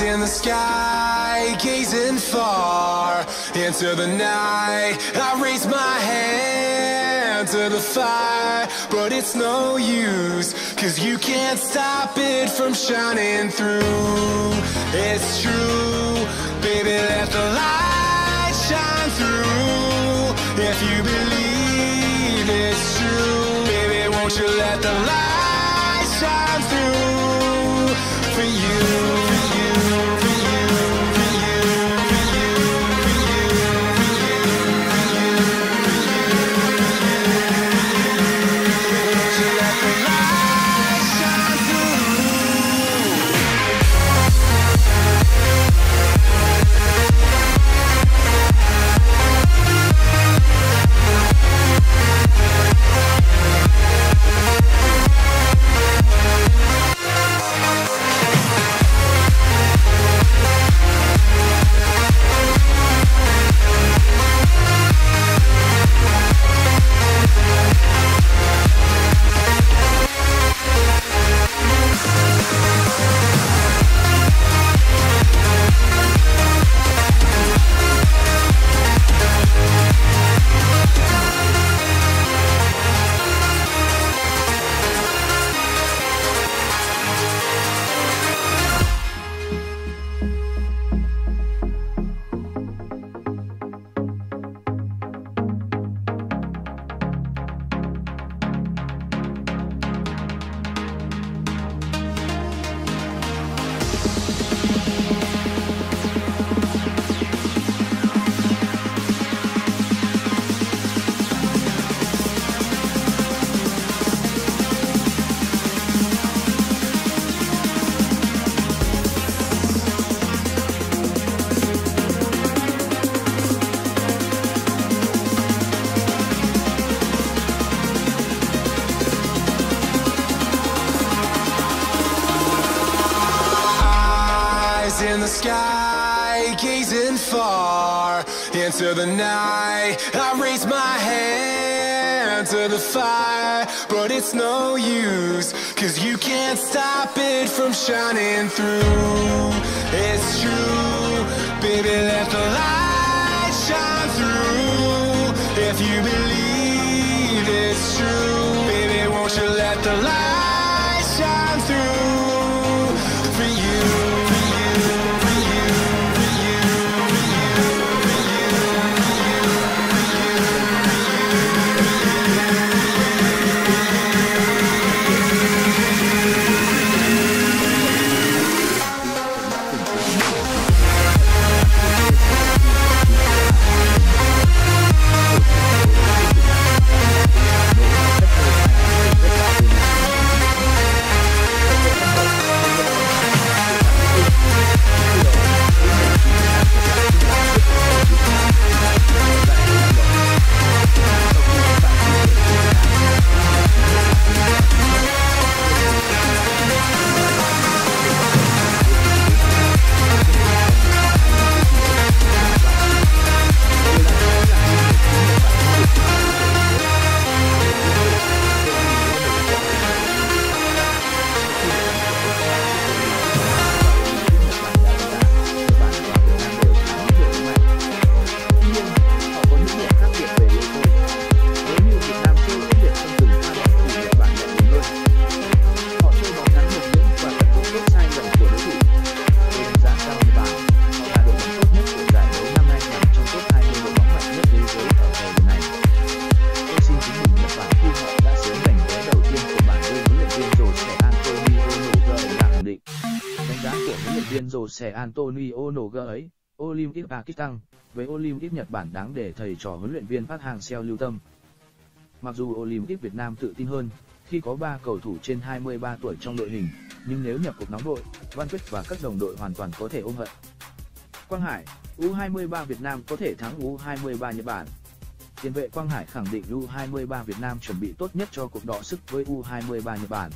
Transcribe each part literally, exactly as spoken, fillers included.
Eyes in the sky, gazing far into the night. I raise my hand to the fire, but it's no use, cause you can't stop it from shining through. It's true, baby, let the light shine through. If you believe it's true, baby, won't you let the light shine through for you. In the sky, gazing far into the night. I raise my hand to the fire, but it's no use, cause you can't stop it from shining through. It's true, baby, let the light shine through. If you believe it's true, baby, won't you let the light shine through for you. Jose Antonio Nogueira ấy, Olympic Pakistan, với Olympic Nhật Bản đáng để thầy trò huấn luyện viên Park Hang-seo lưu tâm. Mặc dù Olympic Việt Nam tự tin hơn khi có ba cầu thủ trên hai mươi ba tuổi trong đội hình, nhưng nếu nhập cuộc nóng đội, Văn Quyết và các đồng đội hoàn toàn có thể ôm hận. Quang Hải, U hai mươi ba Việt Nam có thể thắng U hai mươi ba Nhật Bản. Tiền vệ Quang Hải khẳng định U hai mươi ba Việt Nam chuẩn bị tốt nhất cho cuộc đọ sức với U hai mươi ba Nhật Bản.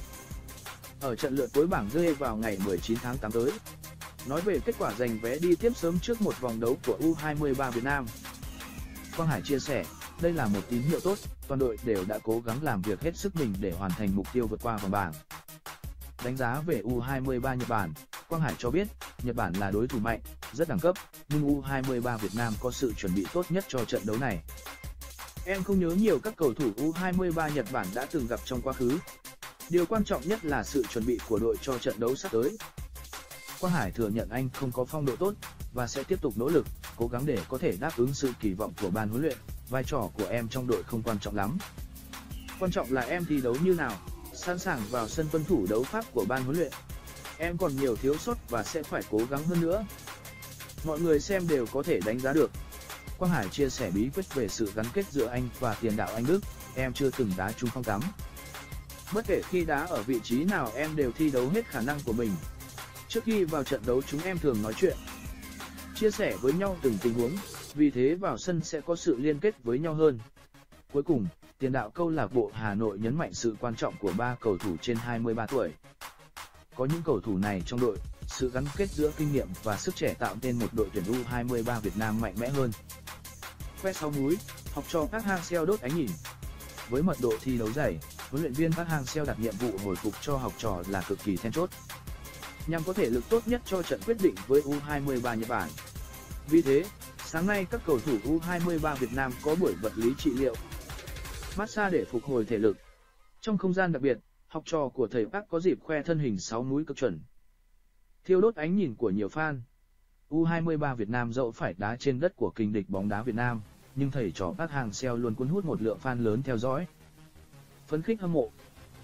Ở trận lượt cuối bảng G vào ngày mười chín tháng tám tới. Nói về kết quả giành vé đi tiếp sớm trước một vòng đấu của U hai mươi ba Việt Nam, Quang Hải chia sẻ, đây là một tín hiệu tốt, toàn đội đều đã cố gắng làm việc hết sức mình để hoàn thành mục tiêu vượt qua vòng bảng. Đánh giá về U hai mươi ba Nhật Bản, Quang Hải cho biết, Nhật Bản là đối thủ mạnh, rất đẳng cấp, nhưng U hai mươi ba Việt Nam có sự chuẩn bị tốt nhất cho trận đấu này. Em không nhớ nhiều các cầu thủ U hai mươi ba Nhật Bản đã từng gặp trong quá khứ. Điều quan trọng nhất là sự chuẩn bị của đội cho trận đấu sắp tới. Quang Hải thừa nhận anh không có phong độ tốt và sẽ tiếp tục nỗ lực, cố gắng để có thể đáp ứng sự kỳ vọng của ban huấn luyện. Vai trò của em trong đội không quan trọng lắm. Quan trọng là em thi đấu như nào, sẵn sàng vào sân tuân thủ đấu pháp của ban huấn luyện. Em còn nhiều thiếu sót và sẽ phải cố gắng hơn nữa. Mọi người xem đều có thể đánh giá được. Quang Hải chia sẻ bí quyết về sự gắn kết giữa anh và tiền đạo Anh Đức. Em chưa từng đá chung phong tắm. Bất kể khi đá ở vị trí nào em đều thi đấu hết khả năng của mình. Trước khi vào trận đấu chúng em thường nói chuyện, chia sẻ với nhau từng tình huống, vì thế vào sân sẽ có sự liên kết với nhau hơn. Cuối cùng, tiền đạo câu lạc bộ Hà Nội nhấn mạnh sự quan trọng của ba cầu thủ trên hai mươi ba tuổi. Có những cầu thủ này trong đội, sự gắn kết giữa kinh nghiệm và sức trẻ tạo nên một đội tuyển U hai mươi ba Việt Nam mạnh mẽ hơn. Khoe sáu múi, học trò Park Hang-seo đốt ánh nhìn. Với mật độ thi đấu dày, huấn luyện viên Park Hang-seo đặt nhiệm vụ hồi phục cho học trò là cực kỳ then chốt, nhằm có thể lực tốt nhất cho trận quyết định với U hai mươi ba Nhật Bản. Vì thế, sáng nay các cầu thủ U hai mươi ba Việt Nam có buổi vật lý trị liệu, massage để phục hồi thể lực. Trong không gian đặc biệt, học trò của thầy Park có dịp khoe thân hình sáu múi cực chuẩn, thiêu đốt ánh nhìn của nhiều fan. U hai mươi ba Việt Nam dẫu phải đá trên đất của kình địch bóng đá Việt Nam, nhưng thầy trò Park Hang-seo luôn cuốn hút một lượng fan lớn theo dõi, phấn khích hâm mộ.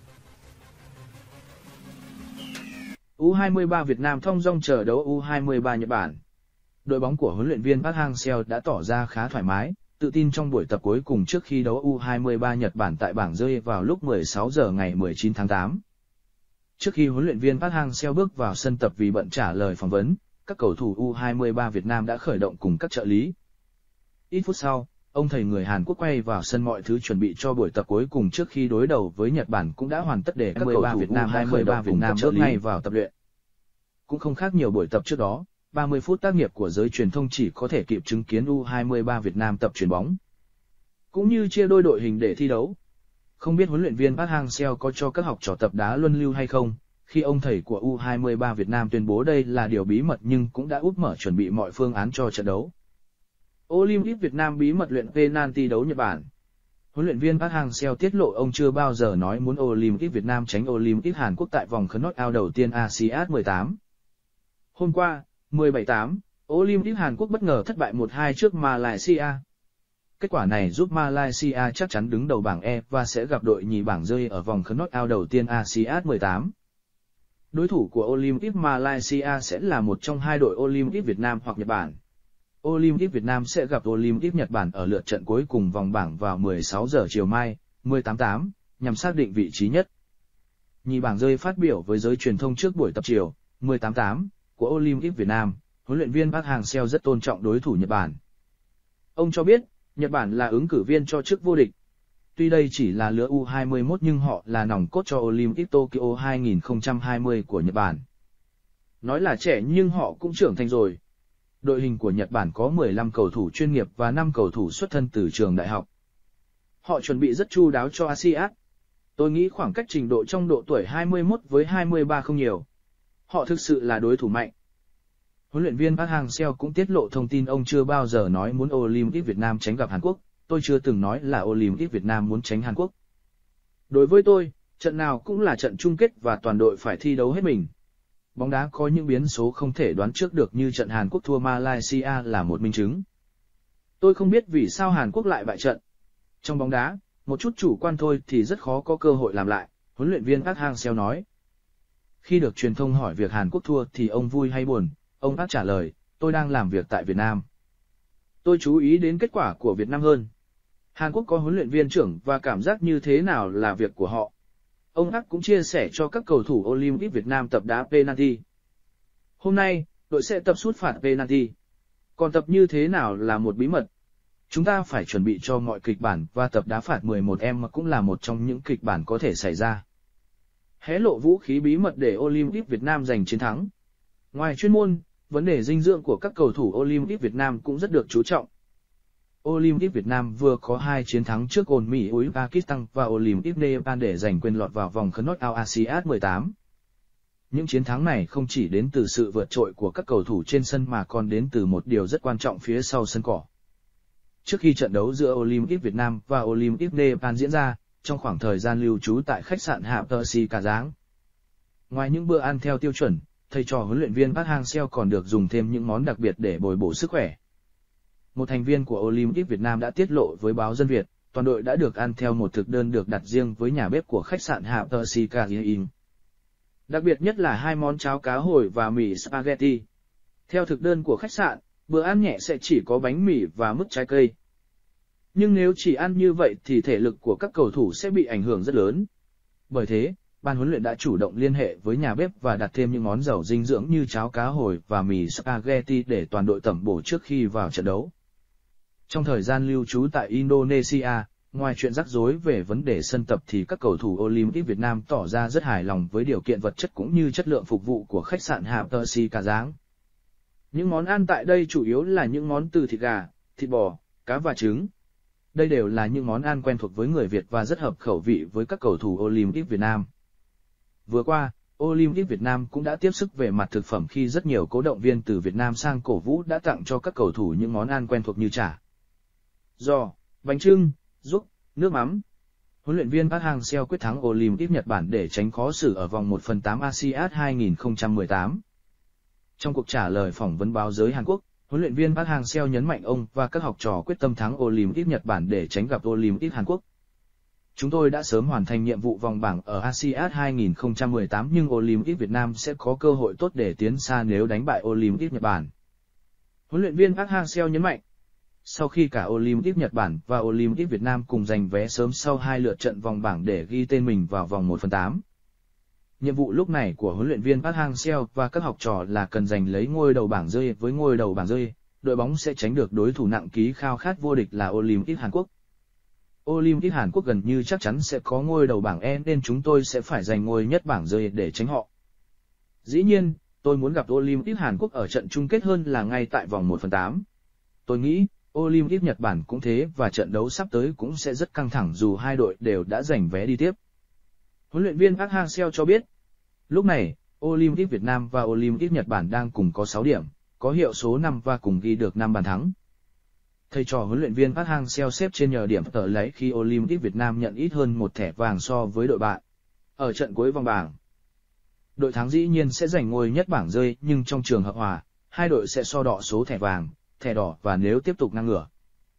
U hai mươi ba Việt Nam thong dong chờ đấu U hai mươi ba Nhật Bản. Đội bóng của huấn luyện viên Park Hang-seo đã tỏ ra khá thoải mái, tự tin trong buổi tập cuối cùng trước khi đấu U hai mươi ba Nhật Bản tại bảng rơi vào lúc mười sáu giờ ngày mười chín tháng tám. Trước khi huấn luyện viên Park Hang-seo bước vào sân tập vì bận trả lời phỏng vấn, các cầu thủ U hai mươi ba Việt Nam đã khởi động cùng các trợ lý. Ít phút sau, ông thầy người Hàn Quốc quay vào sân, mọi thứ chuẩn bị cho buổi tập cuối cùng trước khi đối đầu với Nhật Bản cũng đã hoàn tất để các cầu thủ Việt Nam hai mươi ba Việt Nam bước ngay vào tập luyện. Cũng không khác nhiều buổi tập trước đó, ba mươi phút tác nghiệp của giới truyền thông chỉ có thể kịp chứng kiến U hai mươi ba Việt Nam tập chuyền bóng, cũng như chia đôi đội hình để thi đấu. Không biết huấn luyện viên Park Hang-seo có cho các học trò tập đá luân lưu hay không, khi ông thầy của U hai mươi ba Việt Nam tuyên bố đây là điều bí mật nhưng cũng đã úp mở chuẩn bị mọi phương án cho trận đấu. Olympic Việt Nam bí mật luyện penalty đấu Nhật Bản. Huấn luyện viên Park Hang-seo tiết lộ ông chưa bao giờ nói muốn Olympic Việt Nam tránh Olympic Hàn Quốc tại vòng knock-out đầu tiên a si át mười tám. Hôm qua, mười bảy tháng tám, Olympic Hàn Quốc bất ngờ thất bại một hai trước Malaysia. Kết quả này giúp Malaysia chắc chắn đứng đầu bảng E và sẽ gặp đội nhì bảng rơi ở vòng knock-out đầu tiên a si át mười tám. Đối thủ của Olympic Malaysia sẽ là một trong hai đội Olympic Việt Nam hoặc Nhật Bản. Olympic Việt Nam sẽ gặp Olympic Nhật Bản ở lượt trận cuối cùng vòng bảng vào mười sáu giờ chiều mai, mười tám tháng tám, nhằm xác định vị trí nhất. Nhì bảng rơi phát biểu với giới truyền thông trước buổi tập chiều, mười tám tháng tám, của Olympic Việt Nam, huấn luyện viên Park Hang-seo rất tôn trọng đối thủ Nhật Bản. Ông cho biết, Nhật Bản là ứng cử viên cho chức vô địch. Tuy đây chỉ là lứa U hai mươi mốt nhưng họ là nòng cốt cho Olympic Tokyo hai không hai không của Nhật Bản. Nói là trẻ nhưng họ cũng trưởng thành rồi. Đội hình của Nhật Bản có mười lăm cầu thủ chuyên nghiệp và năm cầu thủ xuất thân từ trường đại học. Họ chuẩn bị rất chu đáo cho a si át. Tôi nghĩ khoảng cách trình độ trong độ tuổi hai mươi mốt với hai mươi ba không nhiều. Họ thực sự là đối thủ mạnh. Huấn luyện viên Park Hang-seo cũng tiết lộ thông tin ông chưa bao giờ nói muốn Olympic Việt Nam tránh gặp Hàn Quốc. Tôi chưa từng nói là Olympic Việt Nam muốn tránh Hàn Quốc. Đối với tôi, trận nào cũng là trận chung kết và toàn đội phải thi đấu hết mình. Bóng đá có những biến số không thể đoán trước được như trận Hàn Quốc thua Malaysia là một minh chứng. Tôi không biết vì sao Hàn Quốc lại bại trận. Trong bóng đá, một chút chủ quan thôi thì rất khó có cơ hội làm lại, huấn luyện viên Park Hang-seo nói. Khi được truyền thông hỏi việc Hàn Quốc thua thì ông vui hay buồn, ông Park trả lời, tôi đang làm việc tại Việt Nam. Tôi chú ý đến kết quả của Việt Nam hơn. Hàn Quốc có huấn luyện viên trưởng và cảm giác như thế nào là việc của họ. Ông Park cũng chia sẻ cho các cầu thủ Olympic Việt Nam tập đá penalty. Hôm nay, đội sẽ tập sút phạt penalty. Còn tập như thế nào là một bí mật. Chúng ta phải chuẩn bị cho mọi kịch bản và tập đá phạt mười một em cũng là một trong những kịch bản có thể xảy ra. Hé lộ vũ khí bí mật để Olympic Việt Nam giành chiến thắng. Ngoài chuyên môn, vấn đề dinh dưỡng của các cầu thủ Olympic Việt Nam cũng rất được chú trọng. Olympic Việt Nam vừa có hai chiến thắng trước ôn Mỹ Ui Pakistan và Olympic Nepal để giành quyền lọt vào vòng knock-out a si át mười tám. Những chiến thắng này không chỉ đến từ sự vượt trội của các cầu thủ trên sân mà còn đến từ một điều rất quan trọng phía sau sân cỏ. Trước khi trận đấu giữa Olympic Việt Nam và Olympic Nepal diễn ra, trong khoảng thời gian lưu trú tại khách sạn Hapsi Cả Giáng, ngoài những bữa ăn theo tiêu chuẩn, thầy trò huấn luyện viên Park Hang-seo còn được dùng thêm những món đặc biệt để bồi bổ sức khỏe. Một thành viên của Olympic Việt Nam đã tiết lộ với báo Dân Việt, toàn đội đã được ăn theo một thực đơn được đặt riêng với nhà bếp của khách sạn Hapsi Cả Giáng. Đặc biệt nhất là hai món cháo cá hồi và mì spaghetti. Theo thực đơn của khách sạn, bữa ăn nhẹ sẽ chỉ có bánh mì và mứt trái cây. Nhưng nếu chỉ ăn như vậy thì thể lực của các cầu thủ sẽ bị ảnh hưởng rất lớn. Bởi thế, ban huấn luyện đã chủ động liên hệ với nhà bếp và đặt thêm những món giàu dinh dưỡng như cháo cá hồi và mì spaghetti để toàn đội tẩm bổ trước khi vào trận đấu. Trong thời gian lưu trú tại Indonesia, ngoài chuyện rắc rối về vấn đề sân tập thì các cầu thủ Olympic Việt Nam tỏ ra rất hài lòng với điều kiện vật chất cũng như chất lượng phục vụ của khách sạn Hapsi Cả Giáng. Những món ăn tại đây chủ yếu là những món từ thịt gà, thịt bò, cá và trứng. Đây đều là những món ăn quen thuộc với người Việt và rất hợp khẩu vị với các cầu thủ Olympic Việt Nam. Vừa qua, Olympic Việt Nam cũng đã tiếp sức về mặt thực phẩm khi rất nhiều cổ động viên từ Việt Nam sang cổ vũ đã tặng cho các cầu thủ những món ăn quen thuộc như chả, giò, bánh chưng, ruốc, nước mắm. Huấn luyện viên Park Hang-seo quyết thắng Olympic Nhật Bản để tránh khó xử ở vòng một phần tám a si át hai không một tám. Trong cuộc trả lời phỏng vấn báo giới Hàn Quốc, huấn luyện viên Park Hang-seo nhấn mạnh ông và các học trò quyết tâm thắng Olympic Nhật Bản để tránh gặp Olympic Hàn Quốc. Chúng tôi đã sớm hoàn thành nhiệm vụ vòng bảng ở a si át hai không một tám nhưng Olympic Việt Nam sẽ có cơ hội tốt để tiến xa nếu đánh bại Olympic Nhật Bản. Huấn luyện viên Park Hang-seo nhấn mạnh, sau khi cả Olympic Nhật Bản và Olympic Việt Nam cùng giành vé sớm sau hai lượt trận vòng bảng để ghi tên mình vào vòng một phần tám. Nhiệm vụ lúc này của huấn luyện viên Park Hang-seo và các học trò là cần giành lấy ngôi đầu bảng rơi. Với ngôi đầu bảng rơi, đội bóng sẽ tránh được đối thủ nặng ký khao khát vô địch là Olympic Hàn Quốc. Olympic Hàn Quốc gần như chắc chắn sẽ có ngôi đầu bảng E nên chúng tôi sẽ phải giành ngôi nhất bảng rơi để tránh họ. Dĩ nhiên, tôi muốn gặp Olympic Hàn Quốc ở trận chung kết hơn là ngay tại vòng một phần tám. Tôi nghĩ, Olympic Nhật Bản cũng thế và trận đấu sắp tới cũng sẽ rất căng thẳng dù hai đội đều đã giành vé đi tiếp. Huấn luyện viên Park Hang-seo cho biết, lúc này, Olympic Việt Nam và Olympic Nhật Bản đang cùng có sáu điểm, có hiệu số năm và cùng ghi được năm bàn thắng. Thầy trò huấn luyện viên Park Hang-seo xếp trên nhờ điểm tờ lấy khi Olympic Việt Nam nhận ít hơn một thẻ vàng so với đội bạn. Ở trận cuối vòng bảng, đội thắng dĩ nhiên sẽ giành ngôi nhất bảng rơi nhưng trong trường hợp hòa, hai đội sẽ so đọ số thẻ vàng, thẻ đỏ và nếu tiếp tục ngang ngửa,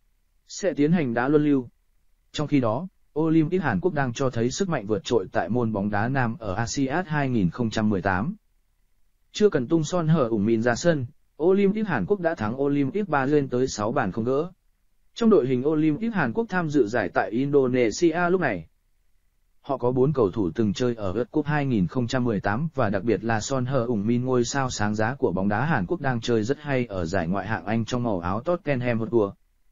sẽ tiến hành đá luân lưu. Trong khi đó, Olympic Hàn Quốc đang cho thấy sức mạnh vượt trội tại môn bóng đá nam ở a si át hai không một tám. Chưa cần tung Son Heung-min ra sân, Olympic Hàn Quốc đã thắng Olympic ba lên tới sáu bàn không gỡ. Trong đội hình Olympic Hàn Quốc tham dự giải tại Indonesia lúc này, họ có bốn cầu thủ từng chơi ở World Cup hai không một tám và đặc biệt là Son Heung-min, ngôi sao sáng giá của bóng đá Hàn Quốc đang chơi rất hay ở giải ngoại hạng Anh trong màu áo Tottenham Hotspur.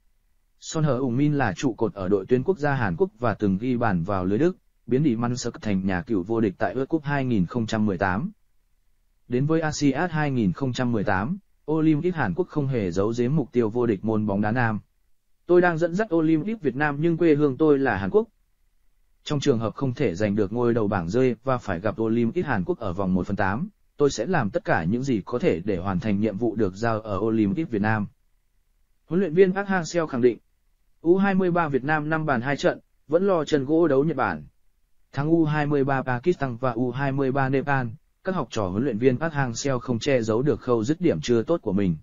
Son Heung-min là trụ cột ở đội tuyển quốc gia Hàn Quốc và từng ghi bàn vào lưới Đức, biến đi Manchester thành nhà cựu vô địch tại World Cup hai không một tám. Đến với a si át hai không một tám, Olympic Hàn Quốc không hề giấu giếm mục tiêu vô địch môn bóng đá nam. Tôi đang dẫn dắt Olympic Việt Nam nhưng quê hương tôi là Hàn Quốc. Trong trường hợp không thể giành được ngôi đầu bảng rơi và phải gặp Olympic Hàn Quốc ở vòng một phần tám, tôi sẽ làm tất cả những gì có thể để hoàn thành nhiệm vụ được giao ở Olympic Việt Nam. Huấn luyện viên Park Hang-seo khẳng định, u hai ba Việt Nam năm bàn hai trận, vẫn lo chân gỗ đấu Nhật Bản. Thắng u hai ba Pakistan và u hai ba Nepal, các học trò huấn luyện viên Park Hang-seo không che giấu được khâu dứt điểm chưa tốt của mình.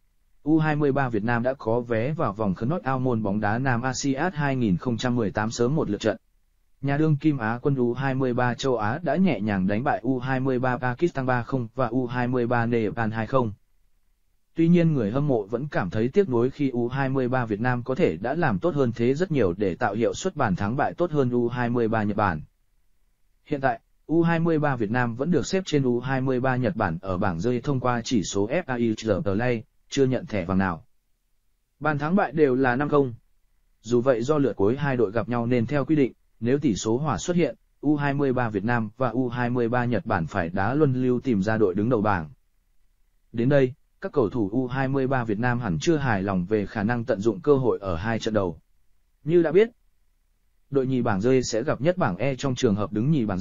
u hai ba Việt Nam đã có vé vào vòng knock-out môn bóng đá nam a si át hai không một tám sớm một lượt trận. Nhà đương kim Á quân u hai ba châu Á đã nhẹ nhàng đánh bại u hai ba Pakistan ba không và u hai ba Nepal hai không. Tuy nhiên người hâm mộ vẫn cảm thấy tiếc nuối khi u hai ba Việt Nam có thể đã làm tốt hơn thế rất nhiều để tạo hiệu suất bàn thắng bại tốt hơn u hai ba Nhật Bản. Hiện tại, u hai ba Việt Nam vẫn được xếp trên u hai ba Nhật Bản ở bảng rơi thông qua chỉ số ép a i giờ Play, chưa nhận thẻ vàng nào. Bàn thắng bại đều là năm không. Dù vậy do lượt cuối hai đội gặp nhau nên theo quy định, nếu tỷ số hòa xuất hiện, u hai ba Việt Nam và u hai ba Nhật Bản phải đá luân lưu tìm ra đội đứng đầu bảng. Đến đây, các cầu thủ u hai ba Việt Nam hẳn chưa hài lòng về khả năng tận dụng cơ hội ở hai trận đầu. Như đã biết, đội nhì bảng rơi sẽ gặp nhất bảng E trong trường hợp đứng nhì bảng rơi,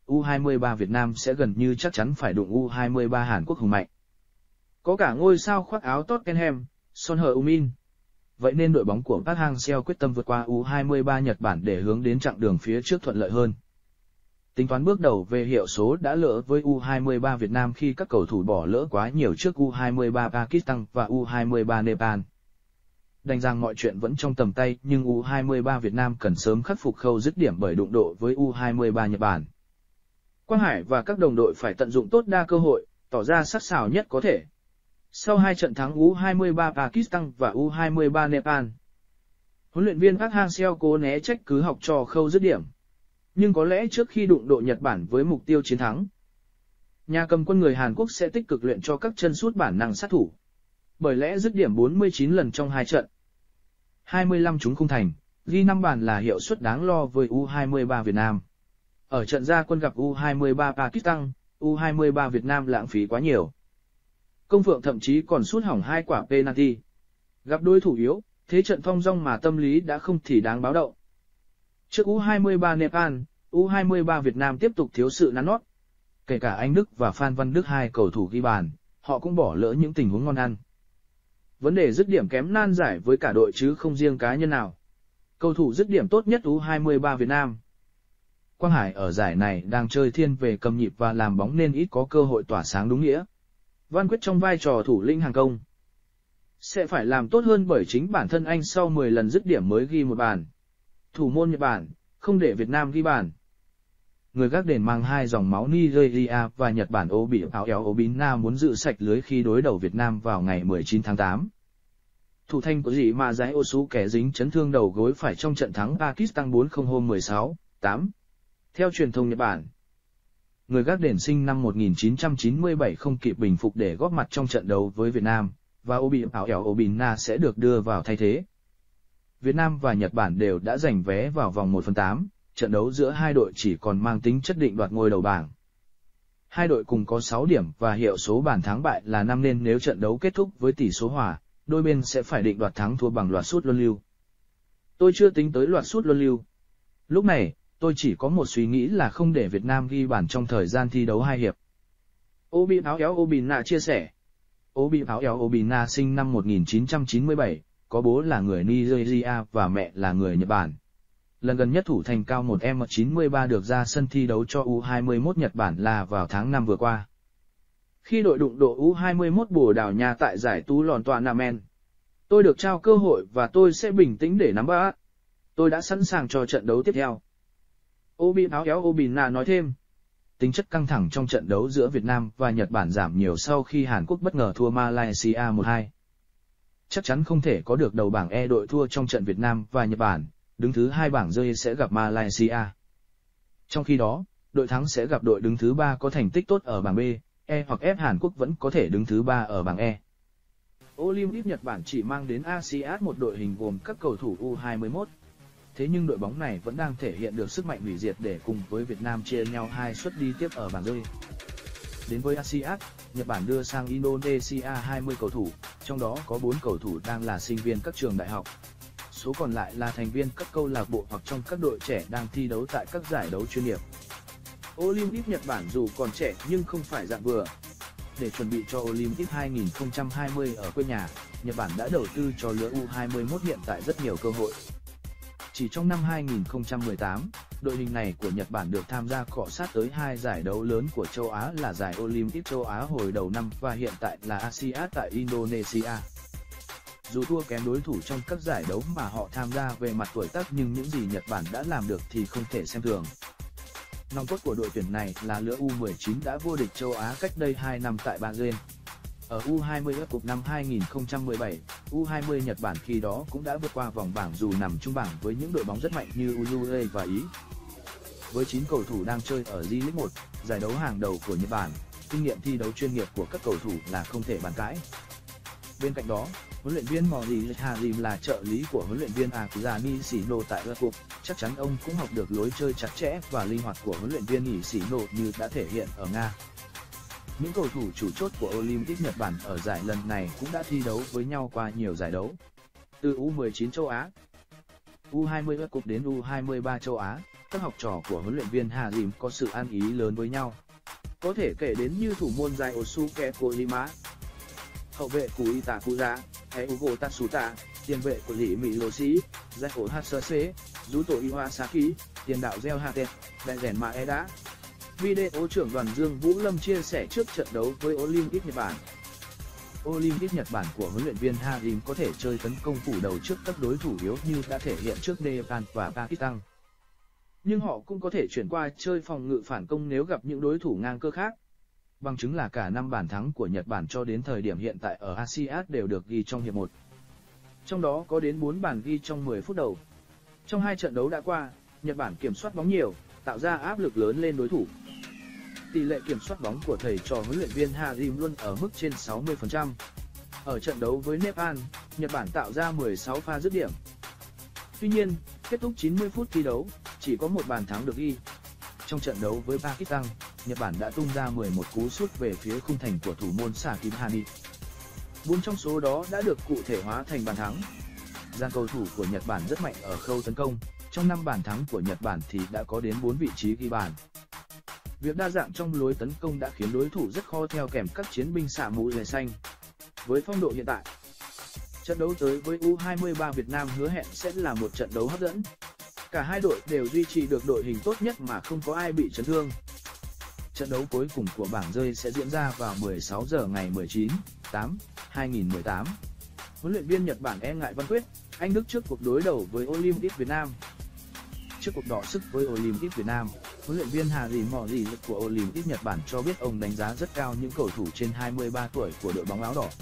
U hai mươi ba Việt Nam sẽ gần như chắc chắn phải đụng U hai mươi ba Hàn Quốc hùng mạnh. Có cả ngôi sao khoác áo Tottenham, Son Heung-min. Vậy nên đội bóng của Park Hang-seo quyết tâm vượt qua U hai mươi ba Nhật Bản để hướng đến chặng đường phía trước thuận lợi hơn. Tính toán bước đầu về hiệu số đã lỡ với U hai mươi ba Việt Nam khi các cầu thủ bỏ lỡ quá nhiều trước U hai mươi ba Pakistan và U hai mươi ba Nepal. Đành rằng mọi chuyện vẫn trong tầm tay nhưng U hai mươi ba Việt Nam cần sớm khắc phục khâu dứt điểm bởi đụng độ với U hai mươi ba Nhật Bản. Quang Hải và các đồng đội phải tận dụng tốt đa cơ hội, tỏ ra sắc sảo nhất có thể. Sau hai trận thắng U hai mươi ba Pakistan và U hai mươi ba Nepal, huấn luyện viên Park Hang-seo cố né trách cứ học trò khâu dứt điểm. Nhưng có lẽ trước khi đụng độ Nhật Bản với mục tiêu chiến thắng, nhà cầm quân người Hàn Quốc sẽ tích cực luyện cho các chân sút bản năng sát thủ. Bởi lẽ dứt điểm bốn mươi chín lần trong hai trận, hai mươi lăm chúng không thành, ghi năm bàn là hiệu suất đáng lo với U hai mươi ba Việt Nam. Ở trận ra quân gặp U hai mươi ba Pakistan, U hai mươi ba Việt Nam lãng phí quá nhiều. Công Phượng thậm chí còn sút hỏng hai quả penalty. Gặp đối thủ yếu, thế trận thong dong mà tâm lý đã không thì đáng báo động. Trước U hai mươi ba Nepal, U hai mươi ba Việt Nam tiếp tục thiếu sự nắn nót. Kể cả Anh Đức và Phan Văn Đức hai cầu thủ ghi bàn, họ cũng bỏ lỡ những tình huống ngon ăn. Vấn đề dứt điểm kém nan giải với cả đội chứ không riêng cá nhân nào. Cầu thủ dứt điểm tốt nhất U hai mươi ba Việt Nam, Quang Hải ở giải này đang chơi thiên về cầm nhịp và làm bóng nên ít có cơ hội tỏa sáng đúng nghĩa. Văn Quyết trong vai trò thủ lĩnh hàng công sẽ phải làm tốt hơn bởi chính bản thân anh sau mười lần dứt điểm mới ghi một bàn. Thủ môn Nhật Bản, không để Việt Nam ghi bàn. Người gác đền mang hai dòng máu Nigeria và Nhật Bản Obi Áo Éo Obinna muốn dự sạch lưới khi đối đầu Việt Nam vào ngày mười chín tháng tám. Thủ thành của gì mà Giải Osu kẻ dính chấn thương đầu gối phải trong trận thắng Pakistan bốn không hôm mười sáu tháng tám. Theo truyền thông Nhật Bản, người gác đền sinh năm một nghìn chín trăm chín mươi bảy không kịp bình phục để góp mặt trong trận đấu với Việt Nam, và Obi Áo Éo Obinna sẽ được đưa vào thay thế. Việt Nam và Nhật Bản đều đã giành vé vào vòng một phần tám, trận đấu giữa hai đội chỉ còn mang tính chất định đoạt ngôi đầu bảng. Hai đội cùng có sáu điểm và hiệu số bàn thắng bại là năm nên nếu trận đấu kết thúc với tỷ số hòa, đôi bên sẽ phải định đoạt thắng thua bằng loạt sút luân lưu. Tôi chưa tính tới loạt sút luân lưu. Lúc này, tôi chỉ có một suy nghĩ là không để Việt Nam ghi bàn trong thời gian thi đấu hai hiệp. Obi Áo Éo Obinna chia sẻ. Obi Áo Éo Obinna sinh năm một nghìn chín trăm chín mươi bảy, có bố là người Nigeria và mẹ là người Nhật Bản. Lần gần nhất thủ thành cao một mét chín mươi ba được ra sân thi đấu cho U hai mươi mốt Nhật Bản là vào tháng năm vừa qua. Khi đội đụng độ U hai mươi mốt Bồ Đào Nha tại giải Tú Lòn Tòa Nam Men, tôi được trao cơ hội và tôi sẽ bình tĩnh để nắm bắt. Tôi đã sẵn sàng cho trận đấu tiếp theo. Obi Áo Éo Obinna nói thêm. Tính chất căng thẳng trong trận đấu giữa Việt Nam và Nhật Bản giảm nhiều sau khi Hàn Quốc bất ngờ thua Malaysia một hai. Chắc chắn không thể có được đầu bảng E đội thua trong trận Việt Nam và Nhật Bản, đứng thứ hai bảng G sẽ gặp Malaysia. Trong khi đó, đội thắng sẽ gặp đội đứng thứ ba có thành tích tốt ở bảng B, E hoặc F. Hàn Quốc vẫn có thể đứng thứ ba ở bảng E. Olympic Nhật Bản chỉ mang đến a xê át một đội hình gồm các cầu thủ U hai mươi mốt. Thế nhưng đội bóng này vẫn đang thể hiện được sức mạnh hủy diệt để cùng với Việt Nam chia nhau hai suất đi tiếp ở bảng D. Đến với a xê át, Nhật Bản đưa sang Indonesia hai mươi cầu thủ, trong đó có bốn cầu thủ đang là sinh viên các trường đại học. Số còn lại là thành viên các câu lạc bộ hoặc trong các đội trẻ đang thi đấu tại các giải đấu chuyên nghiệp. Olympic Nhật Bản dù còn trẻ nhưng không phải dạng vừa. Để chuẩn bị cho Olympic hai không hai không ở quê nhà, Nhật Bản đã đầu tư cho lứa U hai mươi mốt hiện tại rất nhiều cơ hội. Chỉ trong năm hai nghìn không trăm mười tám, đội hình này của Nhật Bản được tham gia cọ sát tới hai giải đấu lớn của châu Á là giải Olympic châu Á hồi đầu năm và hiện tại là a xê át tại Indonesia. Dù thua kém đối thủ trong các giải đấu mà họ tham gia về mặt tuổi tác nhưng những gì Nhật Bản đã làm được thì không thể xem thường. Nòng cốt của đội tuyển này là lứa U mười chín đã vô địch châu Á cách đây hai năm tại Bahrain. Ở U hai mươi World Cup năm hai nghìn không trăm mười bảy, U hai mươi Nhật Bản khi đó cũng đã vượt qua vòng bảng dù nằm chung bảng với những đội bóng rất mạnh như Uruguay và Ý. Với chín cầu thủ đang chơi ở J-League một, giải đấu hàng đầu của Nhật Bản, kinh nghiệm thi đấu chuyên nghiệp của các cầu thủ là không thể bàn cãi. Bên cạnh đó, huấn luyện viên Mori Harim là trợ lý của huấn luyện viên Akira Nishino tại World Cup, chắc chắn ông cũng học được lối chơi chặt chẽ và linh hoạt của huấn luyện viên Nishino như đã thể hiện ở Nga. Những cầu thủ chủ chốt của Olympic Nhật Bản ở giải lần này cũng đã thi đấu với nhau qua nhiều giải đấu. Từ U mười chín châu Á, U hai mươi World Cup đến U hai mươi ba châu Á, các học trò của huấn luyện viên Harim có sự ăn ý lớn với nhau. Có thể kể đến như thủ môn Ryosuke Kojima, hậu vệ của Itakura, Eigo Tatsuta, tiền vệ của Lý Mỹ Loshi, Zeko Hatsuse, Yuto Iwasaki, tiền đạo Reo Hate, đại rèn Maeda. Video trưởng đoàn Dương Vũ Lâm chia sẻ trước trận đấu với Olympic Nhật Bản. Olympic Nhật Bản của huấn luyện viên Harim có thể chơi tấn công phủ đầu trước các đối thủ yếu như đã thể hiện trước Nepal và Pakistan. Nhưng họ cũng có thể chuyển qua chơi phòng ngự phản công nếu gặp những đối thủ ngang cơ khác. Bằng chứng là cả năm bàn thắng của Nhật Bản cho đến thời điểm hiện tại ở a si át đều được ghi trong hiệp một. Trong đó có đến bốn bàn ghi trong mười phút đầu. Trong hai trận đấu đã qua, Nhật Bản kiểm soát bóng nhiều, tạo ra áp lực lớn lên đối thủ. Tỷ lệ kiểm soát bóng của thầy trò huấn luyện viên Harim luôn ở mức trên sáu mươi phần trăm. Ở trận đấu với Nepal, Nhật Bản tạo ra mười sáu pha dứt điểm. Tuy nhiên, kết thúc chín mươi phút thi đấu, chỉ có một bàn thắng được ghi. Trong trận đấu với Pakistan, Nhật Bản đã tung ra mười một cú sút về phía khung thành của thủ môn Shakib Hani. Bốn trong số đó đã được cụ thể hóa thành bàn thắng. Dàn cầu thủ của Nhật Bản rất mạnh ở khâu tấn công, trong năm bàn thắng của Nhật Bản thì đã có đến bốn vị trí ghi bàn. Việc đa dạng trong lối tấn công đã khiến đối thủ rất khó theo kèm các chiến binh xạ mũ lề xanh. Với phong độ hiện tại, trận đấu tới với u hai mươi ba Việt Nam hứa hẹn sẽ là một trận đấu hấp dẫn. Cả hai đội đều duy trì được đội hình tốt nhất mà không có ai bị chấn thương. Trận đấu cuối cùng của bảng rơi sẽ diễn ra vào mười sáu giờ ngày mười chín tháng tám năm hai nghìn không trăm mười tám. Huấn luyện viên Nhật Bản e ngại Văn Quyết, Anh Đức trước cuộc đối đầu với Olympic Việt Nam. Trước cuộc đọ sức với Olympic Việt Nam, huấn luyện viên Harim Mori của Olympic Nhật Bản cho biết ông đánh giá rất cao những cầu thủ trên hai mươi ba tuổi của đội bóng áo đỏ.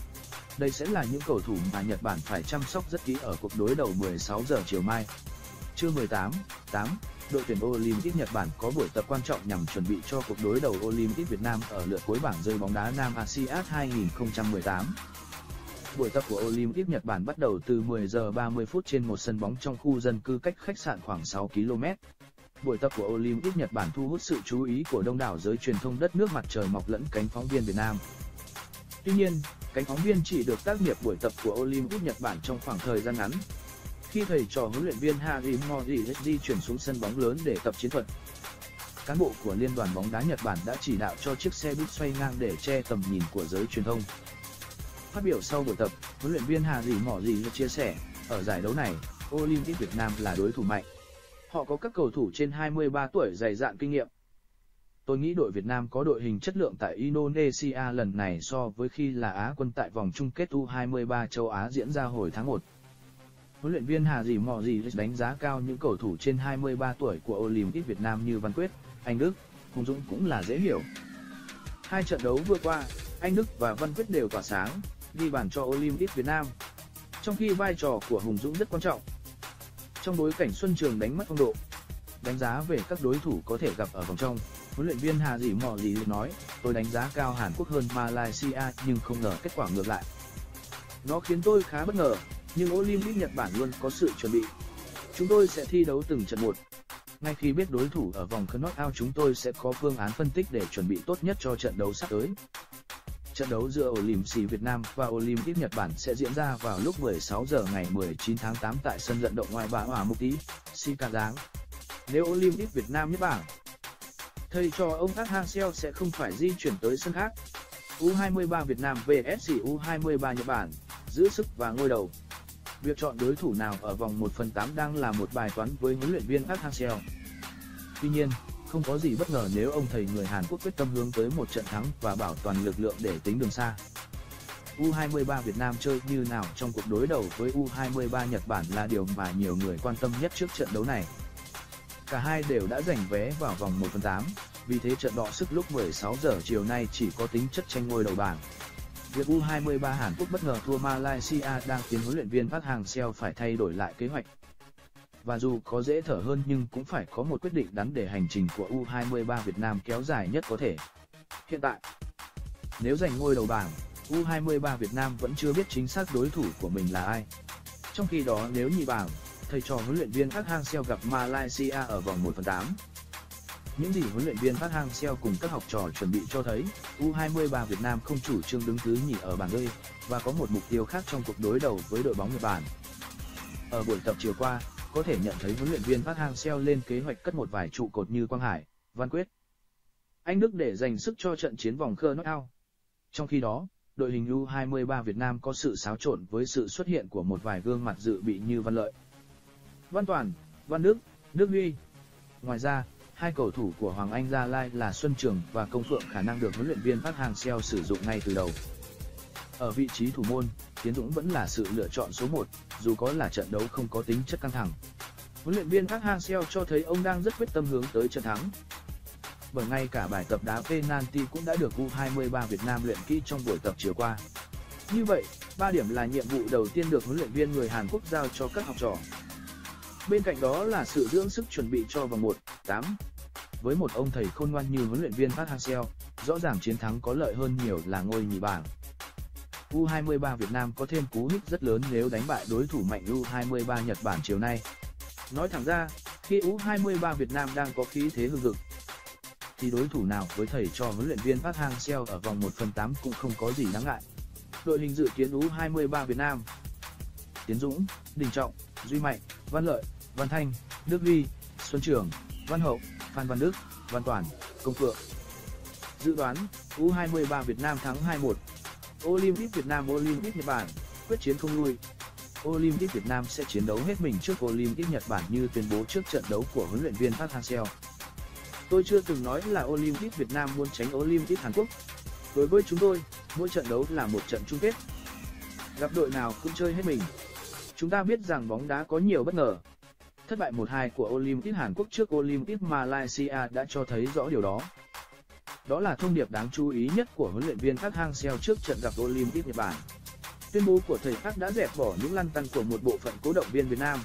Đây sẽ là những cầu thủ mà Nhật Bản phải chăm sóc rất kỹ ở cuộc đối đầu mười sáu giờ chiều mai. Trưa mười tám tháng tám, đội tuyển Olympic Nhật Bản có buổi tập quan trọng nhằm chuẩn bị cho cuộc đối đầu Olympic Việt Nam ở lượt cuối bảng rơi bóng đá Nam a si át hai nghìn không trăm mười tám. Buổi tập của Olympic Nhật Bản bắt đầu từ mười giờ ba mươi phút trên một sân bóng trong khu dân cư cách khách sạn khoảng sáu ki lô mét. Buổi tập của Olympic Nhật Bản thu hút sự chú ý của đông đảo giới truyền thông đất nước mặt trời mọc lẫn cánh phóng viên Việt Nam. Tuy nhiên, cánh phóng viên chỉ được tác nghiệp buổi tập của Olympic Nhật Bản trong khoảng thời gian ngắn. Khi thầy trò huấn luyện viên Harim Mori di chuyển xuống sân bóng lớn để tập chiến thuật, cán bộ của Liên đoàn bóng đá Nhật Bản đã chỉ đạo cho chiếc xe buýt xoay ngang để che tầm nhìn của giới truyền thông. Phát biểu sau buổi tập, huấn luyện viên Harim Mori chia sẻ, ở giải đấu này, Olympic Việt Nam là đối thủ mạnh. Họ có các cầu thủ trên hai mươi ba tuổi dày dạn kinh nghiệm. Tôi nghĩ đội Việt Nam có đội hình chất lượng tại Indonesia lần này so với khi là Á quân tại vòng chung kết u hai mươi ba châu Á diễn ra hồi tháng một. Huấn luyện viên Harim Mori đánh giá cao những cầu thủ trên hai mươi ba tuổi của Olympic Việt Nam như Văn Quyết, Anh Đức, Hùng Dũng cũng là dễ hiểu. Hai trận đấu vừa qua, Anh Đức và Văn Quyết đều tỏa sáng, ghi bàn cho Olympic Việt Nam, trong khi vai trò của Hùng Dũng rất quan trọng. Trong bối cảnh Xuân Trường đánh mất phong độ, đánh giá về các đối thủ có thể gặp ở vòng trong, huấn luyện viên Harim Mori nói, tôi đánh giá cao Hàn Quốc hơn Malaysia nhưng không ngờ kết quả ngược lại. Nó khiến tôi khá bất ngờ, nhưng Olympic Nhật Bản luôn có sự chuẩn bị. Chúng tôi sẽ thi đấu từng trận một. Ngay khi biết đối thủ ở vòng knock-out chúng tôi sẽ có phương án phân tích để chuẩn bị tốt nhất cho trận đấu sắp tới. Trận đấu giữa Olympic Việt Nam và Olympic Nhật Bản sẽ diễn ra vào lúc mười sáu giờ ngày mười chín tháng tám tại sân vận động ngoại bạ Hỏa Mục Tý, Sika Giáng. Nếu Olympic Việt Nam nhất bảng, thầy trò ông Park Hang-seo sẽ không phải di chuyển tới sân khác. u hai mươi ba Việt Nam vs u hai mươi ba Nhật Bản, giữ sức và ngôi đầu. Việc chọn đối thủ nào ở vòng một phần tám đang là một bài toán với huấn luyện viên Park Hang-seo. Tuy nhiên, không có gì bất ngờ nếu ông thầy người Hàn Quốc quyết tâm hướng tới một trận thắng và bảo toàn lực lượng để tính đường xa. u hai mươi ba Việt Nam chơi như nào trong cuộc đối đầu với u hai mươi ba Nhật Bản là điều mà nhiều người quan tâm nhất trước trận đấu này. Cả hai đều đã giành vé vào vòng một phần tám, vì thế trận đọ sức lúc mười sáu giờ chiều nay chỉ có tính chất tranh ngôi đầu bảng. Việc u hai mươi ba Hàn Quốc bất ngờ thua Malaysia đang khiến huấn luyện viên Park Hang-seo phải thay đổi lại kế hoạch. Và dù có dễ thở hơn nhưng cũng phải có một quyết định đắn để hành trình của u hai mươi ba Việt Nam kéo dài nhất có thể. Hiện tại, nếu giành ngôi đầu bảng, u hai mươi ba Việt Nam vẫn chưa biết chính xác đối thủ của mình là ai. Trong khi đó nếu nhì bảng, thầy trò huấn luyện viên Park Hang-seo gặp Malaysia ở vòng một phần tám. Những gì huấn luyện viên Park Hang-seo cùng các học trò chuẩn bị cho thấy, u hai mươi ba Việt Nam không chủ trương đứng thứ nhì ở bảng rơi, và có một mục tiêu khác trong cuộc đối đầu với đội bóng Nhật Bản. Ở buổi tập chiều qua, có thể nhận thấy huấn luyện viên Park Hang-seo lên kế hoạch cất một vài trụ cột như Quang Hải, Văn Quyết, Anh Đức để dành sức cho trận chiến vòng knockout. Trong khi đó, đội hình U hai mươi ba Việt Nam có sự xáo trộn với sự xuất hiện của một vài gương mặt dự bị như Văn Lợi, Văn Toàn, Văn Đức, Đức Huy. Ngoài ra, hai cầu thủ của Hoàng Anh Gia Lai là Xuân Trường và Công Phượng khả năng được huấn luyện viên Park Hang-seo sử dụng ngay từ đầu. Ở vị trí thủ môn, Tiến Dũng vẫn là sự lựa chọn số một, dù có là trận đấu không có tính chất căng thẳng. Huấn luyện viên Park Hang-seo cho thấy ông đang rất quyết tâm hướng tới trận thắng. Bởi ngay cả bài tập đá penalty cũng đã được U hai mươi ba Việt Nam luyện kỹ trong buổi tập chiều qua. Như vậy, ba điểm là nhiệm vụ đầu tiên được huấn luyện viên người Hàn Quốc giao cho các học trò. Bên cạnh đó là sự dưỡng sức chuẩn bị cho vòng một tám. Với một ông thầy khôn ngoan như huấn luyện viên Park Hang-seo, rõ ràng chiến thắng có lợi hơn nhiều là ngôi nhì bảng. U hai mươi ba Việt Nam có thêm cú hích rất lớn nếu đánh bại đối thủ mạnh U hai mươi ba Nhật Bản chiều nay. Nói thẳng ra, khi U hai mươi ba Việt Nam đang có khí thế hừng hực, thì đối thủ nào với thầy trò huấn luyện viên Park Hang-seo ở vòng một phần tám cũng không có gì đáng ngại. Đội hình dự kiến U hai mươi ba Việt Nam: Tiến Dũng, Đình Trọng, Duy Mạnh, Văn Lợi, Văn Thanh, Đức Huy, Xuân Trường, Văn Hậu, Phan Văn Đức, Văn Toàn, Công Phượng. Dự đoán U hai mươi ba Việt Nam thắng hai một. Olympic Việt Nam Olympic Nhật Bản, quyết chiến không lui. Olympic Việt Nam sẽ chiến đấu hết mình trước Olympic Nhật Bản như tuyên bố trước trận đấu của huấn luyện viên Park Hang-seo. Tôi chưa từng nói là Olympic Việt Nam muốn tránh Olympic Hàn Quốc. Đối với chúng tôi, mỗi trận đấu là một trận chung kết. Gặp đội nào cũng chơi hết mình. Chúng ta biết rằng bóng đá có nhiều bất ngờ. Thất bại một hai của Olympic Hàn Quốc trước Olympic Malaysia đã cho thấy rõ điều đó. Đó là thông điệp đáng chú ý nhất của huấn luyện viên Park Hang-seo trước trận gặp Olympic Nhật Bản. Tuyên bố của thầy Park đã dẹp bỏ những lăn tăn của một bộ phận cố động viên Việt Nam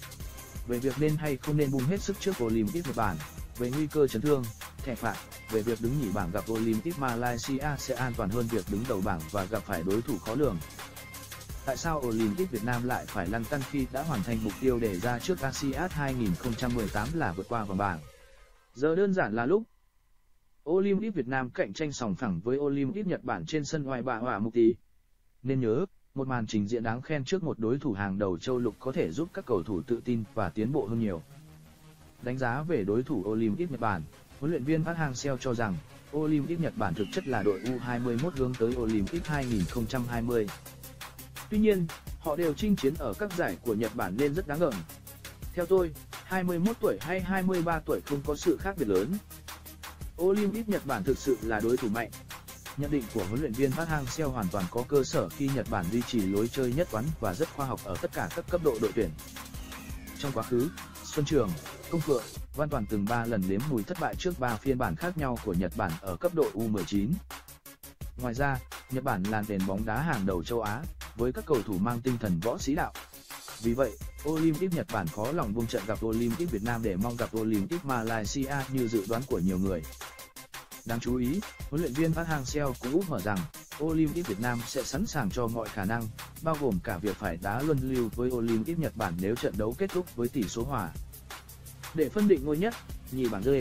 về việc nên hay không nên bung hết sức trước Olympic Nhật Bản, về nguy cơ chấn thương, thẻ phạt, về việc đứng nhì bảng gặp Olympic Malaysia sẽ an toàn hơn việc đứng đầu bảng và gặp phải đối thủ khó lường. Tại sao Olympic Việt Nam lại phải lăn tăn khi đã hoàn thành mục tiêu đề ra trước a si át hai không một tám là vượt qua vòng bảng? Giờ đơn giản là lúc Olympic Việt Nam cạnh tranh sòng phẳng với Olympic Nhật Bản trên sân Hoài Bạ Hỏa Mục Tì. Nên nhớ, một màn trình diễn đáng khen trước một đối thủ hàng đầu châu lục có thể giúp các cầu thủ tự tin và tiến bộ hơn nhiều. Đánh giá về đối thủ Olympic Nhật Bản, huấn luyện viên Park Hang-seo cho rằng Olympic Nhật Bản thực chất là đội U hai mươi mốt hướng tới Olympic hai không hai không. Tuy nhiên, họ đều chinh chiến ở các giải của Nhật Bản nên rất đáng ngờ. Theo tôi, hai mươi mốt tuổi hay hai mươi ba tuổi không có sự khác biệt lớn. Olympic Nhật Bản thực sự là đối thủ mạnh. Nhận định của huấn luyện viên Park Hang-seo hoàn toàn có cơ sở khi Nhật Bản duy trì lối chơi nhất quán và rất khoa học ở tất cả các cấp độ đội tuyển. Trong quá khứ, Xuân Trường, Công Phượng, Văn Toàn từng ba lần nếm mùi thất bại trước ba phiên bản khác nhau của Nhật Bản ở cấp độ U mười chín. Ngoài ra, Nhật Bản là nền bóng đá hàng đầu châu Á, với các cầu thủ mang tinh thần võ sĩ đạo. Vì vậy, Olympic Nhật Bản khó lòng buông trận gặp Olympic Việt Nam để mong gặp Olympic Malaysia như dự đoán của nhiều người. Đáng chú ý, huấn luyện viên Park Hang-seo cũng úp mở rằng Olympic Việt Nam sẽ sẵn sàng cho mọi khả năng, bao gồm cả việc phải đá luân lưu với Olympic Nhật Bản nếu trận đấu kết thúc với tỷ số hòa. Để phân định ngôi nhất, nhì bảng D.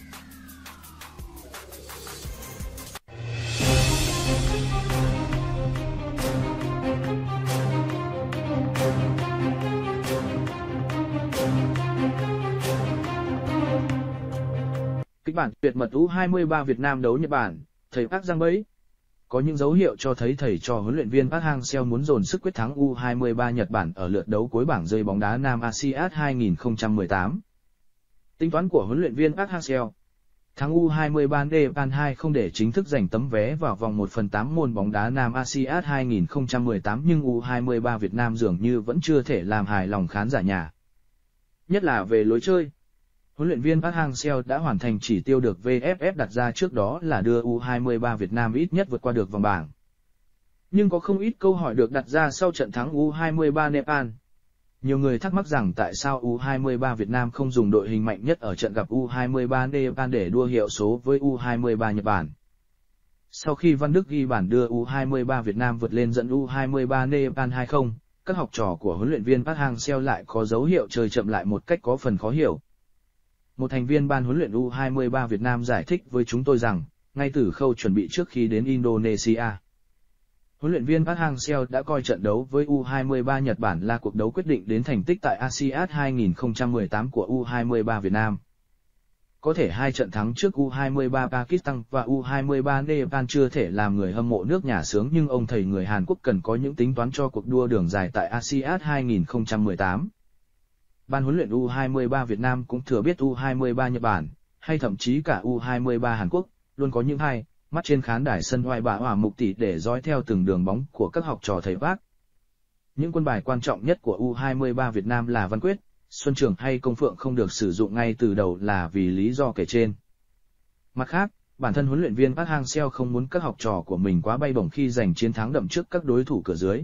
Kịch bản tuyệt mật U hai mươi ba Việt Nam đấu Nhật Bản, thầy Park giăng bẫy. Có những dấu hiệu cho thấy thầy trò huấn luyện viên Park Hang-seo muốn dồn sức quyết thắng U hai mươi ba Nhật Bản ở lượt đấu cuối bảng D bóng đá nam a si át hai không một tám. Tính toán của huấn luyện viên Park Hang-seo: thắng U hai mươi ba Nepal hai không để chính thức giành tấm vé vào vòng một phần tám môn bóng đá nam a si át hai không một tám, nhưng U hai mươi ba Việt Nam dường như vẫn chưa thể làm hài lòng khán giả nhà. Nhất là về lối chơi. Huấn luyện viên Park Hang-seo đã hoàn thành chỉ tiêu được vê ép ép đặt ra trước đó là đưa U hai mươi ba Việt Nam ít nhất vượt qua được vòng bảng. Nhưng có không ít câu hỏi được đặt ra sau trận thắng U hai mươi ba Nepal. Nhiều người thắc mắc rằng tại sao U hai mươi ba Việt Nam không dùng đội hình mạnh nhất ở trận gặp U hai mươi ba Nepal để đua hiệu số với U hai mươi ba Nhật Bản. Sau khi Văn Đức ghi bàn đưa U hai mươi ba Việt Nam vượt lên dẫn U hai mươi ba Nepal hai không, các học trò của huấn luyện viên Park Hang-seo lại có dấu hiệu chơi chậm lại một cách có phần khó hiểu. Một thành viên ban huấn luyện U hai mươi ba Việt Nam giải thích với chúng tôi rằng, ngay từ khâu chuẩn bị trước khi đến Indonesia, Huấn luyện viên Park Hang-seo đã coi trận đấu với U hai mươi ba Nhật Bản là cuộc đấu quyết định đến thành tích tại a si át hai không một tám của U hai mươi ba Việt Nam. Có thể hai trận thắng trước U hai mươi ba Pakistan và U hai mươi ba Nepal chưa thể làm người hâm mộ nước nhà sướng, nhưng ông thầy người Hàn Quốc cần có những tính toán cho cuộc đua đường dài tại a si át hai không một tám. Ban huấn luyện U hai mươi ba Việt Nam cũng thừa biết U hai mươi ba Nhật Bản, hay thậm chí cả U hai mươi ba Hàn Quốc, luôn có những hai mắt trên khán đài sân Hoài Bạ Hỏa Mục Tỷ để dõi theo từng đường bóng của các học trò thầy Park. Những quân bài quan trọng nhất của U hai mươi ba Việt Nam là Văn Quyết, Xuân Trường hay Công Phượng không được sử dụng ngay từ đầu là vì lý do kể trên. Mặt khác, bản thân huấn luyện viên Park Hang-seo không muốn các học trò của mình quá bay bổng khi giành chiến thắng đậm trước các đối thủ cửa dưới,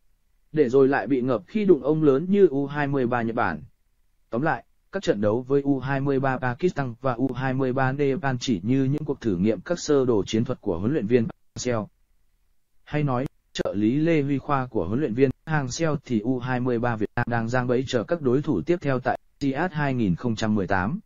để rồi lại bị ngợp khi đụng ông lớn như U hai mươi ba Nhật Bản. Tóm lại, các trận đấu với U hai mươi ba Pakistan và U hai mươi ba Nepal chỉ như những cuộc thử nghiệm các sơ đồ chiến thuật của huấn luyện viên Park Hang-seo. Hay nói, trợ lý Lê Huy Khoa của huấn luyện viên Park Hang-seo thì U hai mươi ba Việt Nam đang giăng bẫy chờ các đối thủ tiếp theo tại a si át hai không một tám.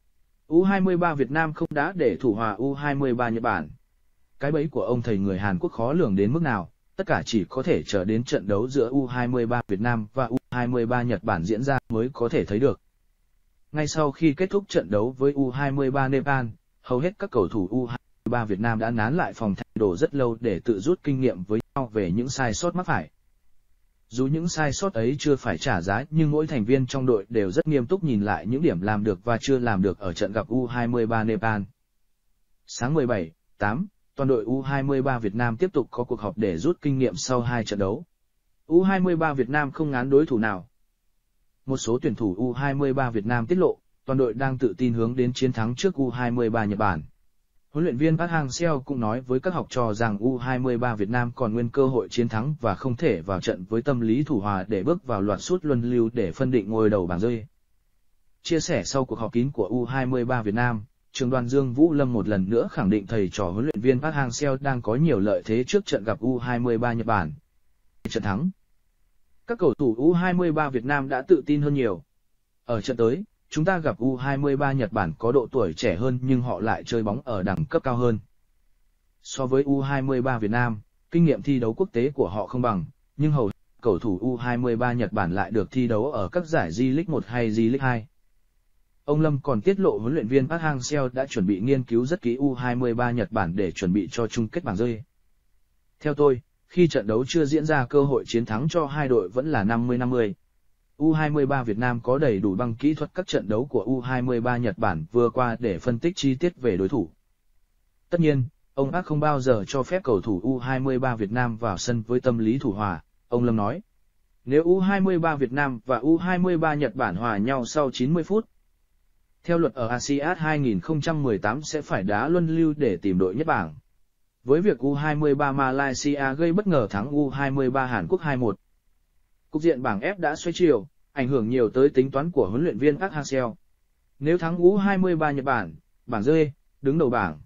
U hai mươi ba Việt Nam không đá để thủ hòa U hai mươi ba Nhật Bản. Cái bẫy của ông thầy người Hàn Quốc khó lường đến mức nào, tất cả chỉ có thể chờ đến trận đấu giữa U hai mươi ba Việt Nam và U hai mươi ba Nhật Bản diễn ra mới có thể thấy được. Ngay sau khi kết thúc trận đấu với U hai mươi ba Nepal, hầu hết các cầu thủ U hai mươi ba Việt Nam đã nán lại phòng thay đồ rất lâu để tự rút kinh nghiệm với nhau về những sai sót mắc phải. Dù những sai sót ấy chưa phải trả giá, nhưng mỗi thành viên trong đội đều rất nghiêm túc nhìn lại những điểm làm được và chưa làm được ở trận gặp U hai mươi ba Nepal. Sáng mười bảy tháng tám, toàn đội U hai mươi ba Việt Nam tiếp tục có cuộc họp để rút kinh nghiệm sau hai trận đấu. U hai mươi ba Việt Nam không ngán đối thủ nào. Một số tuyển thủ U hai mươi ba Việt Nam tiết lộ, toàn đội đang tự tin hướng đến chiến thắng trước U hai mươi ba Nhật Bản. Huấn luyện viên Park Hang-seo cũng nói với các học trò rằng U hai mươi ba Việt Nam còn nguyên cơ hội chiến thắng và không thể vào trận với tâm lý thủ hòa để bước vào loạt sút luân lưu để phân định ngôi đầu bảng rơi. Chia sẻ sau cuộc họp kín của U hai mươi ba Việt Nam, Trưởng đoàn Dương Vũ Lâm một lần nữa khẳng định thầy trò huấn luyện viên Park Hang-seo đang có nhiều lợi thế trước trận gặp U hai mươi ba Nhật Bản. Trận thắng. Các cầu thủ U hai mươi ba Việt Nam đã tự tin hơn nhiều. Ở trận tới, chúng ta gặp U hai mươi ba Nhật Bản có độ tuổi trẻ hơn nhưng họ lại chơi bóng ở đẳng cấp cao hơn. So với U hai mươi ba Việt Nam, kinh nghiệm thi đấu quốc tế của họ không bằng, nhưng hầu hết cầu thủ U hai mươi ba Nhật Bản lại được thi đấu ở các giải J-League một hay J-League hai. Ông Lâm còn tiết lộ huấn luyện viên Park Hang-seo đã chuẩn bị nghiên cứu rất kỹ U hai mươi ba Nhật Bản để chuẩn bị cho chung kết bảng rơi. Theo tôi, khi trận đấu chưa diễn ra, cơ hội chiến thắng cho hai đội vẫn là năm mươi năm mươi. U hai mươi ba Việt Nam có đầy đủ băng kỹ thuật các trận đấu của U hai mươi ba Nhật Bản vừa qua để phân tích chi tiết về đối thủ. Tất nhiên, ông Park không bao giờ cho phép cầu thủ U hai mươi ba Việt Nam vào sân với tâm lý thủ hòa, ông Lâm nói. Nếu U hai mươi ba Việt Nam và U hai mươi ba Nhật Bản hòa nhau sau chín mươi phút, theo luật ở a si át hai không một tám sẽ phải đá luân lưu để tìm đội nhất bảng. Với việc U hai mươi ba Malaysia gây bất ngờ thắng U hai mươi ba Hàn Quốc hai một. Cục diện bảng F đã xoay chiều, ảnh hưởng nhiều tới tính toán của huấn luyện viên Park Hang-seo. Nếu thắng U hai mươi ba Nhật Bản, bảng D, đứng đầu bảng.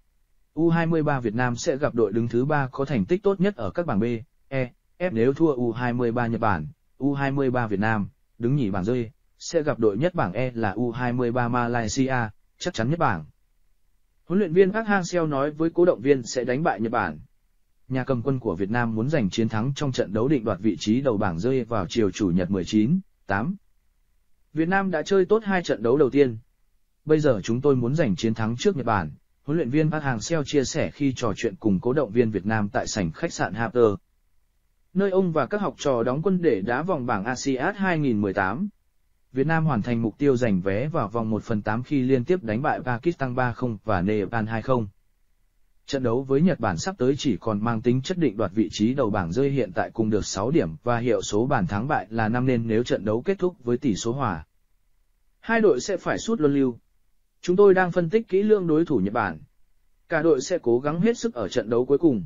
U hai mươi ba Việt Nam sẽ gặp đội đứng thứ ba có thành tích tốt nhất ở các bảng B, E, F. Nếu thua U hai mươi ba Nhật Bản, U hai mươi ba Việt Nam, đứng nhì bảng D, sẽ gặp đội nhất bảng E là U hai mươi ba Malaysia, chắc chắn nhất bảng. Huấn luyện viên Park Hang-seo nói với cố động viên sẽ đánh bại Nhật Bản. Nhà cầm quân của Việt Nam muốn giành chiến thắng trong trận đấu định đoạt vị trí đầu bảng rơi vào chiều Chủ nhật mười chín tháng tám. Việt Nam đã chơi tốt hai trận đấu đầu tiên. Bây giờ chúng tôi muốn giành chiến thắng trước Nhật Bản, huấn luyện viên Park Hang-seo chia sẻ khi trò chuyện cùng cố động viên Việt Nam tại sảnh khách sạn Harper, nơi ông và các học trò đóng quân để đá vòng bảng a si át hai không một tám. Việt Nam hoàn thành mục tiêu giành vé vào vòng một phần tám khi liên tiếp đánh bại Pakistan ba không và Nepal hai không. Trận đấu với Nhật Bản sắp tới chỉ còn mang tính chất định đoạt vị trí đầu bảng rơi, hiện tại cùng được sáu điểm và hiệu số bàn thắng bại là năm, nên nếu trận đấu kết thúc với tỷ số hòa, hai đội sẽ phải sút luân lưu. Chúng tôi đang phân tích kỹ lưỡng đối thủ Nhật Bản. Cả đội sẽ cố gắng hết sức ở trận đấu cuối cùng.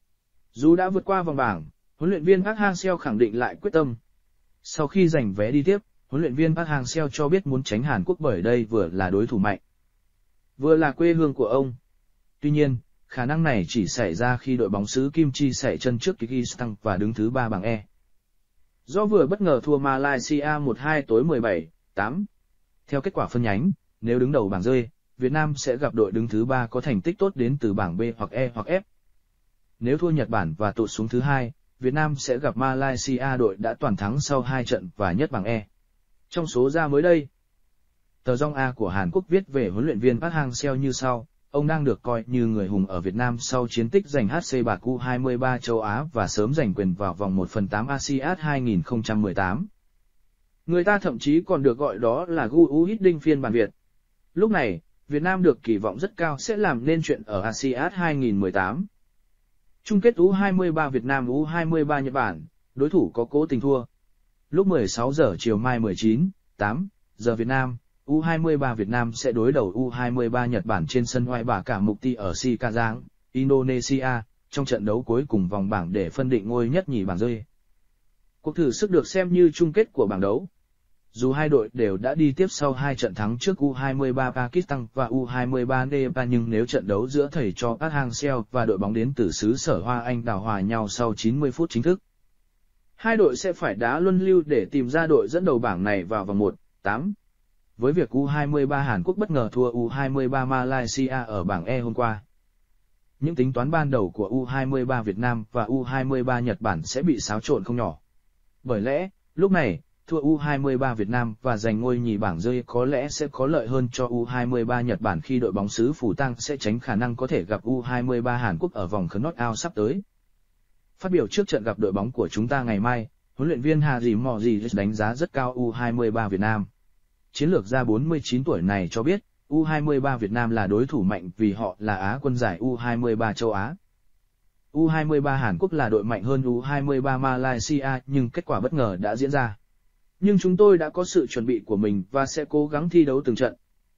Dù đã vượt qua vòng bảng, huấn luyện viên Park Hang-seo khẳng định lại quyết tâm. Sau khi giành vé đi tiếp, huấn luyện viên Park Hang-seo cho biết muốn tránh Hàn Quốc bởi đây vừa là đối thủ mạnh, vừa là quê hương của ông. Tuy nhiên, khả năng này chỉ xảy ra khi đội bóng xứ Kim Chi sải chân trước Kyrgyzstan và đứng thứ ba bảng E. Do vừa bất ngờ thua Malaysia một hai tối mười bảy tháng tám. Theo kết quả phân nhánh, nếu đứng đầu bảng rơi, Việt Nam sẽ gặp đội đứng thứ ba có thành tích tốt đến từ bảng B hoặc E hoặc F. Nếu thua Nhật Bản và tụt xuống thứ hai, Việt Nam sẽ gặp Malaysia, đội đã toàn thắng sau hai trận và nhất bảng E. Trong số ra mới đây, tờ Dong A của Hàn Quốc viết về huấn luyện viên Park Hang-seo như sau: ông đang được coi như người hùng ở Việt Nam sau chiến tích giành hát xê bạc U hai mươi ba châu Á và sớm giành quyền vào vòng một phần tám a si át hai không một tám. Người ta thậm chí còn được gọi đó là Gu U Hiddink phiên bản Việt. Lúc này, Việt Nam được kỳ vọng rất cao sẽ làm nên chuyện ở a si át hai không một tám. Chung kết U hai mươi ba Việt Nam U hai mươi ba Nhật Bản, đối thủ có cố tình thua. Lúc mười sáu giờ chiều mai mười chín, tám giờ Việt Nam, U hai mươi ba Việt Nam sẽ đối đầu U hai mươi ba Nhật Bản trên sân Oai Bà Cả Mukti ở Cikarang, Indonesia, trong trận đấu cuối cùng vòng bảng để phân định ngôi nhất nhì bảng D. Cuộc thử sức được xem như chung kết của bảng đấu. Dù hai đội đều đã đi tiếp sau hai trận thắng trước U hai mươi ba Pakistan và U hai mươi ba Nepal, nhưng nếu trận đấu giữa thầy trò Park Hang-seo và đội bóng đến từ xứ Sở Hoa Anh Đào hòa nhau sau chín mươi phút chính thức, hai đội sẽ phải đá luân lưu để tìm ra đội dẫn đầu bảng này vào vòng một, tám. Với việc U hai mươi ba Hàn Quốc bất ngờ thua U hai mươi ba Malaysia ở bảng E hôm qua, những tính toán ban đầu của U hai mươi ba Việt Nam và U hai mươi ba Nhật Bản sẽ bị xáo trộn không nhỏ. Bởi lẽ, lúc này, thua U hai mươi ba Việt Nam và giành ngôi nhì bảng D có lẽ sẽ có lợi hơn cho U hai mươi ba Nhật Bản khi đội bóng xứ Phủ Tang sẽ tránh khả năng có thể gặp U hai mươi ba Hàn Quốc ở vòng knockout sắp tới. Phát biểu trước trận gặp đội bóng của chúng ta ngày mai, huấn luyện viên Hà Dì Mò Dì đánh giá rất cao U hai mươi ba Việt Nam. Chiến lược gia bốn mươi chín tuổi này cho biết, U hai mươi ba Việt Nam là đối thủ mạnh vì họ là Á quân giải U hai mươi ba châu Á. U hai mươi ba Hàn Quốc là đội mạnh hơn U hai mươi ba Malaysia, nhưng kết quả bất ngờ đã diễn ra. Nhưng chúng tôi đã có sự chuẩn bị của mình và sẽ cố gắng thi đấu từng trận.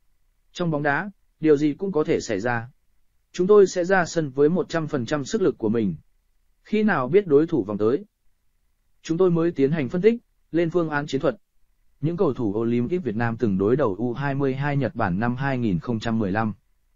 Trong bóng đá, điều gì cũng có thể xảy ra. Chúng tôi sẽ ra sân với một trăm phần trăm sức lực của mình. Khi nào biết đối thủ vòng tới, chúng tôi mới tiến hành phân tích, lên phương án chiến thuật. Những cầu thủ Olympic Việt Nam từng đối đầu U hai mươi hai Nhật Bản năm hai không một lăm.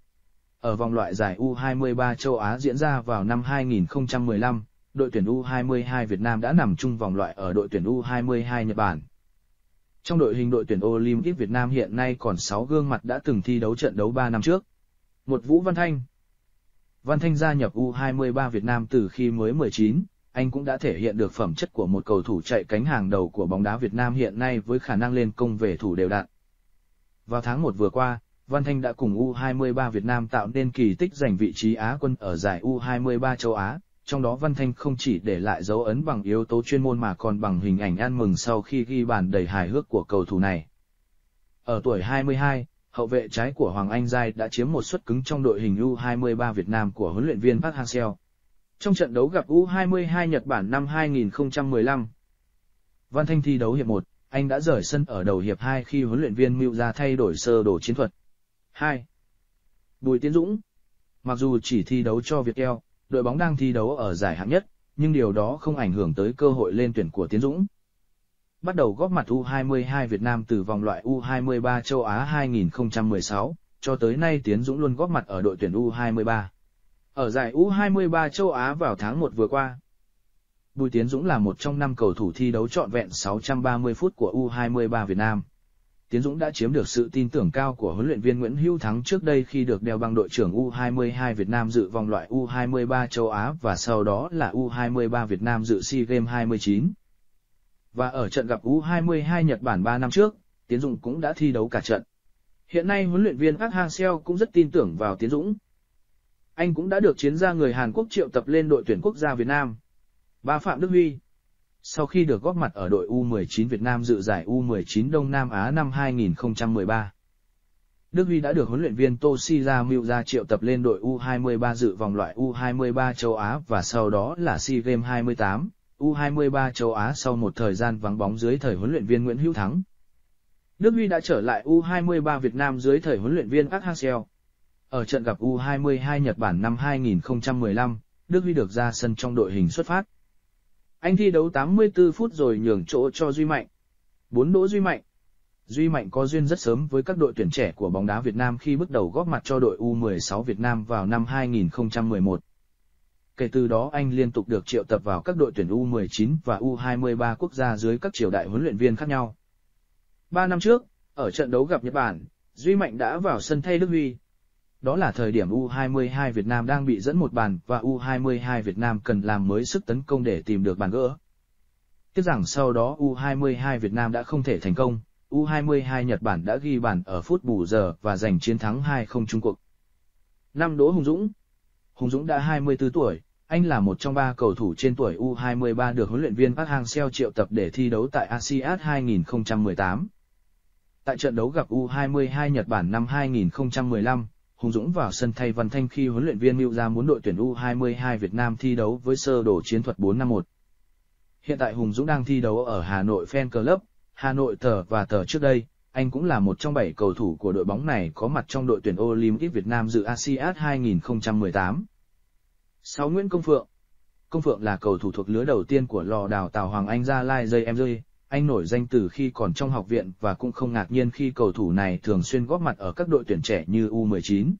Ở vòng loại giải U hai mươi ba châu Á diễn ra vào năm hai không một lăm, đội tuyển U hai mươi hai Việt Nam đã nằm chung vòng loại ở đội tuyển U hai mươi hai Nhật Bản. Trong đội hình đội tuyển Olympic Việt Nam hiện nay còn sáu gương mặt đã từng thi đấu trận đấu ba năm trước. Một Vũ Văn Thanh. Văn Thanh gia nhập U hai mươi ba Việt Nam từ khi mới mười chín, anh cũng đã thể hiện được phẩm chất của một cầu thủ chạy cánh hàng đầu của bóng đá Việt Nam hiện nay với khả năng lên công về thủ đều đặn. Vào tháng một vừa qua, Văn Thanh đã cùng U hai mươi ba Việt Nam tạo nên kỳ tích giành vị trí Á quân ở giải U hai mươi ba châu Á. Trong đó Văn Thanh không chỉ để lại dấu ấn bằng yếu tố chuyên môn mà còn bằng hình ảnh ăn mừng sau khi ghi bàn đầy hài hước của cầu thủ này. Ở tuổi hai mươi hai, hậu vệ trái của Hoàng Anh Giai đã chiếm một suất cứng trong đội hình U hai mươi ba Việt Nam của huấn luyện viên Park Hang-seo. Trong trận đấu gặp U hai mươi hai Nhật Bản năm hai không một lăm, Văn Thanh thi đấu hiệp một, anh đã rời sân ở đầu hiệp hai khi huấn luyện viên Mưu ra thay đổi sơ đồ chiến thuật. hai. Bùi Tiến Dũng. Mặc dù chỉ thi đấu cho Viettel, đội bóng đang thi đấu ở giải hạng nhất, nhưng điều đó không ảnh hưởng tới cơ hội lên tuyển của Tiến Dũng. Bắt đầu góp mặt U hai mươi hai Việt Nam từ vòng loại U hai mươi ba châu Á hai không một sáu, cho tới nay Tiến Dũng luôn góp mặt ở đội tuyển U hai mươi ba. Ở giải U hai mươi ba châu Á vào tháng một vừa qua, Bùi Tiến Dũng là một trong năm cầu thủ thi đấu trọn vẹn sáu trăm ba mươi phút của U hai mươi ba Việt Nam. Tiến Dũng đã chiếm được sự tin tưởng cao của huấn luyện viên Nguyễn Hữu Thắng trước đây khi được đeo băng đội trưởng U hai mươi hai Việt Nam dự vòng loại U hai mươi ba châu Á và sau đó là U hai mươi ba Việt Nam dự SEA Games hai mươi chín. Và ở trận gặp U hai mươi hai Nhật Bản ba năm trước, Tiến Dũng cũng đã thi đấu cả trận. Hiện nay huấn luyện viên Park Hang-seo cũng rất tin tưởng vào Tiến Dũng. Anh cũng đã được chiến gia người Hàn Quốc triệu tập lên đội tuyển quốc gia Việt Nam. ba Phạm Đức Huy. Sau khi được góp mặt ở đội U mười chín Việt Nam dự giải U mười chín Đông Nam Á năm hai không một ba, Đức Huy đã được huấn luyện viên Toshida Miura triệu tập lên đội U hai mươi ba dự vòng loại U hai mươi ba châu Á và sau đó là SEA Games hai mươi tám, U hai mươi ba châu Á sau một thời gian vắng bóng dưới thời huấn luyện viên Nguyễn Hữu Thắng. Đức Huy đã trở lại U hai mươi ba Việt Nam dưới thời huấn luyện viên Park Hang-seo. Ở trận gặp U hai mươi hai Nhật Bản năm hai không một lăm, Đức Huy được ra sân trong đội hình xuất phát. Anh thi đấu tám mươi tư phút rồi nhường chỗ cho Duy Mạnh. bốn Đỗ Duy Mạnh. Duy Mạnh có duyên rất sớm với các đội tuyển trẻ của bóng đá Việt Nam khi bước đầu góp mặt cho đội U mười sáu Việt Nam vào năm hai không một một. Kể từ đó anh liên tục được triệu tập vào các đội tuyển U mười chín và U hai mươi ba quốc gia dưới các triều đại huấn luyện viên khác nhau. ba năm trước, ở trận đấu gặp Nhật Bản, Duy Mạnh đã vào sân thay Đức Huy. Đó là thời điểm U hai mươi hai Việt Nam đang bị dẫn một bàn và U hai mươi hai Việt Nam cần làm mới sức tấn công để tìm được bàn gỡ. Tiếc rằng sau đó U hai mươi hai Việt Nam đã không thể thành công, U hai mươi hai Nhật Bản đã ghi bàn ở phút bù giờ và giành chiến thắng hai không chung cuộc. năm Đỗ Hùng Dũng. Hùng Dũng đã hai mươi tư tuổi, anh là một trong ba cầu thủ trên tuổi U hai mươi ba được huấn luyện viên Park Hang-seo triệu tập để thi đấu tại a si át hai không một tám. Tại trận đấu gặp U hai mươi hai Nhật Bản năm hai không một lăm, Hùng Dũng vào sân thay Văn Thanh khi huấn luyện viên Miu muốn đội tuyển U hai mươi hai Việt Nam thi đấu với sơ đồ chiến thuật bốn năm một. Hiện tại Hùng Dũng đang thi đấu ở Hà Nội Fan Club, Hà Nội Tờ và Tờ trước đây, anh cũng là một trong bảy cầu thủ của đội bóng này có mặt trong đội tuyển Olympic Việt Nam dự a si át hai không một tám. sáu Nguyễn Công Phượng. Công Phượng là cầu thủ thuộc lứa đầu tiên của lò đào tạo Hoàng Anh Gia Lai gi em gi. Anh nổi danh từ khi còn trong học viện và cũng không ngạc nhiên khi cầu thủ này thường xuyên góp mặt ở các đội tuyển trẻ như U mười chín.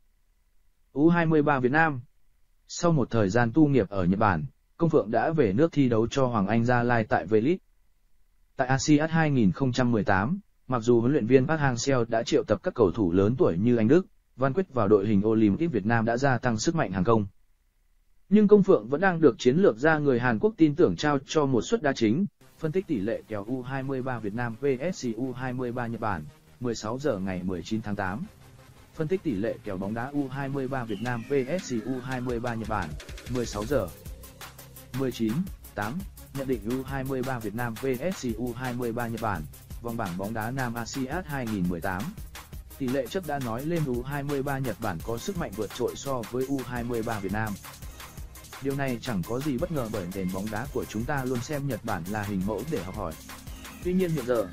U hai mươi ba Việt Nam. Sau một thời gian tu nghiệp ở Nhật Bản, Công Phượng đã về nước thi đấu cho Hoàng Anh Gia Lai tại V-League. Tại a si át hai không một tám, mặc dù huấn luyện viên Park Hang-seo đã triệu tập các cầu thủ lớn tuổi như Anh Đức, Văn Quyết vào đội hình Olympic Việt Nam đã gia tăng sức mạnh hàng công. Nhưng Công Phượng vẫn đang được chiến lược gia người Hàn Quốc tin tưởng trao cho một suất đá chính. Phân tích tỷ lệ kèo U hai mươi ba Việt Nam vs U hai mươi ba Nhật Bản, mười sáu giờ ngày mười chín tháng tám. Phân tích tỷ lệ kèo bóng đá U hai mươi ba Việt Nam vs U hai mươi ba Nhật Bản, mười sáu giờ. mười chín, tám. Nhận định U hai mươi ba Việt Nam vs U hai mươi ba Nhật Bản, vòng bảng bóng đá Nam a si át hai không một tám. Tỷ lệ chấp đã nói lên U hai mươi ba Nhật Bản có sức mạnh vượt trội so với U hai mươi ba Việt Nam. Điều này chẳng có gì bất ngờ bởi nền bóng đá của chúng ta luôn xem Nhật Bản là hình mẫu để học hỏi. Tuy nhiên hiện giờ,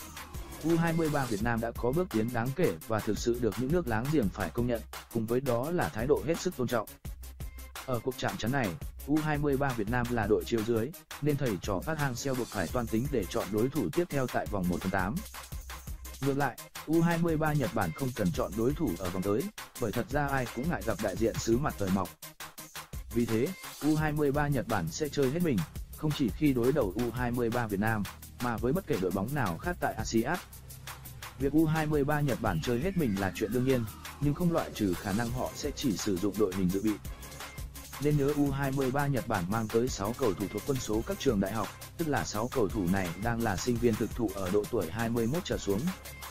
U hai mươi ba Việt Nam đã có bước tiến đáng kể và thực sự được những nước láng giềng phải công nhận, cùng với đó là thái độ hết sức tôn trọng. Ở cuộc chạm trán này, U hai mươi ba Việt Nam là đội chiếu dưới, nên thầy trò Park Hang-seo buộc phải toan tính để chọn đối thủ tiếp theo tại vòng một phần tám. Ngược lại, U hai mươi ba Nhật Bản không cần chọn đối thủ ở vòng tới, bởi thật ra ai cũng ngại gặp đại diện xứ mặt trời mọc. Vì thế, U hai mươi ba Nhật Bản sẽ chơi hết mình, không chỉ khi đối đầu U hai mươi ba Việt Nam, mà với bất kể đội bóng nào khác tại a si át. Việc U hai mươi ba Nhật Bản chơi hết mình là chuyện đương nhiên, nhưng không loại trừ khả năng họ sẽ chỉ sử dụng đội hình dự bị. Nên nhớ U hai mươi ba Nhật Bản mang tới sáu cầu thủ thuộc quân số các trường đại học, tức là sáu cầu thủ này đang là sinh viên thực thụ ở độ tuổi hai mươi mốt trở xuống.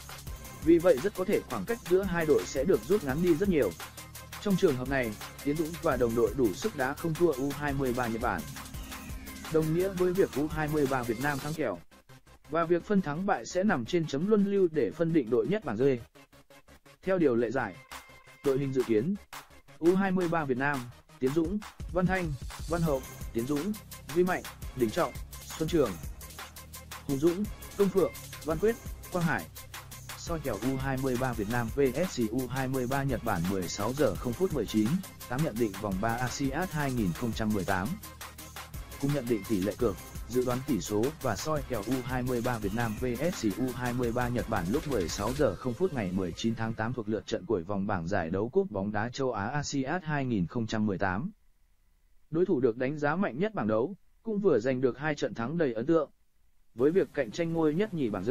Vì vậy rất có thể khoảng cách giữa hai đội sẽ được rút ngắn đi rất nhiều. Trong trường hợp này, Tiến Dũng và đồng đội đủ sức đá không thua U hai mươi ba Nhật Bản. Đồng nghĩa với việc U hai mươi ba Việt Nam thắng kèo. Và việc phân thắng bại sẽ nằm trên chấm luân lưu để phân định đội nhất bảng D. Theo điều lệ giải, đội hình dự kiến: U hai mươi ba Việt Nam, Tiến Dũng, Văn Thanh, Văn Hậu, Tiến Dũng, Duy Mạnh, Đình Trọng, Xuân Trường, Hùng Dũng, Công Phượng, Văn Quyết, Quang Hải. Soi kèo U hai mươi ba Việt Nam vs U hai mươi ba Nhật Bản mười sáu giờ không phút mười chín, tám nhận định vòng ba a si át hai không một tám. Cùng nhận định tỷ lệ cược, dự đoán tỷ số và soi kèo U hai mươi ba Việt Nam vs U hai mươi ba Nhật Bản lúc mười sáu giờ không phút ngày mười chín tháng tám thuộc lượt trận cuối vòng bảng giải đấu cúp bóng đá châu Á a si át hai không một tám. Đối thủ được đánh giá mạnh nhất bảng đấu, cũng vừa giành được hai trận thắng đầy ấn tượng. Với việc cạnh tranh ngôi nhất nhì bảng D,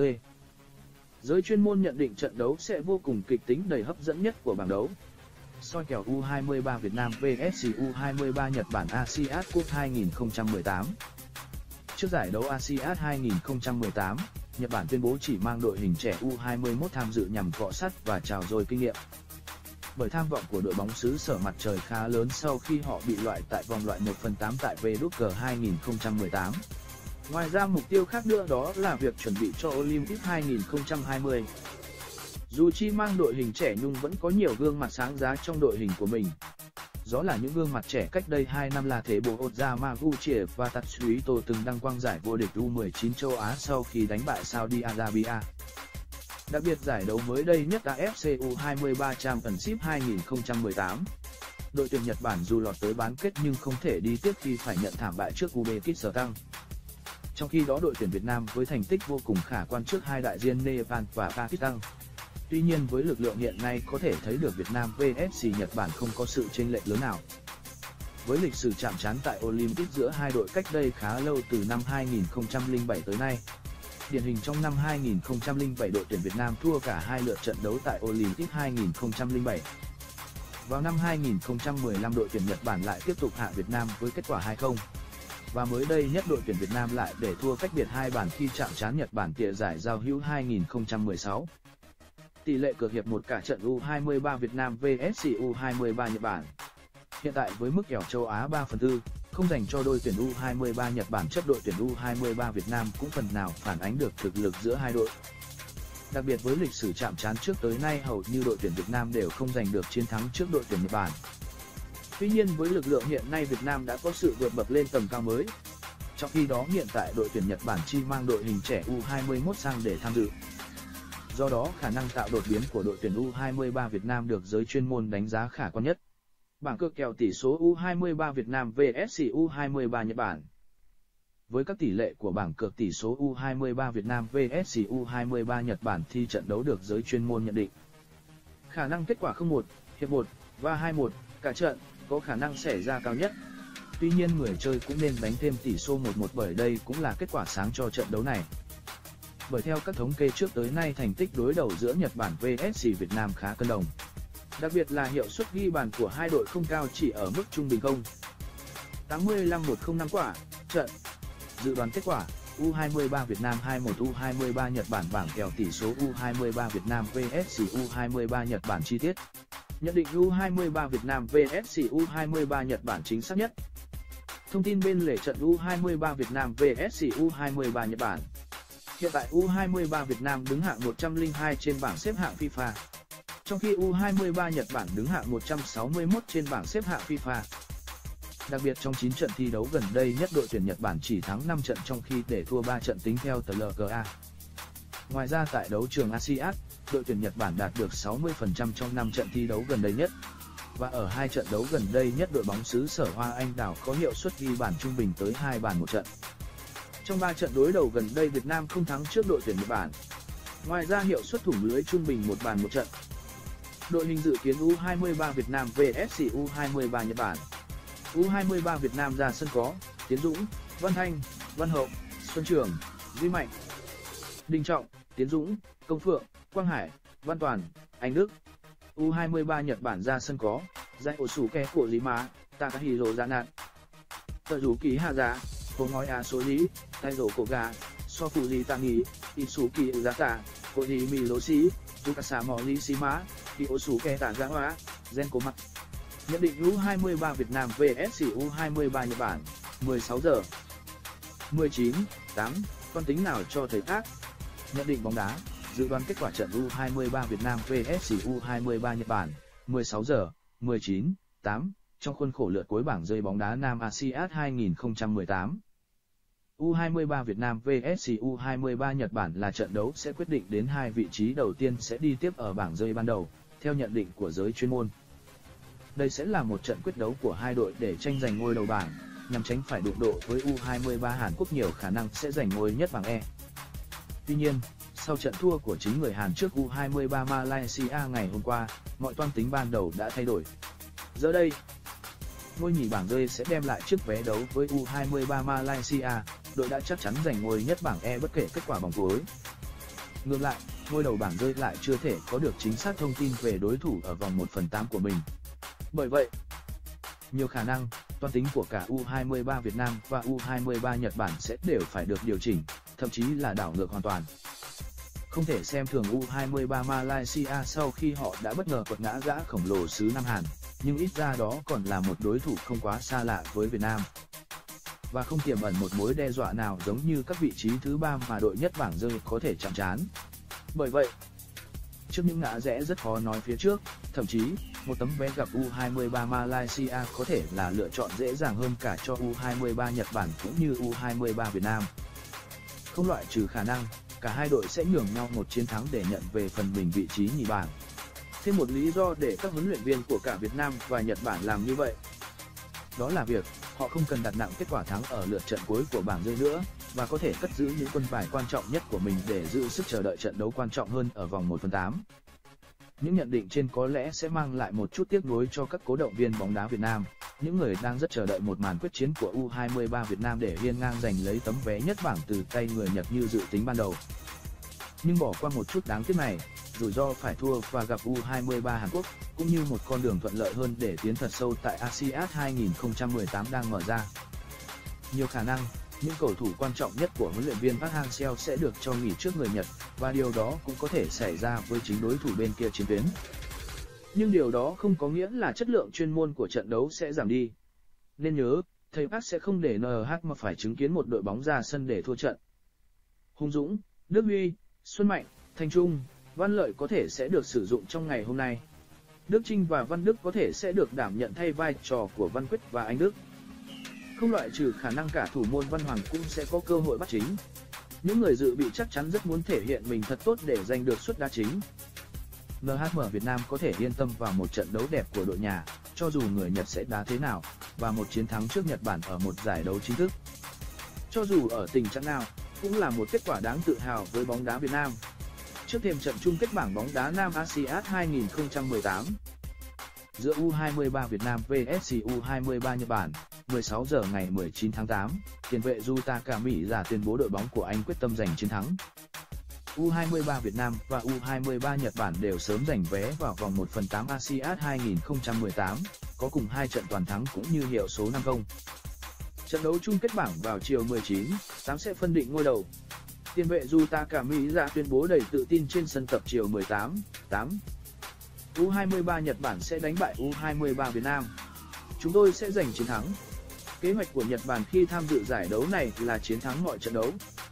giới chuyên môn nhận định trận đấu sẽ vô cùng kịch tính đầy hấp dẫn nhất của bảng đấu. Soi kèo U hai mươi ba Việt Nam vs U hai mươi ba Nhật Bản a si át Cup hai không một tám. Trước giải đấu a si át hai không một tám, Nhật Bản tuyên bố chỉ mang đội hình trẻ U hai mươi mốt tham dự nhằm cọ sắt và trào dồi kinh nghiệm. Bởi tham vọng của đội bóng xứ sở mặt trời khá lớn sau khi họ bị loại tại vòng loại một phần tám tại vê kép hai không một tám. Ngoài ra mục tiêu khác nữa đó là việc chuẩn bị cho Olympic hai không hai không. Dù chi mang đội hình trẻ nhưng vẫn có nhiều gương mặt sáng giá trong đội hình của mình. Đó là những gương mặt trẻ cách đây hai năm là thế bộ Oza Maguchi và Tatsuhito từng đăng quang giải vô địch U mười chín châu Á sau khi đánh bại Saudi Arabia. Đặc biệt giải đấu mới đây nhất a ép xê U hai mươi ba Championship hai không một tám. Đội tuyển Nhật Bản dù lọt tới bán kết nhưng không thể đi tiếp khi phải nhận thảm bại trước Uzbekistan. Trong khi đó đội tuyển Việt Nam với thành tích vô cùng khả quan trước hai đại diện Nepal và Pakistan. Tuy nhiên với lực lượng hiện nay có thể thấy được Việt Nam vs Nhật Bản không có sự chênh lệch lớn nào. Với lịch sử chạm trán tại Olympic giữa hai đội cách đây khá lâu từ năm hai không không bảy tới nay. Điển hình trong năm hai không không bảy đội tuyển Việt Nam thua cả hai lượt trận đấu tại Olympic hai không không bảy. Vào năm hai nghìn không trăm mười lăm đội tuyển Nhật Bản lại tiếp tục hạ Việt Nam với kết quả hai không. Và mới đây nhất đội tuyển Việt Nam lại để thua cách biệt hai bàn khi chạm trán Nhật Bản tại giải giao hữu hai nghìn không trăm mười sáu. Tỷ lệ cược hiệp một cả trận U hai mươi ba Việt Nam vs U hai mươi ba Nhật Bản. Hiện tại với mức kèo châu Á ba phần tư, không dành cho đội tuyển U hai mươi ba Nhật Bản chấp đội tuyển U hai mươi ba Việt Nam cũng phần nào phản ánh được thực lực giữa hai đội. Đặc biệt với lịch sử chạm trán trước tới nay hầu như đội tuyển Việt Nam đều không giành được chiến thắng trước đội tuyển Nhật Bản. Tuy nhiên với lực lượng hiện nay Việt Nam đã có sự vượt bậc lên tầm cao mới. Trong khi đó hiện tại đội tuyển Nhật Bản chỉ mang đội hình trẻ U hai mươi mốt sang để tham dự. Do đó khả năng tạo đột biến của đội tuyển U hai mươi ba Việt Nam được giới chuyên môn đánh giá khả quan nhất. Bảng cược kèo tỷ số U hai mươi ba Việt Nam vs U hai mươi ba Nhật Bản. Với các tỷ lệ của bảng cược tỷ số U hai mươi ba Việt Nam vs U hai mươi ba Nhật Bản thì trận đấu được giới chuyên môn nhận định khả năng kết quả không một, hiệp một và hai một cả trận có khả năng xảy ra cao nhất. Tuy nhiên người chơi cũng nên đánh thêm tỷ số một một bởi đây cũng là kết quả sáng cho trận đấu này. Bởi theo các thống kê trước tới nay thành tích đối đầu giữa Nhật Bản vs Việt Nam khá cân đồng. Đặc biệt là hiệu suất ghi bàn của hai đội không cao, chỉ ở mức trung bình không tám mươi lăm một không năm quả trận. Dự đoán kết quả U hai mươi ba Việt Nam hai một U hai mươi ba Nhật Bản. Bảng kèo tỷ số U hai mươi ba Việt Nam vs U hai mươi ba Nhật Bản chi tiết. Nhận định U hai mươi ba Việt Nam vs U hai mươi ba Nhật Bản chính xác nhất. Thông tin bên lề trận U hai mươi ba Việt Nam vs U hai mươi ba Nhật Bản. Hiện tại U hai mươi ba Việt Nam đứng hạng một trăm lẻ hai trên bảng xếp hạng FIFA, trong khi U hai mươi ba Nhật Bản đứng hạng một trăm sáu mươi mốt trên bảng xếp hạng FIFA. Đặc biệt trong chín trận thi đấu gần đây nhất đội tuyển Nhật Bản chỉ thắng năm trận trong khi để thua ba trận tính theo tờ lờ giê a. Ngoài ra tại đấu trường a si át, đội tuyển Nhật Bản đạt được sáu mươi phần trăm trong năm trận thi đấu gần đây nhất. Và ở hai trận đấu gần đây nhất đội bóng xứ Sở Hoa Anh Đào có hiệu suất ghi bàn trung bình tới hai bàn một trận. Trong ba trận đối đầu gần đây Việt Nam không thắng trước đội tuyển Nhật Bản. Ngoài ra hiệu suất thủng lưới trung bình một bàn một trận. Đội hình dự kiến U hai mươi ba Việt Nam vs U hai mươi ba Nhật Bản. U hai mươi ba Việt Nam ra sân có Tiến Dũng, Văn Thanh, Văn Hậu, Xuân Trường, Duy Mạnh, Đình Trọng, Tiến Dũng, Công Phượng, Quang Hải, Văn Toàn, Anh Đức. U hai mươi ba Nhật Bản ra sân có Dai Osuke của Lý Má, Takahiro Zanat, Tờ Rú Ký Hà Giá, Phố Ngói Á Số Lý, Tai Rổ Cổ Gà, So Phụ Lý Tạ Nghí, Itsuki Uzata, Cô Lý Miloshi, Tsukasa Morishima, Kyosuke Tagawa, Gen Cố Mặt. Nhận định U hai mươi ba Việt Nam vs U hai mươi ba Nhật Bản, mười sáu giờ. mười chín, tám, con tính nào cho thầy khác? Nhận định bóng đá, dự đoán kết quả trận U hai mươi ba Việt Nam vs U hai mươi ba Nhật Bản, mười sáu giờ, mười chín, tám, trong khuôn khổ lượt cuối bảng rơi bóng đá Nam a si át hai nghìn không trăm mười tám. U hai mươi ba Việt Nam vs U hai mươi ba Nhật Bản là trận đấu sẽ quyết định đến hai vị trí đầu tiên sẽ đi tiếp ở bảng rơi ban đầu, theo nhận định của giới chuyên môn. Đây sẽ là một trận quyết đấu của hai đội để tranh giành ngôi đầu bảng, nhằm tránh phải đụng độ với U hai mươi ba Hàn Quốc nhiều khả năng sẽ giành ngôi nhất bảng E. Tuy nhiên, sau trận thua của chính người Hàn trước U hai mươi ba Malaysia ngày hôm qua, mọi toan tính ban đầu đã thay đổi. Giờ đây, ngôi nhì bảng rơi sẽ đem lại chiếc vé đấu với U hai mươi ba Malaysia, đội đã chắc chắn giành ngôi nhất bảng E bất kể kết quả vòng cuối. Ngược lại, ngôi đầu bảng rơi lại chưa thể có được chính xác thông tin về đối thủ ở vòng một phần tám của mình. Bởi vậy, nhiều khả năng, toan tính của cả U hai mươi ba Việt Nam và U hai mươi ba Nhật Bản sẽ đều phải được điều chỉnh, thậm chí là đảo ngược hoàn toàn. Không thể xem thường U hai mươi ba Malaysia sau khi họ đã bất ngờ quật ngã gã khổng lồ xứ Nam Hàn, nhưng ít ra đó còn là một đối thủ không quá xa lạ với Việt Nam. Và không tiềm ẩn một mối đe dọa nào giống như các vị trí thứ ba mà đội nhất bảng rơi có thể chạm trán. Bởi vậy, trước những ngã rẽ rất khó nói phía trước, thậm chí, một tấm vé gặp U hai mươi ba Malaysia có thể là lựa chọn dễ dàng hơn cả cho U hai mươi ba Nhật Bản cũng như U hai mươi ba Việt Nam. Không loại trừ khả năng, cả hai đội sẽ nhường nhau một chiến thắng để nhận về phần mình vị trí nhì bảng. Thêm một lý do để các huấn luyện viên của cả Việt Nam và Nhật Bản làm như vậy. Đó là việc, họ không cần đặt nặng kết quả thắng ở lượt trận cuối của bảng rơi nữa, và có thể cất giữ những quân bài quan trọng nhất của mình để giữ sức chờ đợi trận đấu quan trọng hơn ở vòng một phần tám. Những nhận định trên có lẽ sẽ mang lại một chút tiếc nuối cho các cố động viên bóng đá Việt Nam, những người đang rất chờ đợi một màn quyết chiến của U hai mươi ba Việt Nam để hiên ngang giành lấy tấm vé nhất bảng từ tay người Nhật như dự tính ban đầu. Nhưng bỏ qua một chút đáng tiếc này, rủi ro phải thua và gặp U hai mươi ba Hàn Quốc, cũng như một con đường thuận lợi hơn để tiến thật sâu tại a si át hai không một tám đang mở ra. Nhiều khả năng, những cầu thủ quan trọng nhất của huấn luyện viên Park Hang-seo sẽ được cho nghỉ trước người Nhật, và điều đó cũng có thể xảy ra với chính đối thủ bên kia chiến tuyến. Nhưng điều đó không có nghĩa là chất lượng chuyên môn của trận đấu sẽ giảm đi. Nên nhớ, thầy Park sẽ không để en hát mà phải chứng kiến một đội bóng ra sân để thua trận. Hùng Dũng, Đức Huy, Xuân Mạnh, Thành Trung, Văn Lợi có thể sẽ được sử dụng trong ngày hôm nay. Đức Trinh và Văn Đức có thể sẽ được đảm nhận thay vai trò của Văn Quyết và Anh Đức. Không loại trừ khả năng cả thủ môn Văn Hoàng cũng sẽ có cơ hội bắt chính. Những người dự bị chắc chắn rất muốn thể hiện mình thật tốt để giành được suất đá chính. en hát em Việt Nam có thể yên tâm vào một trận đấu đẹp của đội nhà, cho dù người Nhật sẽ đá thế nào, và một chiến thắng trước Nhật Bản ở một giải đấu chính thức. Cho dù ở tình trạng nào, cũng là một kết quả đáng tự hào với bóng đá Việt Nam. Trước thềm trận chung kết bảng bóng đá Nam a si át hai không một tám giữa U hai mươi ba Việt Nam vs U hai mươi ba Nhật Bản, mười sáu giờ ngày mười chín tháng tám, tiền vệ Yuta Kamizaya tuyên bố đội bóng của anh quyết tâm giành chiến thắng. U hai mươi ba Việt Nam và U hai mươi ba Nhật Bản đều sớm giành vé vào vòng một phần tám a si át hai không một tám, có cùng hai trận toàn thắng cũng như hiệu số năm không. Trận đấu chung kết bảng vào chiều mười chín tháng tám sẽ phân định ngôi đầu. Tiền vệ Yuta Kamizaya tuyên bố đầy tự tin trên sân tập chiều mười tám tháng tám. U hai mươi ba Nhật Bản sẽ đánh bại U hai mươi ba Việt Nam. Chúng tôi sẽ giành chiến thắng. Kế hoạch của Nhật Bản khi tham dự giải đấu này là chiến thắng mọi trận đấu,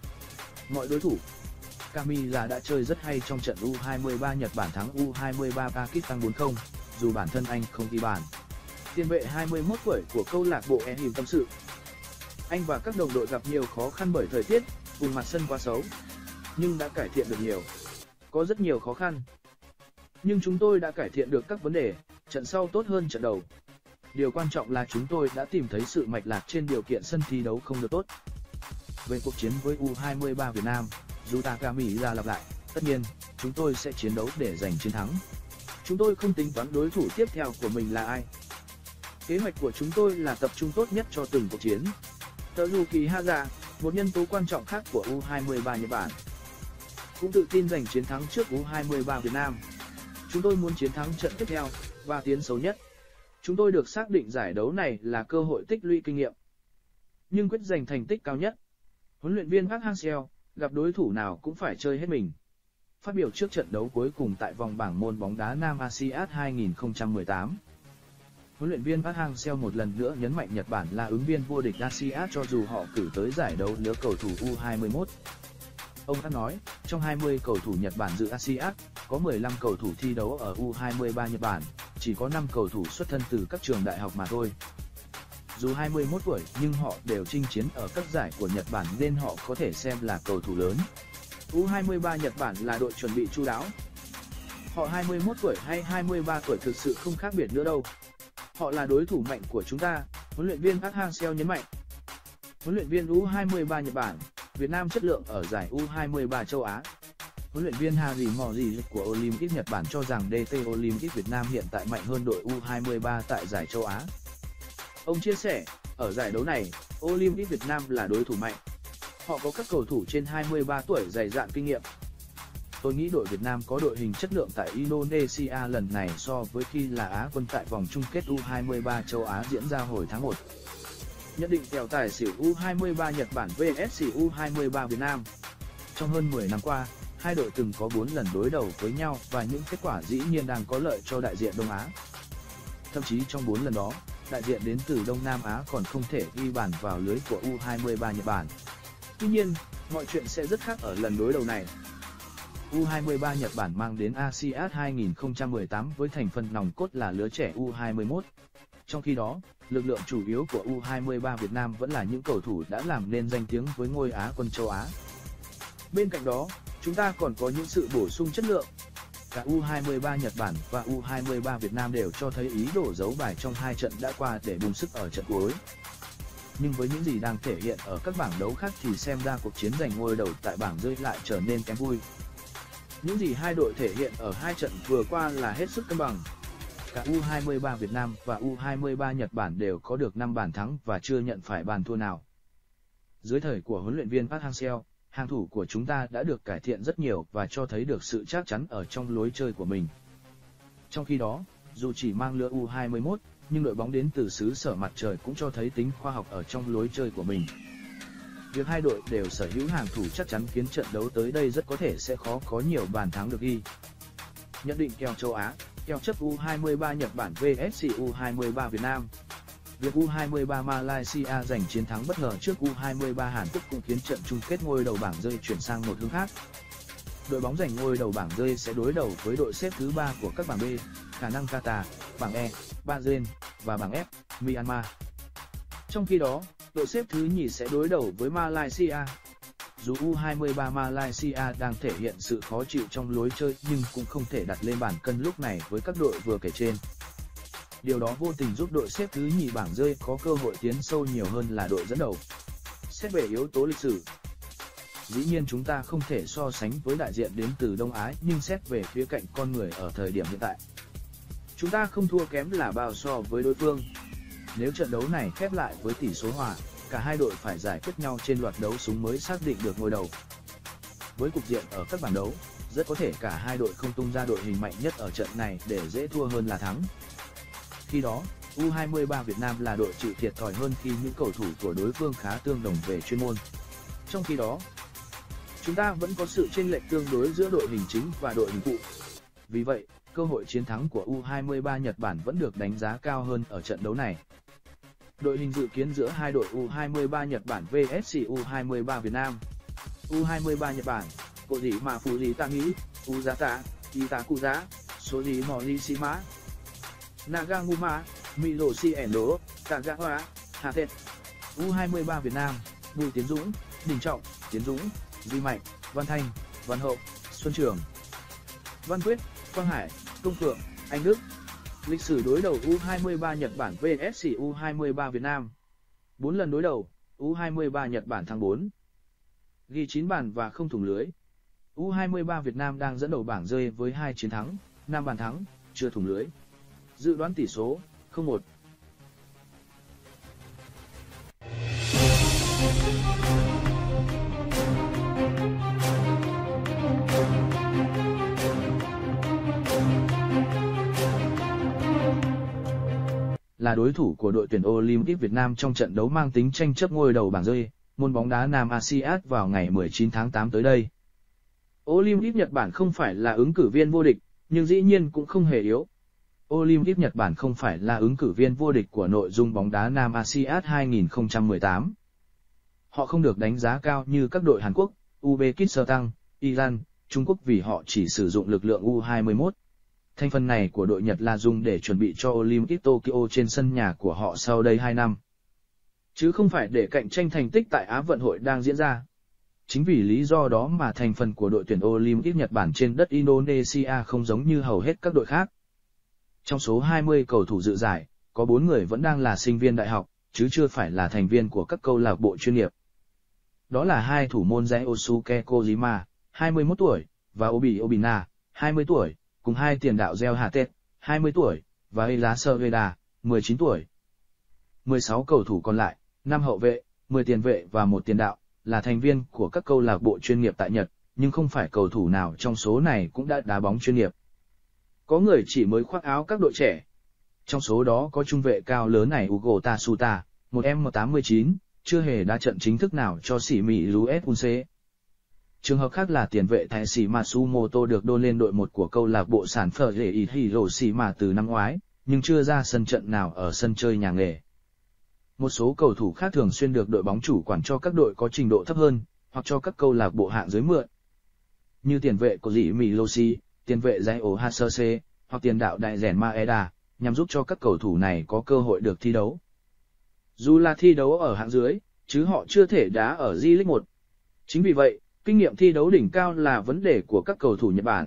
mọi đối thủ. Kamizaya đã chơi rất hay trong trận U hai mươi ba Nhật Bản thắng U hai mươi ba Pakistan bốn không, dù bản thân anh không ghi bàn. Tiền vệ hai mươi mốt tuổi của câu lạc bộ Ehim tâm sự. Anh và các đồng đội gặp nhiều khó khăn bởi thời tiết, vùng mặt sân quá xấu, nhưng đã cải thiện được nhiều. Có rất nhiều khó khăn, nhưng chúng tôi đã cải thiện được các vấn đề, trận sau tốt hơn trận đầu. Điều quan trọng là chúng tôi đã tìm thấy sự mạch lạc trên điều kiện sân thi đấu không được tốt. Về cuộc chiến với U hai mươi ba Việt Nam, Yuta Kamizaya lặp lại, tất nhiên, chúng tôi sẽ chiến đấu để giành chiến thắng. Chúng tôi không tính toán đối thủ tiếp theo của mình là ai. Kế hoạch của chúng tôi là tập trung tốt nhất cho từng cuộc chiến. Tsuki Hara, một nhân tố quan trọng khác của U hai mươi ba Nhật Bản, cũng tự tin giành chiến thắng trước U hai mươi ba Việt Nam. Chúng tôi muốn chiến thắng trận tiếp theo và tiến xấu nhất. Chúng tôi được xác định giải đấu này là cơ hội tích lũy kinh nghiệm, nhưng quyết giành thành tích cao nhất. Huấn luyện viên Park Hang-seo gặp đối thủ nào cũng phải chơi hết mình. Phát biểu trước trận đấu cuối cùng tại vòng bảng môn bóng đá Nam a si át hai không một tám, huấn luyện viên Park Hang-seo một lần nữa nhấn mạnh Nhật Bản là ứng viên vô địch a si át cho dù họ cử tới giải đấu lứa cầu thủ U hai mươi mốt. Ông đã nói, trong hai mươi cầu thủ Nhật Bản dự a si át, có mười lăm cầu thủ thi đấu ở U hai mươi ba Nhật Bản, chỉ có năm cầu thủ xuất thân từ các trường đại học mà thôi. Dù hai mươi mốt tuổi nhưng họ đều chinh chiến ở các giải của Nhật Bản nên họ có thể xem là cầu thủ lớn. U hai mươi ba Nhật Bản là đội chuẩn bị chu đáo. Họ hai mươi mốt tuổi hay hai mươi ba tuổi thực sự không khác biệt nữa đâu. Họ là đối thủ mạnh của chúng ta, huấn luyện viên Park Hang-seo nhấn mạnh. Huấn luyện viên U hai mươi ba Nhật Bản, Việt Nam chất lượng ở giải U hai mươi ba châu Á. Huấn luyện viên Harry Mori của Olympic Nhật Bản cho rằng đê tê Olympic Việt Nam hiện tại mạnh hơn đội U hai mươi ba tại giải châu Á. Ông chia sẻ, ở giải đấu này, Olympic Việt Nam là đối thủ mạnh. Họ có các cầu thủ trên hai mươi ba tuổi dày dạn kinh nghiệm. Tôi nghĩ đội Việt Nam có đội hình chất lượng tại Indonesia lần này so với khi là Á quân tại vòng chung kết U hai mươi ba châu Á diễn ra hồi tháng một. Nhận định kèo tài xỉu U hai mươi ba Nhật Bản vs U hai mươi ba Việt Nam. Trong hơn mười năm qua, hai đội từng có bốn lần đối đầu với nhau và những kết quả dĩ nhiên đang có lợi cho đại diện Đông Á. Thậm chí trong bốn lần đó, đại diện đến từ Đông Nam Á còn không thể ghi bàn vào lưới của U hai mươi ba Nhật Bản. Tuy nhiên, mọi chuyện sẽ rất khác ở lần đối đầu này. U hai mươi ba Nhật Bản mang đến a si át hai không một tám với thành phần nòng cốt là lứa trẻ U hai mươi mốt. Trong khi đó, lực lượng chủ yếu của U hai mươi ba Việt Nam vẫn là những cầu thủ đã làm nên danh tiếng với ngôi Á quân châu Á. Bên cạnh đó, chúng ta còn có những sự bổ sung chất lượng. Cả U hai mươi ba Nhật Bản và U hai mươi ba Việt Nam đều cho thấy ý đồ giấu bài trong hai trận đã qua để bùng sức ở trận cuối. Nhưng với những gì đang thể hiện ở các bảng đấu khác thì xem ra cuộc chiến giành ngôi đầu tại bảng rơi lại trở nên kém vui. Những gì hai đội thể hiện ở hai trận vừa qua là hết sức cân bằng. Cả U hai mươi ba Việt Nam và U hai mươi ba Nhật Bản đều có được năm bàn thắng và chưa nhận phải bàn thua nào. Dưới thời của huấn luyện viên Park Hang-seo, hàng thủ của chúng ta đã được cải thiện rất nhiều và cho thấy được sự chắc chắn ở trong lối chơi của mình. Trong khi đó, dù chỉ mang lứa U hai mươi mốt, nhưng đội bóng đến từ xứ sở mặt trời cũng cho thấy tính khoa học ở trong lối chơi của mình. Việc hai đội đều sở hữu hàng thủ chắc chắn khiến trận đấu tới đây rất có thể sẽ khó có nhiều bàn thắng được ghi. Nhận định kèo châu Á, kèo chấp U hai mươi ba Nhật Bản vs U hai mươi ba Việt Nam. Việc U hai mươi ba Malaysia giành chiến thắng bất ngờ trước U hai mươi ba Hàn Quốc cũng khiến trận chung kết ngôi đầu bảng rơi chuyển sang một hướng khác. Đội bóng giành ngôi đầu bảng rơi sẽ đối đầu với đội xếp thứ ba của các bảng B, khả năng Qatar, bảng E, Bahrain và bảng F, Myanmar. Trong khi đó, đội xếp thứ nhì sẽ đối đầu với Malaysia. Dù U hai mươi ba Malaysia đang thể hiện sự khó chịu trong lối chơi nhưng cũng không thể đặt lên bàn cân lúc này với các đội vừa kể trên. Điều đó vô tình giúp đội xếp thứ nhì bảng rơi có cơ hội tiến sâu nhiều hơn là đội dẫn đầu. Xét về yếu tố lịch sử, dĩ nhiên chúng ta không thể so sánh với đại diện đến từ Đông Á, nhưng xét về khía cạnh con người ở thời điểm hiện tại, chúng ta không thua kém là bao so với đối phương. Nếu trận đấu này khép lại với tỷ số hòa, cả hai đội phải giải quyết nhau trên loạt đấu súng mới xác định được ngôi đầu. Với cục diện ở các bảng đấu, rất có thể cả hai đội không tung ra đội hình mạnh nhất ở trận này để dễ thua hơn là thắng. Khi đó, U hai mươi ba Việt Nam là đội chịu thiệt thòi hơn khi những cầu thủ của đối phương khá tương đồng về chuyên môn. Trong khi đó, chúng ta vẫn có sự chênh lệch tương đối giữa đội hình chính và đội hình phụ. Vì vậy, cơ hội chiến thắng của U hai mươi ba Nhật Bản vẫn được đánh giá cao hơn ở trận đấu này. Đội hình dự kiến giữa hai đội U hai mươi ba Nhật Bản vs U hai mươi ba Việt Nam. U hai mươi ba Nhật Bản, Cổ Dĩ Mà Phú Lý Ta Nghĩ, Uzata, Itakuza, Sori Morishima, Naganguma, Miroshi Endo, Kagawa, Hatet. U hai mươi ba Việt Nam, Bùi Tiến Dũng, Đình Trọng, Tiến Dũng, Duy Mạnh, Văn Thanh, Văn Hậu, Xuân Trường, Văn Quyết, Quang Hải, Công Phượng, Anh Đức. Lịch sử đối đầu U hai mươi ba Nhật Bản vs U hai mươi ba Việt Nam. bốn lần đối đầu, U hai mươi ba Nhật Bản thắng bốn. Ghi chín bàn và không thủng lưới. U hai mươi ba Việt Nam đang dẫn đầu bảng rơi với hai chiến thắng, năm bàn thắng, chưa thủng lưới. Dự đoán tỷ số không một. Là đối thủ của đội tuyển Olympic Việt Nam trong trận đấu mang tính tranh chấp ngôi đầu bảng rơi, môn bóng đá Nam Asia vào ngày mười chín tháng tám tới đây. Olympic Nhật Bản không phải là ứng cử viên vô địch, nhưng dĩ nhiên cũng không hề yếu. Olympic Nhật Bản không phải là ứng cử viên vô địch của nội dung bóng đá Nam Asia hai không một tám. Họ không được đánh giá cao như các đội Hàn Quốc, Uzbekistan, Iran, Trung Quốc vì họ chỉ sử dụng lực lượng U hai mươi mốt. Thành phần này của đội Nhật là dùng để chuẩn bị cho Olympic Tokyo trên sân nhà của họ sau đây hai năm. Chứ không phải để cạnh tranh thành tích tại Á vận hội đang diễn ra. Chính vì lý do đó mà thành phần của đội tuyển Olympic Nhật Bản trên đất Indonesia không giống như hầu hết các đội khác. Trong số hai mươi cầu thủ dự giải, có bốn người vẫn đang là sinh viên đại học, chứ chưa phải là thành viên của các câu lạc bộ chuyên nghiệp. Đó là hai thủ môn Ryosuke Kojima, hai mươi mốt tuổi, và Obi Obina, hai mươi tuổi, cùng hai tiền đạo Reo Hatet, hai mươi tuổi, và Eira Sereda, mười chín tuổi. mười sáu cầu thủ còn lại, năm hậu vệ, mười tiền vệ và một tiền đạo, là thành viên của các câu lạc bộ chuyên nghiệp tại Nhật, nhưng không phải cầu thủ nào trong số này cũng đã đá bóng chuyên nghiệp. Có người chỉ mới khoác áo các đội trẻ. Trong số đó có trung vệ cao lớn này Ugo Tasuta, một em tám mươi chín, chưa hề đá trận chính thức nào cho xỉ mị Lues Punce. Trường hợp khác là tiền vệ Thái Sĩ Matsumoto được đôn lên đội một của câu lạc bộ sản phở Rei Hiroshima từ năm ngoái, nhưng chưa ra sân trận nào ở sân chơi nhà nghề. Một số cầu thủ khác thường xuyên được đội bóng chủ quản cho các đội có trình độ thấp hơn, hoặc cho các câu lạc bộ hạng dưới mượn. Như tiền vệ của Dị Miloshi, tiền vệ Ryo Hasase, hoặc tiền đạo Đại Rèn Maeda, nhằm giúp cho các cầu thủ này có cơ hội được thi đấu. Dù là thi đấu ở hạng dưới, chứ họ chưa thể đá ở J-League một. Chính vì vậy, kinh nghiệm thi đấu đỉnh cao là vấn đề của các cầu thủ Nhật Bản.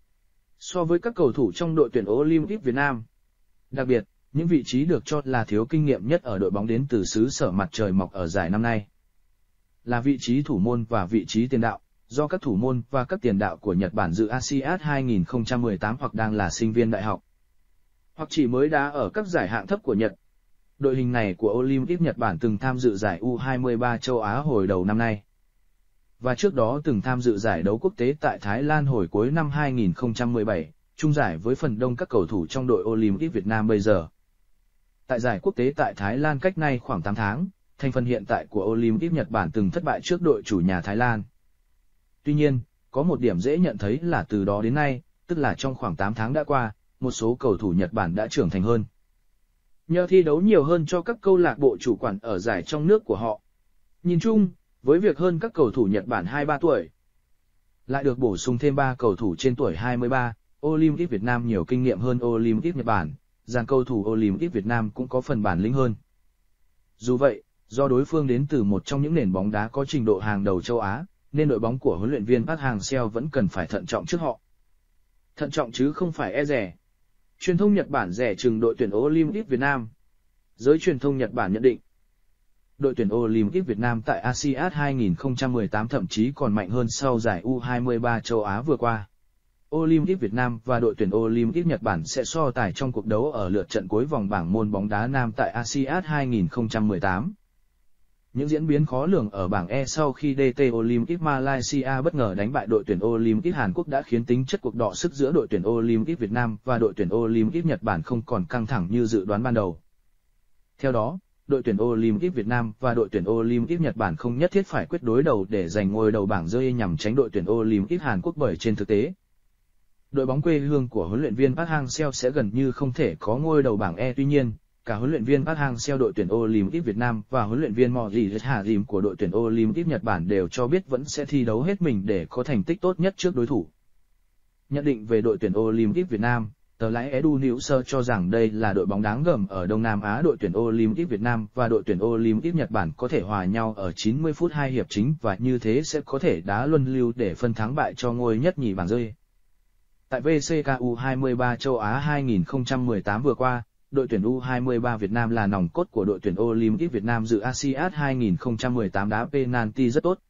So với các cầu thủ trong đội tuyển Olympic Việt Nam, đặc biệt, những vị trí được cho là thiếu kinh nghiệm nhất ở đội bóng đến từ xứ sở mặt trời mọc ở giải năm nay là vị trí thủ môn và vị trí tiền đạo, do các thủ môn và các tiền đạo của Nhật Bản dự a si át hai không một tám hoặc đang là sinh viên đại học, hoặc chỉ mới đá ở các giải hạng thấp của Nhật. Đội hình này của Olympic Nhật Bản từng tham dự giải U hai mươi ba châu Á hồi đầu năm nay. và trước đó từng tham dự giải đấu quốc tế tại Thái Lan hồi cuối năm hai nghìn không trăm mười bảy, chung giải với phần đông các cầu thủ trong đội Olympic Việt Nam bây giờ. Tại giải quốc tế tại Thái Lan cách nay khoảng tám tháng, thành phần hiện tại của Olympic Nhật Bản từng thất bại trước đội chủ nhà Thái Lan. Tuy nhiên, có một điểm dễ nhận thấy là từ đó đến nay, tức là trong khoảng tám tháng đã qua, một số cầu thủ Nhật Bản đã trưởng thành hơn. Nhờ thi đấu nhiều hơn cho các câu lạc bộ chủ quản ở giải trong nước của họ. Nhìn chung, với việc hơn các cầu thủ Nhật Bản hai mươi ba tuổi, lại được bổ sung thêm ba cầu thủ trên tuổi hai mươi ba, Olympic Việt Nam nhiều kinh nghiệm hơn Olympic Nhật Bản, dàn cầu thủ Olympic Việt Nam cũng có phần bản lĩnh hơn. Dù vậy, do đối phương đến từ một trong những nền bóng đá có trình độ hàng đầu châu Á, nên đội bóng của huấn luyện viên Park Hang-seo vẫn cần phải thận trọng trước họ. Thận trọng chứ không phải e dè. Truyền thông Nhật Bản rẻ chừng đội tuyển Olympic Việt Nam. Giới truyền thông Nhật Bản nhận định, đội tuyển Olympic Việt Nam tại a si át hai nghìn không trăm mười tám thậm chí còn mạnh hơn sau giải U hai mươi ba châu Á vừa qua. Olympic Việt Nam và đội tuyển Olympic Nhật Bản sẽ so tài trong cuộc đấu ở lượt trận cuối vòng bảng môn bóng đá nam tại a si át hai nghìn không trăm mười tám. Những diễn biến khó lường ở bảng E sau khi đê tê Olympic Malaysia bất ngờ đánh bại đội tuyển Olympic Hàn Quốc đã khiến tính chất cuộc đọ sức giữa đội tuyển Olympic Việt Nam và đội tuyển Olympic Nhật Bản không còn căng thẳng như dự đoán ban đầu. Theo đó, đội tuyển Olympic Việt Nam và đội tuyển Olympic Nhật Bản không nhất thiết phải quyết đối đầu để giành ngôi đầu bảng rơi nhằm tránh đội tuyển Olympic Hàn Quốc bởi trên thực tế, đội bóng quê hương của huấn luyện viên Park Hang-seo sẽ gần như không thể có ngôi đầu bảng E. Tuy nhiên, cả huấn luyện viên Park Hang-seo đội tuyển Olympic Việt Nam và huấn luyện viên Mori Harim của đội tuyển Olympic Nhật Bản đều cho biết vẫn sẽ thi đấu hết mình để có thành tích tốt nhất trước đối thủ. Nhận định về đội tuyển Olympic Việt Nam, tờ lái Edu News cho rằng đây là đội bóng đáng gờm ở Đông Nam Á. Đội tuyển Olympic Việt Nam và đội tuyển Olympic Nhật Bản có thể hòa nhau ở chín mươi phút hai hiệp chính và như thế sẽ có thể đá luân lưu để phân thắng bại cho ngôi nhất nhì bảng rơi. Tại vê xê ca U hai mươi ba châu Á hai nghìn không trăm mười tám vừa qua, đội tuyển U hai mươi ba Việt Nam là nòng cốt của đội tuyển Olympic Việt Nam dự a si át hai nghìn không trăm mười tám đá penalty rất tốt.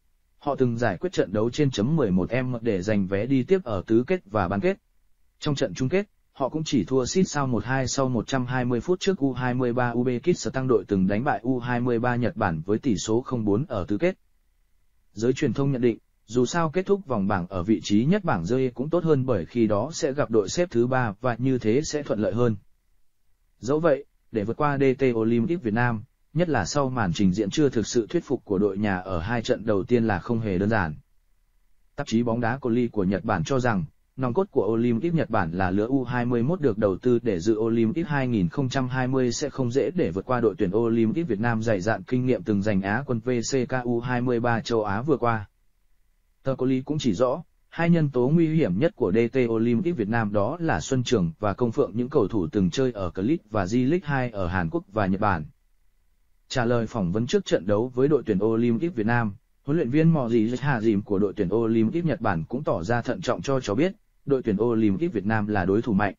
Họ từng giải quyết trận đấu trên chấm mười một em để giành vé đi tiếp ở tứ kết và bán kết. Trong trận chung kết, họ cũng chỉ thua xít sao một hai sau một trăm hai mươi phút trước U hai mươi ba Uzbekistan. Đội từng đánh bại U hai mươi ba Nhật Bản với tỷ số không bốn ở tứ kết. Giới truyền thông nhận định, dù sao kết thúc vòng bảng ở vị trí nhất bảng rơi cũng tốt hơn bởi khi đó sẽ gặp đội xếp thứ ba và như thế sẽ thuận lợi hơn. Dẫu vậy, để vượt qua đê tê Olympic Việt Nam, nhất là sau màn trình diễn chưa thực sự thuyết phục của đội nhà ở hai trận đầu tiên là không hề đơn giản. Tạp chí bóng đá Koli của Nhật Bản cho rằng, nòng cốt của Olympic Nhật Bản là lứa U hai mươi mốt được đầu tư để dự Olympic hai nghìn không trăm hai mươi sẽ không dễ để vượt qua đội tuyển Olympic Việt Nam dày dạn kinh nghiệm từng giành Á quân vê xê ca U hai mươi ba châu Á vừa qua. Tờ Koli cũng chỉ rõ, hai nhân tố nguy hiểm nhất của đê tê Olympic Việt Nam đó là Xuân Trường và Công Phượng, những cầu thủ từng chơi ở K-League và J-League hai ở Hàn Quốc và Nhật Bản. Trả lời phỏng vấn trước trận đấu với đội tuyển Olympic Việt Nam, huấn luyện viên Mori Harim của đội tuyển Olympic Nhật Bản cũng tỏ ra thận trọng cho cho biết, đội tuyển Olympic Việt Nam là đối thủ mạnh.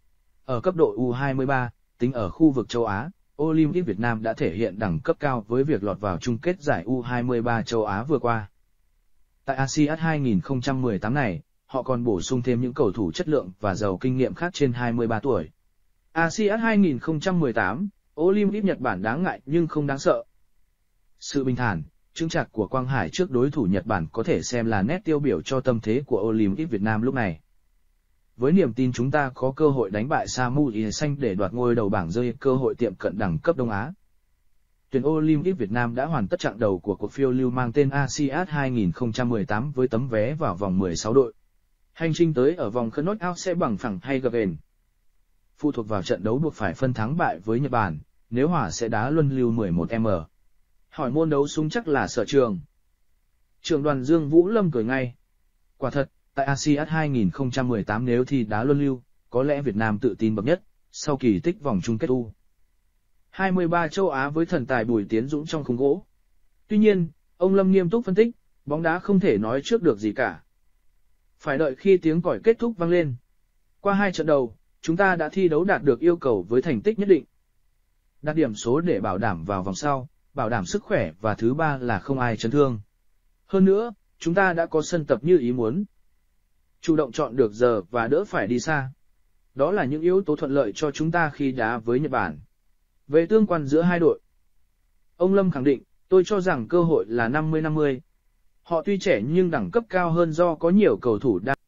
Ở cấp độ U hai mươi ba, tính ở khu vực châu Á, Olympic Việt Nam đã thể hiện đẳng cấp cao với việc lọt vào chung kết giải U hai mươi ba châu Á vừa qua. Tại a si át hai nghìn không trăm mười tám này, họ còn bổ sung thêm những cầu thủ chất lượng và giàu kinh nghiệm khác trên hai mươi ba tuổi. a si át hai nghìn không trăm mười tám, Olympic Nhật Bản đáng ngại nhưng không đáng sợ. Sự bình thản, chững chạc của Quang Hải trước đối thủ Nhật Bản có thể xem là nét tiêu biểu cho tâm thế của Olympic Việt Nam lúc này. Với niềm tin chúng ta có cơ hội đánh bại Samurai Xanh để đoạt ngôi đầu bảng rơi, cơ hội tiệm cận đẳng cấp Đông Á. Tuyển Olympic Việt Nam đã hoàn tất chặng đầu của cuộc phiêu lưu mang tên a si át hai nghìn không trăm mười tám với tấm vé vào vòng mười sáu đội. Hành trình tới ở vòng knockout sẽ bằng phẳng hay gặp ền. Phụ thuộc vào trận đấu buộc phải phân thắng bại với Nhật Bản, nếu hòa sẽ đá luân lưu mười một em. Hỏi môn đấu súng chắc là sở trường. Trưởng đoàn Dương Vũ Lâm cười ngay. Quả thật, tại a si át hai nghìn không trăm mười tám nếu thi đá luân lưu, có lẽ Việt Nam tự tin bậc nhất, sau kỳ tích vòng chung kết U hai mươi ba châu Á với thần tài Bùi Tiến Dũng trong khung gỗ. Tuy nhiên, ông Lâm nghiêm túc phân tích, bóng đá không thể nói trước được gì cả. Phải đợi khi tiếng còi kết thúc vang lên. Qua hai trận đầu, chúng ta đã thi đấu đạt được yêu cầu với thành tích nhất định. Đạt điểm số để bảo đảm vào vòng sau, bảo đảm sức khỏe và thứ ba là không ai chấn thương. Hơn nữa, chúng ta đã có sân tập như ý muốn. Chủ động chọn được giờ và đỡ phải đi xa. Đó là những yếu tố thuận lợi cho chúng ta khi đá với Nhật Bản. Về tương quan giữa hai đội, ông Lâm khẳng định, tôi cho rằng cơ hội là năm mươi năm mươi. Họ tuy trẻ nhưng đẳng cấp cao hơn do có nhiều cầu thủ đang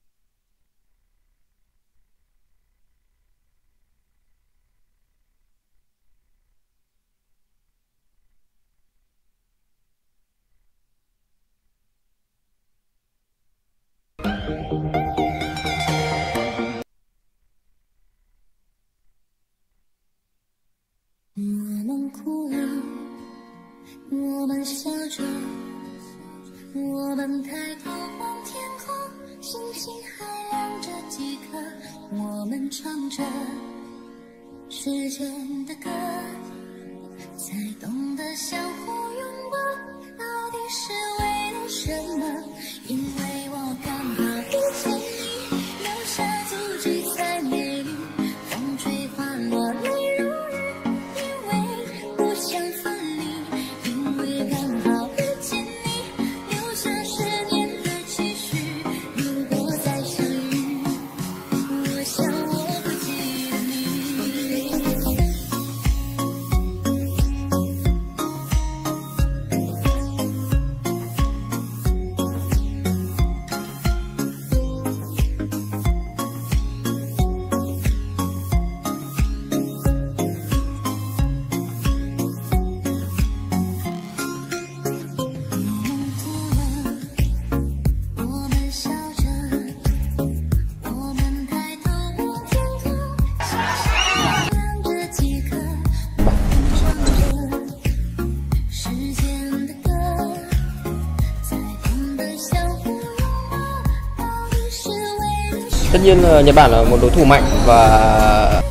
Tất nhiên Nhật Bản là một đối thủ mạnh và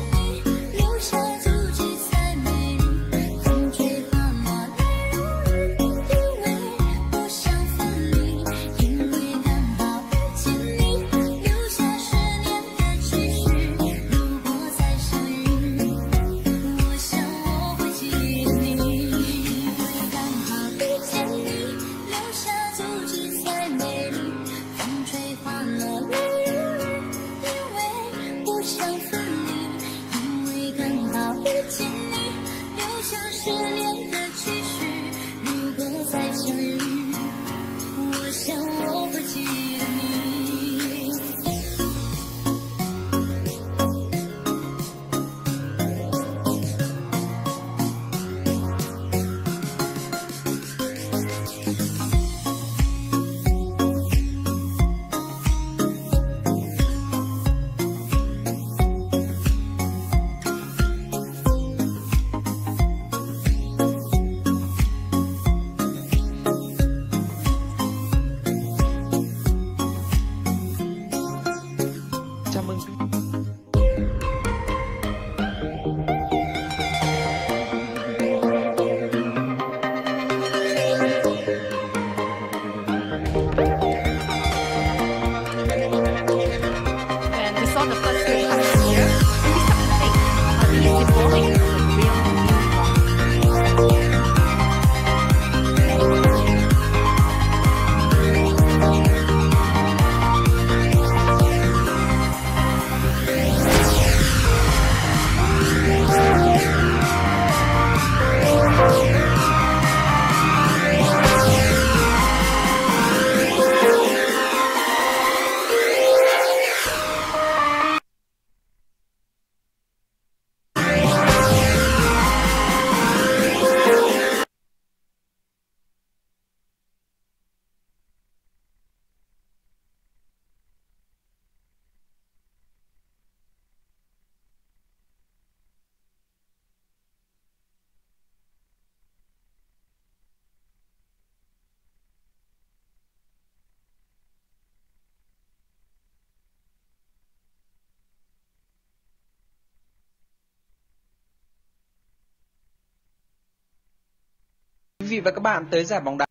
Quý vị và các bạn tới giải bóng đá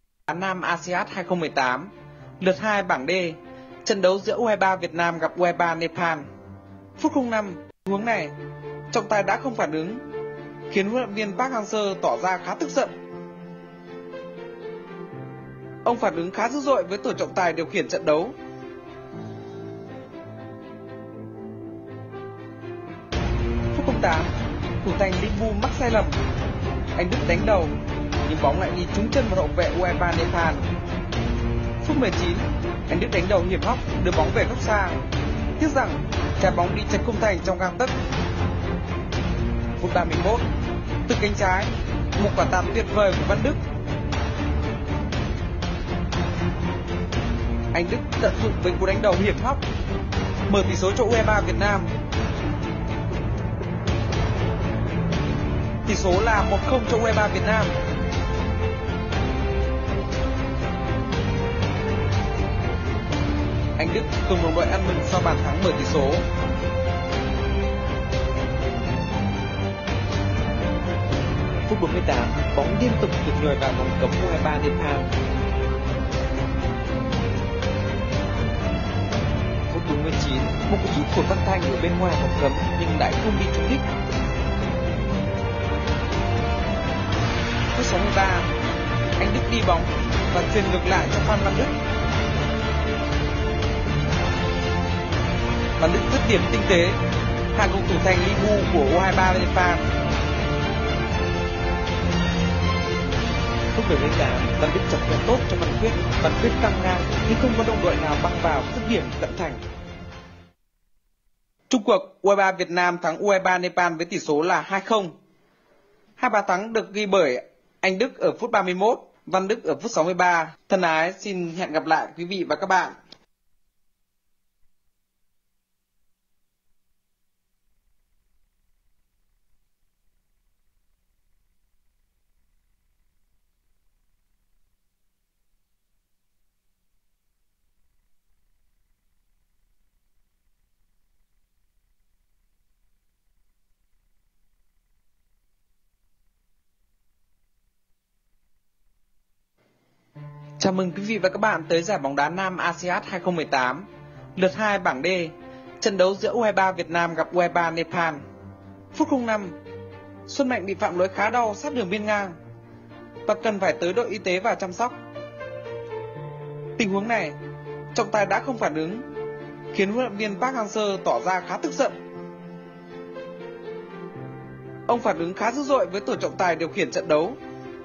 Nam a si át hai không một tám, lượt hai bảng D, trận đấu giữa u hai ba Việt Nam gặp u hai ba Nepal. Phút không năm, tình huống này, trọng tài đã không phản ứng, khiến huấn luyện viên Park Hang-seo tỏ ra khá tức giận. Ông phản ứng khá dữ dội với tổ trọng tài điều khiển trận đấu. Phút không tám, thủ thành Lee Bu mắc sai lầm, anh Đức đánh đầu nhưng bóng lại đi trúng chân vào hậu vệ u hai ba Nepal. Phút mười chín, anh Đức đánh đầu hiểm hóc đưa bóng về góc xa. Tiếc rằng trái bóng đi chật khung thành trong gang tấc. Phút ba mươi mốt, từ cánh trái, một quả tạt tuyệt vời của Văn Đức. Anh Đức tận dụng với cú đánh đầu hiểm hóc, mở tỷ số cho u hai ba Việt Nam. Tỷ số là một không cho u hai ba Việt Nam. Anh Đức cùng đồng đội ăn mừng sau bàn thắng mở tỷ số. Phút bốn mươi tám, bóng liên tục được nhồi vào vòng cấm u hai ba Nepal. Phút bốn mươi chín, một cú sút của Văn Thanh ở bên ngoài vòng cấm nhưng lại không bị trúng đích. Phút sáu mươi ba, anh Đức đi bóng và chuyền ngược lại cho Phan Văn Đức. Văn Đức dứt điểm tinh tế, hai cầu thủ thành Li Bu của u hai ba Nepal. Phút bảy mươi tám, Văn Đức chọc khe tốt cho Văn Quyết, Văn Quyết căng ngang nhưng không có đồng đội nào băng vào dứt điểm cận thành. Chung cuộc, u hai ba Việt Nam thắng u hai ba Nepal với tỷ số là hai không. Hai bàn thắng được ghi bởi anh Đức ở phút ba mươi mốt, Văn Đức ở phút sáu mươi ba. Thân ái, xin hẹn gặp lại quý vị và các bạn. Chào mừng quý vị và các bạn tới giải bóng đá nam a si át hai không một tám, lượt hai bảng D, trận đấu giữa u hai ba Việt Nam gặp u hai ba Nepal. Phút không năm, Xuân Mạnh bị phạm lỗi khá đau sát đường biên ngang và cần phải tới đội y tế vào chăm sóc. Tình huống này, trọng tài đã không phản ứng, khiến huấn luyện viên Park Hang-seo tỏ ra khá tức giận. Ông phản ứng khá dữ dội với tổ trọng tài điều khiển trận đấu.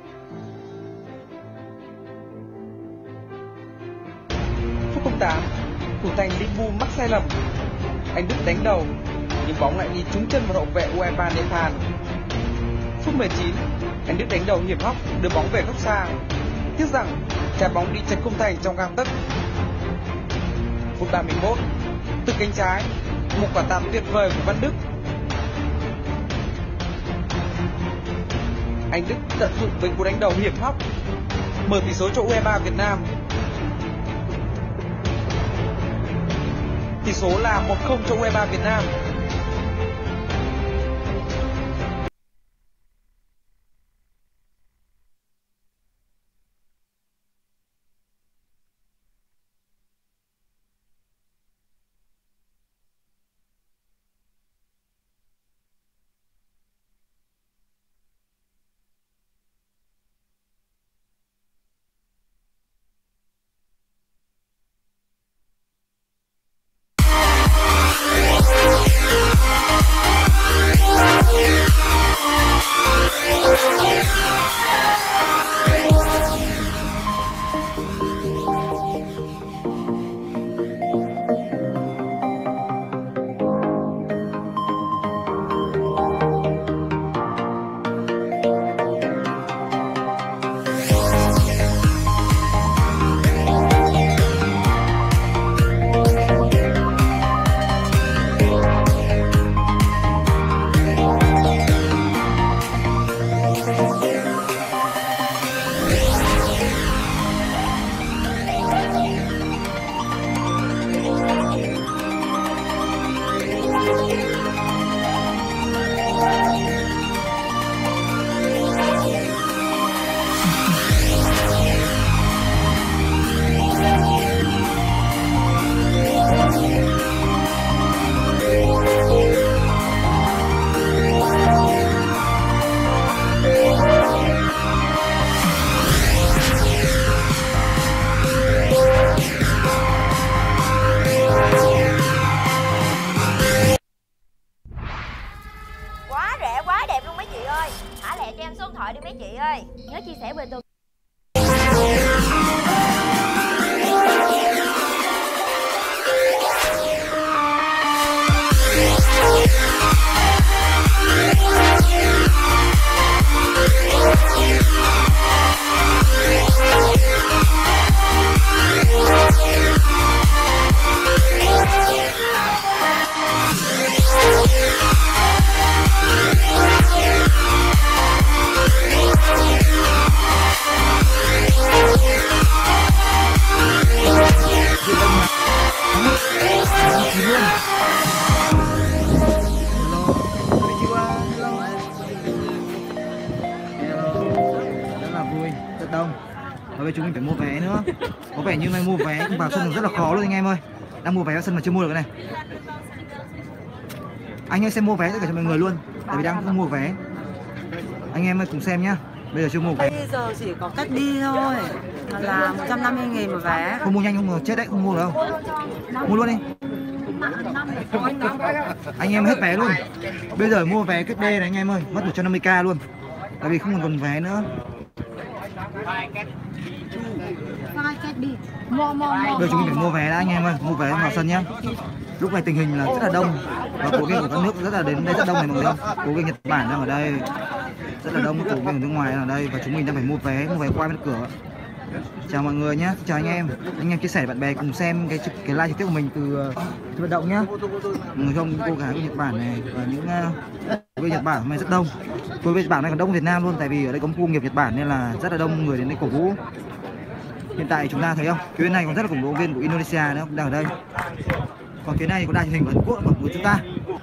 Phút không tám, thủ thành Li Bu mắc sai lầm, anh Đức đánh đầu nhưng bóng lại đi trúng chân vào hậu vệ u hai ba Nepal. Phút mười chín, anh Đức đánh đầu hiểm hóc đưa bóng về góc xa, tiếc rằng trái bóng đi chật khung thành trong gang tấc. Phút ba mươi mốt, từ cánh trái, một quả tạt tuyệt vời của Văn Đức. Anh Đức tận dụng với cú đánh đầu hiểm hóc, mở tỷ số cho u hai ba Việt Nam. Tỷ số là một không cho u hai ba Việt Nam. Nhớ chia sẻ về tôi. vui, rất đông. Và bây giờ chúng mình phải mua vé nữa. Có vẻ như này mua vé vào sân rất là khó luôn anh em ơi. Đang mua vé vào sân mà chưa mua được cái này. Anh ơi xem mua vé tất cả cho mọi người luôn, tại vì đang không mua vé. Anh em ơi cùng xem nhá. Bây giờ chưa mua vé. Bây giờ chỉ có cách đi thôi, là một trăm năm mươi nghìn một vé. Không mua nhanh không mua chết đấy, không mua đâu. Mua luôn đi. Anh em hết vé luôn. Bây giờ mua vé kết D này anh em ơi, mất một trăm năm mươi k luôn. Tại vì không còn còn vé nữa. Bây giờ chúng mình phải mua vé đã anh em ơi, mua vé vào sân nhá. Lúc này tình hình là rất là đông và cổ viên của các nước rất là đến đây rất đông này mọi người không? Cổ viên Nhật Bản đang ở đây, rất là đông, cổ viên ở nước ngoài đang ở đây và chúng mình đang phải mua vé, mua vé qua bên cửa. Chào mọi người nhé, chào anh em, anh em chia sẻ bạn bè cùng xem cái cái live trực tiếp của mình từ uh, vận động nhá. Mọi người không, cô gái của Nhật Bản này và những uh, Nhật Bản hôm nay rất đông. Cô Nhật Bản này còn đông Việt Nam luôn, tại vì ở đây có một khu nghiệp Nhật Bản nên là rất là đông người đến đây cổ vũ. Hiện tại chúng ta thấy không, phía bên này còn rất là cổ vũ viên của Indonesia nữa đang ở đây. Còn phía này có đài truyền hình của Hàn Quốc phỏng vấn chúng ta.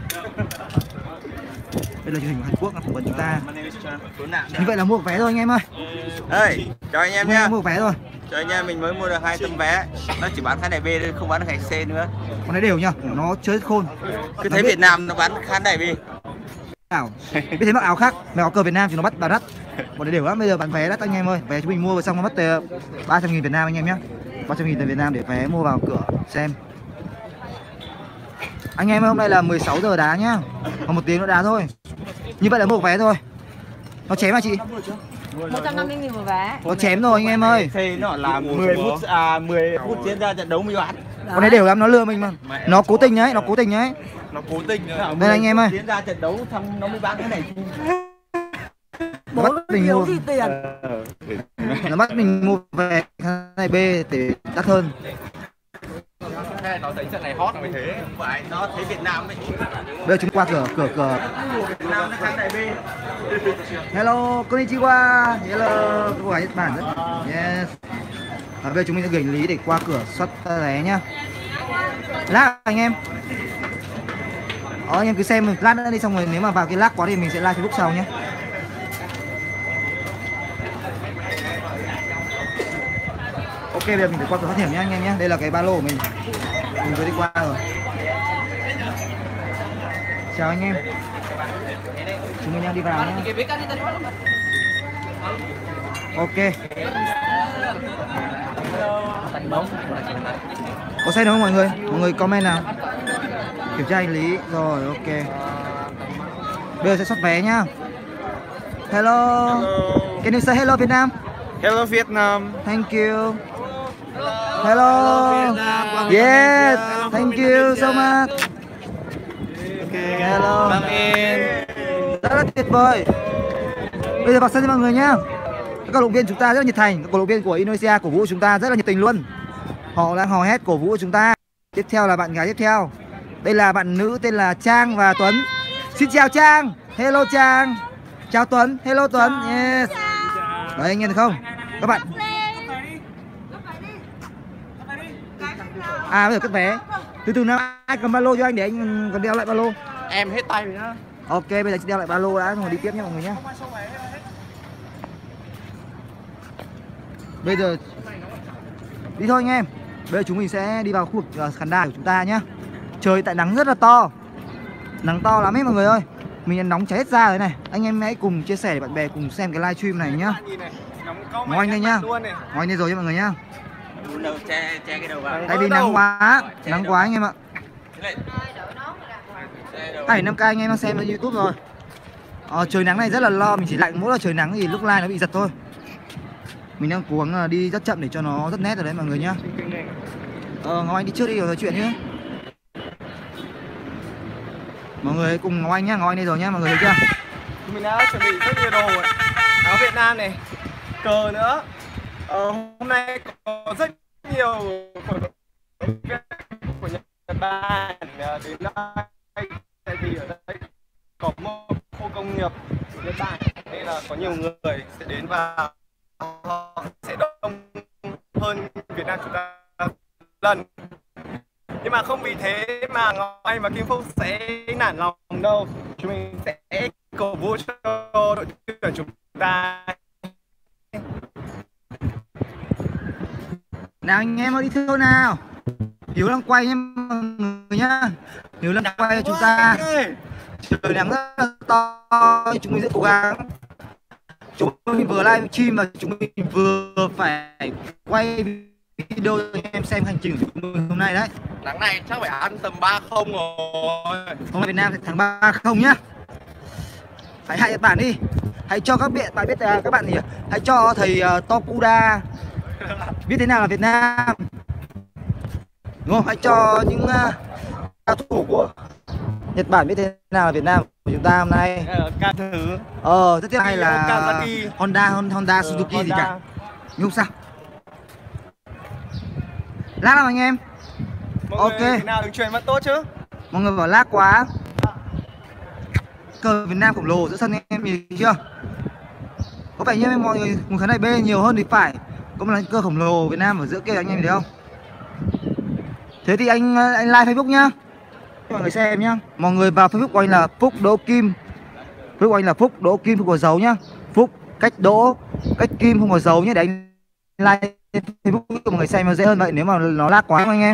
Đây là truyền hình của Hàn Quốc phỏng vấn chúng ta. Như vậy là mua vé thôi anh em ơi. Ê, chào anh em nhá. Mua vé rồi. Chào anh em, mình mới mua được hai tấm vé. Nó chỉ bán khán đài B thôi, không bán được khán C nữa. Con này đều nhá, nó chơi khôn. Cứ thấy Việt Nam nó bán khán đài B. Ảo. Biết thấy mặc áo khác, mày có cờ Việt Nam thì nó bắt vào đắt. Bọn này đều lắm, bây giờ bán vé đắt anh em ơi. Vé chúng mình mua xong nó mất ba trăm nghìn Việt Nam anh em nhé. ba trăm nghìn tiền Việt Nam để vé mua vào cửa xem. Anh em ơi, hôm nay là mười sáu giờ đá nhá. Còn một tiếng nữa đá thôi. Như vậy là mua vé thôi. Nó chém à chị? một trăm năm mươi nghìn một vé. Nó chém rồi anh em ơi. Thì nó là mười phút à mười phút diễn ra trận đấu mới bán. Con này đều lắm, nó lừa mình mà. Nó cố tình đấy, nó cố tình đấy. Nó cố tình nữa. Đây anh em ơi. Diễn ra trận đấu xong nó mới bán cái này. Nó bắt mình mua gì tiền. Nó bắt mình mua vé này B để đắt hơn. Nó thấy trận này hot rồi thế. Không phải, nó thấy Việt Nam ấy. Bây giờ chúng qua cửa cửa cửa. Việt Nam nó khán đài B. Hello, konnichiwa. Hello, cô gái Nhật Bản rất. Yes. Và bây giờ chúng mình sẽ gửi lý để qua cửa xuất vé nhá. Lát anh em. Đó, anh em cứ xem lát nữa đi, xong rồi nếu mà vào cái lag quá thì mình sẽ live Facebook sau nhé. Ok, bây giờ mình phải qua cửa thoát hiểm nhá anh em nhé. Đây là cái ba lô của mình. Mình vừa đi qua rồi. Chào anh em. Chúng mình đang đi vào nhé. Ok. Có xe đúng không mọi người? Mọi người comment nào. Kiểm tra hành lý. Rồi, ok. Bây giờ sẽ xuất vé nhá. Hello. Hello. Can you say hello Việt Nam? Hello Vietnam. Thank you. Hello. Yes. Thank you so much. Hello. Rất là tuyệt vời. Bây giờ vào sân cho mọi người nhá. Các cổ động viên chúng ta rất là nhiệt thành. Các cổ động viên của Indonesia cổ vũ chúng ta rất là nhiệt tình luôn. Họ đang hò hét cổ vũ chúng ta. Tiếp theo là bạn gái tiếp theo. Đây là bạn nữ tên là Trang và Tuấn. Xin chào Trang. Hello Trang. Chào Tuấn. Hello Tuấn. Yes. Đấy anh em thấy không? Các bạn. À bây giờ cất vé. Từ từ nào ai cầm ba lô cho anh để anh còn đeo lại ba lô. Em hết tay rồi nhá. Ok, bây giờ chị đeo lại ba lô đã rồi đi tiếp nhé mọi người nhé. Bây giờ đi thôi anh em. Bây giờ chúng mình sẽ đi vào khu vực uh, khán đài của chúng ta nhé. Trời tại nắng rất là to. Nắng to lắm ấy mọi người ơi. Mình nóng cháy hết da rồi này. Anh em hãy cùng chia sẻ để bạn bè cùng xem cái livestream này nhá. Ngồi anh đây nhá. Ngồi anh đây rồi cho mọi người nhá. Che, che cái đầu vào. Tại vì nắng quá, nắng quá anh em ạ. Hai năm k anh em đang xem trên YouTube rồi. Ờ, trời nắng này rất là lo, mình chỉ lạnh mỗi là trời nắng thì lúc live nó bị giật thôi. Mình đang cố gắng đi rất chậm để cho nó rất nét rồi đấy mọi người nhá. Ờ, Ngọc Anh đi trước đi rồi nói chuyện nhé. Mọi người cùng Ngọc Anh nhá, Ngọc Anh đây rồi nhá, mọi người thấy chưa? Mình đã chuẩn bị rất nhiều đồ rồi. Áo Việt Nam này, cờ nữa. Ờ, hôm nay có rất nhiều cổ động viên của Nhật Bản đến đây, tại vì ở đây có một khu công nghiệp của Nhật Bản nên là có nhiều người sẽ đến và họ sẽ đông hơn Việt Nam chúng ta lần. Nhưng mà không vì thế mà Ngọc Anh và Kim Phúc sẽ nản lòng đâu. Chúng mình sẽ cổ vũ cho đội tuyển chúng ta. Nào anh em ơi, đi thôi nào. Hiếu đang quay nhé mọi người nhá. Hiếu đang quay cho chúng ta. Trời nắng rất là to, chúng mình sẽ cố gắng. Chúng mình vừa live stream và chúng mình vừa phải quay video cho anh em xem hành trình của chúng mình hôm nay đấy. Nắng này chắc phải ăn tầm ba không rồi. Hôm nay Việt Nam sẽ thắng ba không nhá. Hãy hại Nhật Bản đi. Hãy cho các bạn bạn biết uh, các bạn gì? Hãy cho thầy uh, Tokuda biết thế nào là Việt Nam. Đúng không? Hãy cho những uh, cao thủ của Nhật Bản biết thế nào là Việt Nam của chúng ta hôm nay. Ca thử. Ờ, rất tiếc hay là Kawasaki. Honda Honda Ừ, Suzuki Honda. gì cả. Nhưng không sao. Lát nào anh em. Mọi Ok. người thế nào đường truyền vẫn tốt chứ? Mọi người bảo lag quá. Cờ Việt Nam khổng lồ giữa sân anh em nhìn chưa? Có vẻ như mọi người một khán đài B nhiều hơn thì phải. Có một là cơ khổng lồ Việt Nam ở giữa kia anh em nhìn thấy không? Thế thì anh anh like Facebook nhá. Mọi người xem nhá. Mọi người vào Facebook của anh là Phúc Đỗ Kim. Facebook của anh là Phúc Đỗ Kim không có dấu nhá. Phúc cách Đỗ cách Kim không có dấu nhé để anh like Facebook của mọi người xem nó dễ hơn vậy nếu mà nó lag quá anh em.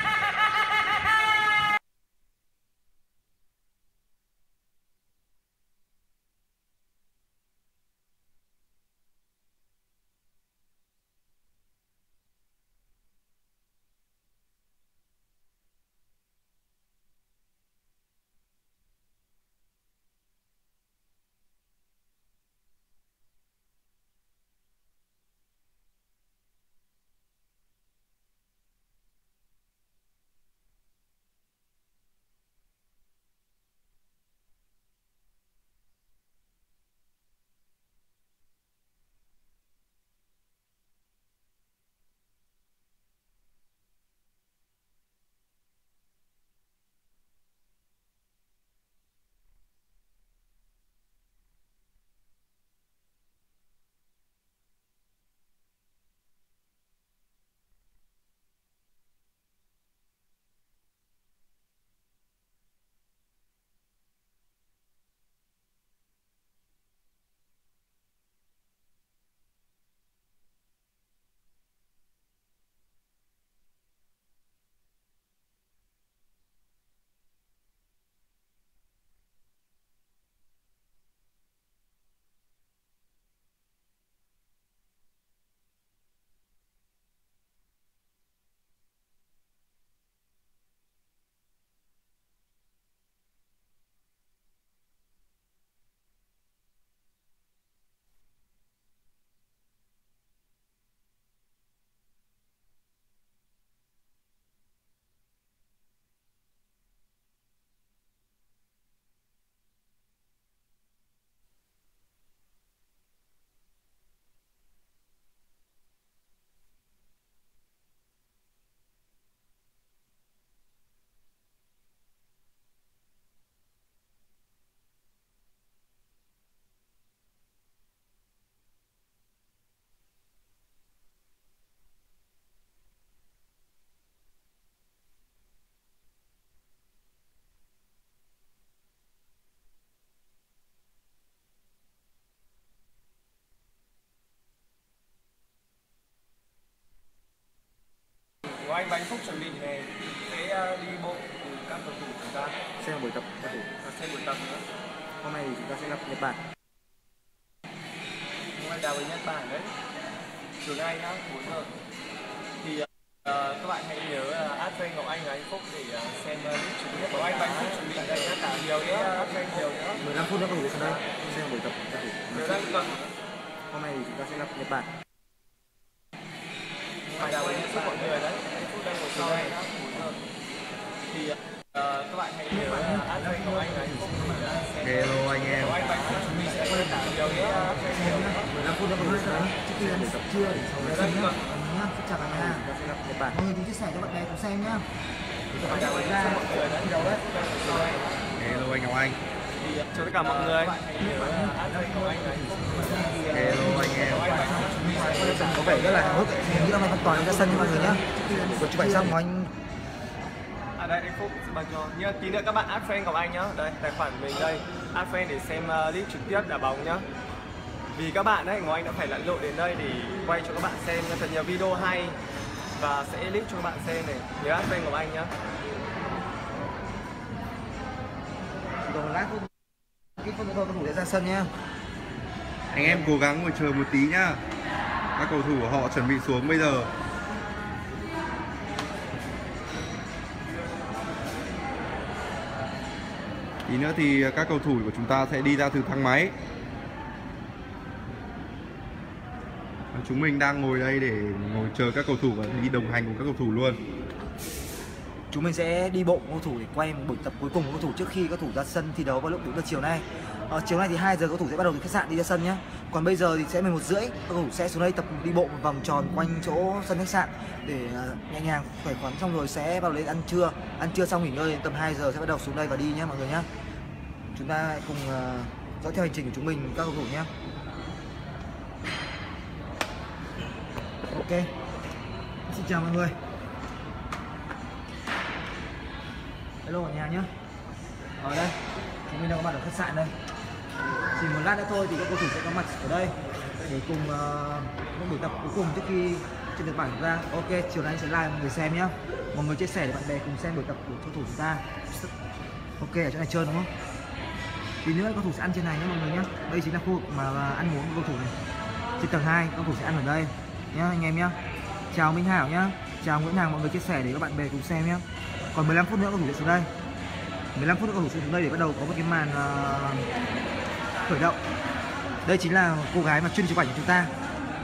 Của anh Bánh Phúc chuẩn bị này sẽ uh, đi bộ từ các cầu thủ chúng ta Xem buổi tập cầu thủ. và xem buổi tập nữa. Hôm nay thì chúng ta sẽ gặp Nhật Bản. Hôm nay đá với Nhật Bản đấy. Trường Anh á, bốn giờ. Thì uh, các bạn hãy nhớ uh, add kênh Ngọc Anh và anh Phúc để uh, xem uh, clip trực tiếp của anh Bánh Phúc chuẩn bị đây nhá, cả nhiều nữa, add kênh nhiều nữa. mười lăm phút nữa cầu thủ sang đây. Xem buổi tập cầu thủ. Nhiều lắm còn. Hôm nay thì chúng ta sẽ gặp Nhật Bản. Phải đá với Nhật Bản mọi người đấy. Anh Phúc đang ngồi sau đây nhá, bốn giờ. Thì uh, các bạn hãy nhớ uh, add kênh Ngọc Anh và anh Phúc để uh, xem. Hello anh em. Ngọc Anh Bánh Phúc chuẩn bị sẽ có cả nhiều nữa, add kênh nhiều nữa. mười lăm phút nữa cầu thủ sang đây. Trước khi ăn buổi tập trưa để sau đấy xem nhá. Nhá, xin chào cả nhà. Chúng ta sẽ gặp Nhật Bản. Mọi người cùng chia sẻ cho bạn bè cùng xem nhá. Phải đá với Nhật Bản mọi người đấy. Đâu đấy? Hello anh Ngọc Anh. Thì cho tất cả mọi người nhớ add kênh Ngọc Anh và anh Phúc. Hello anh em. Có vẻ rất là háo hức. Mình nghĩ là Văn Toàn ra sân cho mọi người nhá. Cuộc chụp ảnh xong của anh. À đây anh Phúc xin bàn cho. Nhưng tí nữa các bạn add friend Ngọc Anh nhá. Đây tài khoản của mình đây. Add friend để xem uh, clip trực tiếp đá bóng nhá. Vì các bạn đấy, Ngọc Anh đã phải lặn lội đến đây để quay cho các bạn xem thật nhiều video hay và sẽ link cho các bạn xem này. Nhớ add fan Ngọc Anh nhá. Rồi lát phút ít phút nữa thôi cầu thủ sẽ ra sân nhá. Anh em cố gắng ngồi chờ một tí nhá. Các cầu thủ họ chuẩn bị xuống bây giờ. Tí nữa thì các cầu thủ của chúng ta sẽ đi ra từ thang máy. Chúng mình đang ngồi đây để ngồi chờ các cầu thủ và đi đồng hành cùng các cầu thủ luôn. Chúng mình sẽ đi bộ cầu thủ để quay một buổi tập cuối cùng của cầu thủ trước khi các thủ ra sân thi đấu vào lúc bốn giờ chiều nay. Ờ, chiều nay thì hai giờ cầu thủ sẽ bắt đầu từ khách sạn đi ra sân nhé. Còn bây giờ thì sẽ mười một rưỡi các cầu thủ sẽ xuống đây tập đi bộ một vòng tròn quanh chỗ sân khách sạn để uh, nhẹ nhàng khỏe khoắn, xong rồi sẽ vào lên ăn trưa. Ăn trưa xong nghỉ ngơi tầm hai giờ sẽ bắt đầu xuống đây và đi nhé mọi người nhé. Chúng ta cùng uh, dõi theo hành trình của chúng mình các cầu thủ nhé. Ok. Xin chào mọi người. Hello cả nhà nhé. Ở đây chúng mình đang có mặt ở khách sạn đây. Chỉ một lát nữa thôi thì các cầu thủ sẽ có mặt ở đây để cùng uh, một buổi tập cuối cùng trước khi trên Nhật Bản ra. Ok, chiều nay sẽ live mọi người xem nhé. Mọi người chia sẻ để bạn bè cùng xem buổi tập của cầu thủ chúng ta. Ok, ở chỗ này trơn đúng không? Tí nữa cầu thủ sẽ ăn trên này nhé mọi người nhé. Đây chính là khu vực mà ăn uống của cầu thủ này. Trên tầng hai cầu thủ sẽ ăn ở đây nhá anh em nhé. Chào Minh Hảo nhá. Chào Nguyễn Hằng, mọi người chia sẻ để các bạn bè cùng xem nhé. Còn mười lăm phút nữa cầu thủ sẽ xuống đây. mười lăm phút nữa cầu thủ sẽ xuống đây để bắt đầu có một cái màn uh, khởi động. Đây chính là cô gái mà chuyên chụp ảnh của chúng ta.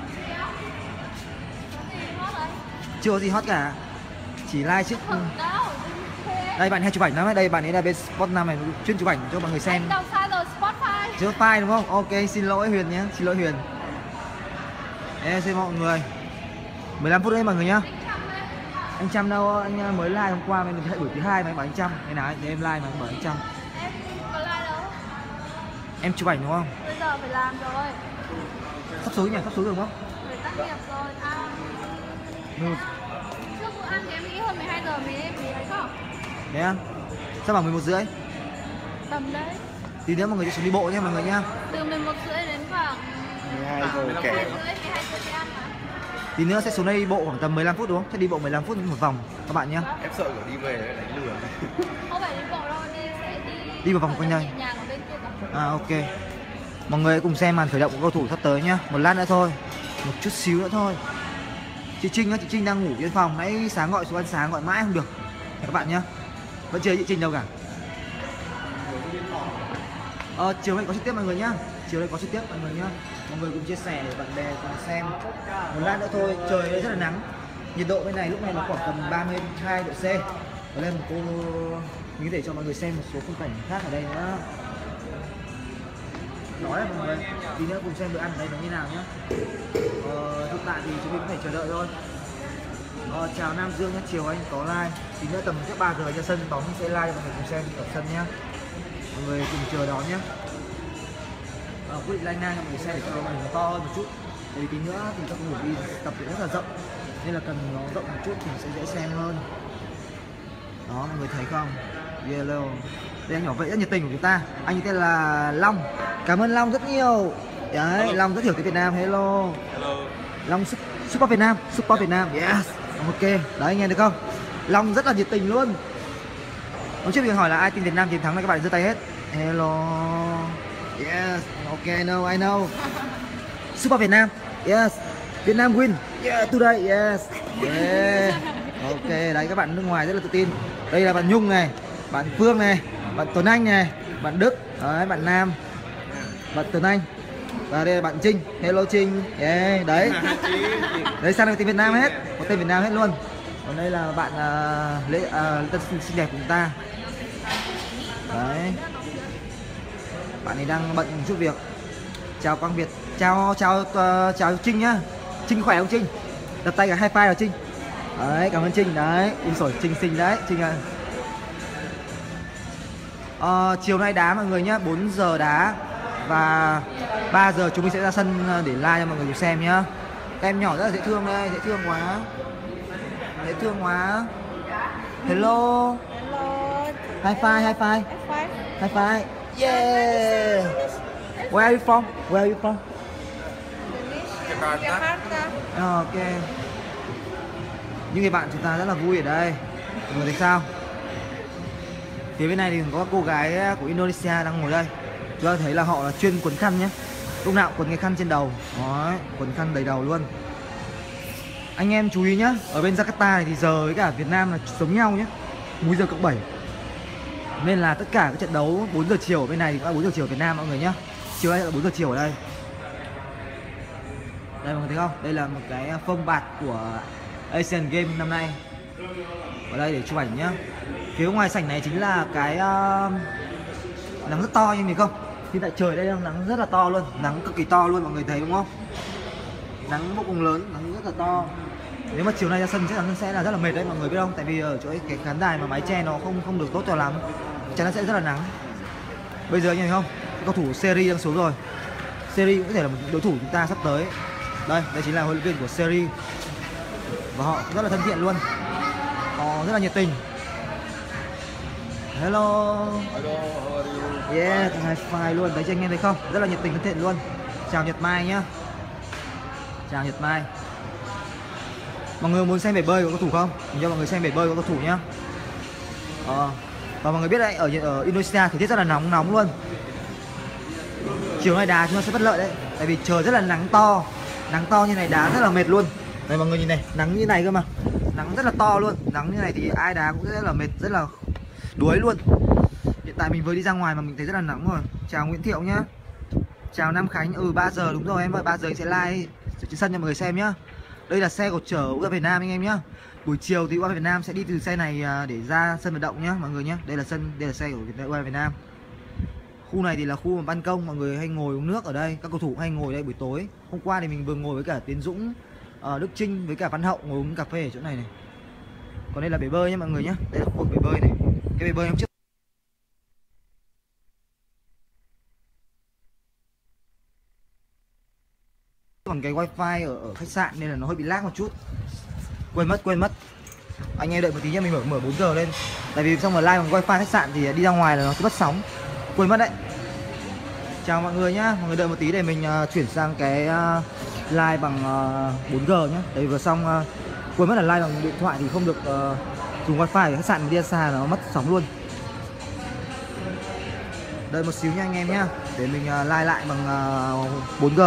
Chưa có gì hot cả. Chỉ like trước. Đây bạn hay chụp ảnh lắm đấy. Đây bạn ấy là bên Sport năm này chuyên chụp ảnh cho mọi người xem. Chưa file đúng không? Ok, xin lỗi Huyền nhé. Xin lỗi Huyền. Em xin mọi người. mười lăm phút đấy mọi người nhá. Anh Trâm đâu? Anh mới like hôm qua mình thấy buổi thứ hai mà anh bảo anh Trâm. Thế nào để em like mà anh bảo anh Trâm. Em có like đâu. Em chụp ảnh đúng không? Bây giờ phải làm rồi. Sắp xuống nhỉ? Sắp xuống được không? Phải tác nghiệp rồi. À. Ừ. Trước bữa ăn thì em nghĩ hơn mười hai giờ mới mới ấy không? Đấy à? Sao bảo mười một rưỡi? Tầm đấy. Tí nữa mọi người đi xuống đi bộ nha mọi người nhá. Từ mười một rưỡi đến khoảng mười hai giờ kẻ. mười hai giờ đi ăn mà. Tí nữa sẽ xuống đây đi bộ khoảng tầm mười lăm phút đúng không? Sẽ đi bộ mười lăm phút một vòng các bạn nhé. Em sợ kiểu đi về đánh lừa. Không phải đi bộ đâu, đi sẽ đi đi vào vòng quanh đây. nhà ở bên kia cả. À ok. Mọi người cùng xem màn khởi động của cầu thủ sắp tới nhá. Một lát nữa thôi. Một chút xíu nữa thôi. Chị Trinh á, chị Trinh đang ngủ trên phòng. Nãy sáng gọi xuống ăn sáng gọi mãi không được. Các bạn nhá. Vẫn chưa thấy chị Trinh đâu cả. Ờ, chiều nay có trực tiếp mọi người nhá. Chiều nay có trực tiếp mọi người nhá. Mọi người cùng chia sẻ để bạn bè cùng xem. Một lát nữa thôi, trời rất là nắng. Nhiệt độ bên này lúc này nó khoảng tầm ba mươi hai độ C. Có lên một cô mình có thể cho mọi người xem một số khung cảnh khác ở đây nữa. Nói là mọi người, tí nữa cùng xem bữa ăn ở đây nó như nào nhá. Ờ, hiện tại thì chúng mình cũng phải chờ đợi thôi. Ờ, chào Nam Dương nhé, chiều anh có like. Tí nữa tầm trước ba giờ ra sân bóng sẽ like cho mọi người cùng xem ở sân nhá. Mọi người cùng chờ đón nhé. Ờ, quyết định like ngang cho mọi người xem để cho màn hình nó to hơn một chút. Bởi vì tí nữa thì các cầu thủ đi tập thì rất là rộng, nên là cần nó rộng một chút thì sẽ dễ xem hơn. Đó, mọi người thấy không? Yellow. Đây anh nhỏ vậy rất nhiệt tình của chúng ta. Anh ấy tên là Long. Cảm ơn Long rất nhiều. Đấy, hello. Long rất hiểu tiếng Việt Nam. Hello. Hello. Long Support Việt Nam, Support Việt Nam. Yes. Ok, đấy nghe được không? Long rất là nhiệt tình luôn. Hôm trước mình hỏi là ai team Việt Nam chiến thắng là các bạn giơ tay hết. Hello. Yes. Ok, I know, I know. Support Việt Nam. Yes. Việt Nam win. Yeah, today. Yes. Yeah. Ok, đấy các bạn nước ngoài rất là tự tin. Đây là bạn Nhung này, bạn Phương này, bạn Tuấn Anh này, bạn Đức, đấy, bạn Nam, bạn Tuấn Anh. Và đây là bạn Trinh. Hello Trinh. Yeah, đấy. Đấy sang đây tên Việt Nam hết, có tên Việt Nam hết luôn. Còn đây là bạn uh, lễ uh, tân xinh đẹp của chúng ta. Đấy. Bạn ấy đang bận chút việc. Chào Quang Việt. Chào chào uh, chào Trinh nhá. Trinh khỏe không Trinh? Đặt tay cả hai file rồi Trinh. Đấy, cảm ơn Trinh đấy. Ui xổi, Trinh xinh đấy, Trinh à. Ờ, chiều nay đá mọi người nhá, bốn giờ đá và ba giờ chúng mình sẽ ra sân để live cho mọi người cùng xem nhá. Các em nhỏ rất là dễ thương đây, dễ thương quá. Dễ thương quá. Hello. Hello. High five, high five. High five. Yeah. Where are you from? Where are you from? Jakarta. Ok. những người bạn chúng ta rất là vui ở đây. Mọi người thấy sao? Phía bên này thì có các cô gái của Indonesia đang ngồi đây. Chúng ta thấy là họ là chuyên quấn khăn nhé, lúc nào quấn cái khăn trên đầu. Đấy, quấn khăn đầy đầu luôn. Anh em chú ý nhá, ở bên Jakarta này thì giờ với cả Việt Nam là giống nhau nhé, múi giờ cộng bảy. Nên là tất cả các trận đấu bốn giờ chiều ở bên này thì cũng là bốn giờ chiều ở Việt Nam mọi người nhé. Chiều nay là bốn giờ chiều ở đây. Đây mọi người thấy không? Đây là một cái phông bạt của Asian Games năm nay. Ở đây để chụp ảnh nhá. Phía ngoài sảnh này chính là cái uh, nắng rất to, anh em thấy không? Hiện tại trời đây đang nắng rất là to luôn, nắng cực kỳ to luôn, mọi người thấy đúng không? Nắng vô cùng lớn, nắng rất là to. Nếu mà chiều nay ra sân chắc chắn sẽ là rất là mệt đấy mọi người biết không? Tại vì ở chỗ cái khán đài mà mái che nó không không được tốt cho lắm, chắc nó sẽ rất là nắng. Bây giờ anh em thấy không? Cái cầu thủ Seri đang xuống rồi. Seri cũng có thể là một đối thủ chúng ta sắp tới. Đây, đây chính là huấn luyện viên của Seri. Và họ rất là thân thiện luôn. Họ rất là nhiệt tình. Hello. Yeah, high five luôn. Đấy cho anh em thấy không? Rất là nhiệt tình thân thiện luôn. Chào Nhật Mai nhá. Chào Nhật Mai. Mọi người muốn xem bể bơi của cầu thủ không? Mình cho mọi người xem bể bơi của cầu thủ nhá. Ờ. Và mọi người biết đấy, ở, ở Indonesia thời tiết rất là nóng nóng luôn. Chiều nay đá chúng ta sẽ bất lợi đấy. Tại vì trời rất là nắng to. Nắng to như này đá rất là mệt luôn. Đây mọi người nhìn này, nắng như này cơ mà. Nắng rất là to luôn. Nắng như này thì ai đá cũng rất là mệt, rất là đuối luôn. Hiện tại mình vừa đi ra ngoài mà mình thấy rất là nóng rồi. Chào Nguyễn Thiệu nhá. Chào Nam Khánh. Ừ ba giờ đúng rồi em ơi, ba giờ anh sẽ live trên sân cho mọi người xem nhá. Đây là xe của chở u e phা Việt Nam anh em nhá. Buổi chiều thì u e phá Việt Nam sẽ đi từ xe này để ra sân vận động nhá mọi người nhá. Đây là sân, đây là xe của u e phá Việt Nam. Khu này thì là khu ban công, mọi người hay ngồi uống nước ở đây, các cầu thủ hay ngồi đây buổi tối. Hôm qua thì mình vừa ngồi với cả Tiến Dũng, Đức Trinh với cả Văn Hậu ngồi uống cà phê ở chỗ này này. Còn đây là bể bơi nhá mọi người nhá. Đây là khu vực bể bơi này. Cái bể bơi hôm trước còn cái wifi ở, ở khách sạn nên là nó hơi bị lag một chút. Quên mất, quên mất. Anh em đợi một tí nhá, mình mở mở bốn G lên. Tại vì xong rồi live bằng wifi khách sạn thì đi ra ngoài là nó sẽ mất sóng. Quên mất đấy. Chào mọi người nhá, mọi người đợi một tí để mình uh, chuyển sang cái uh, live bằng uh, bốn G nhá. Tại vì vừa xong uh, quên mất là live bằng điện thoại thì không được uh, dùng wifi ở khách sạn, đi ra xa nó mất sóng luôn. Đợi một xíu nha anh em nhá, để mình uh, live lại bằng uh, bốn G.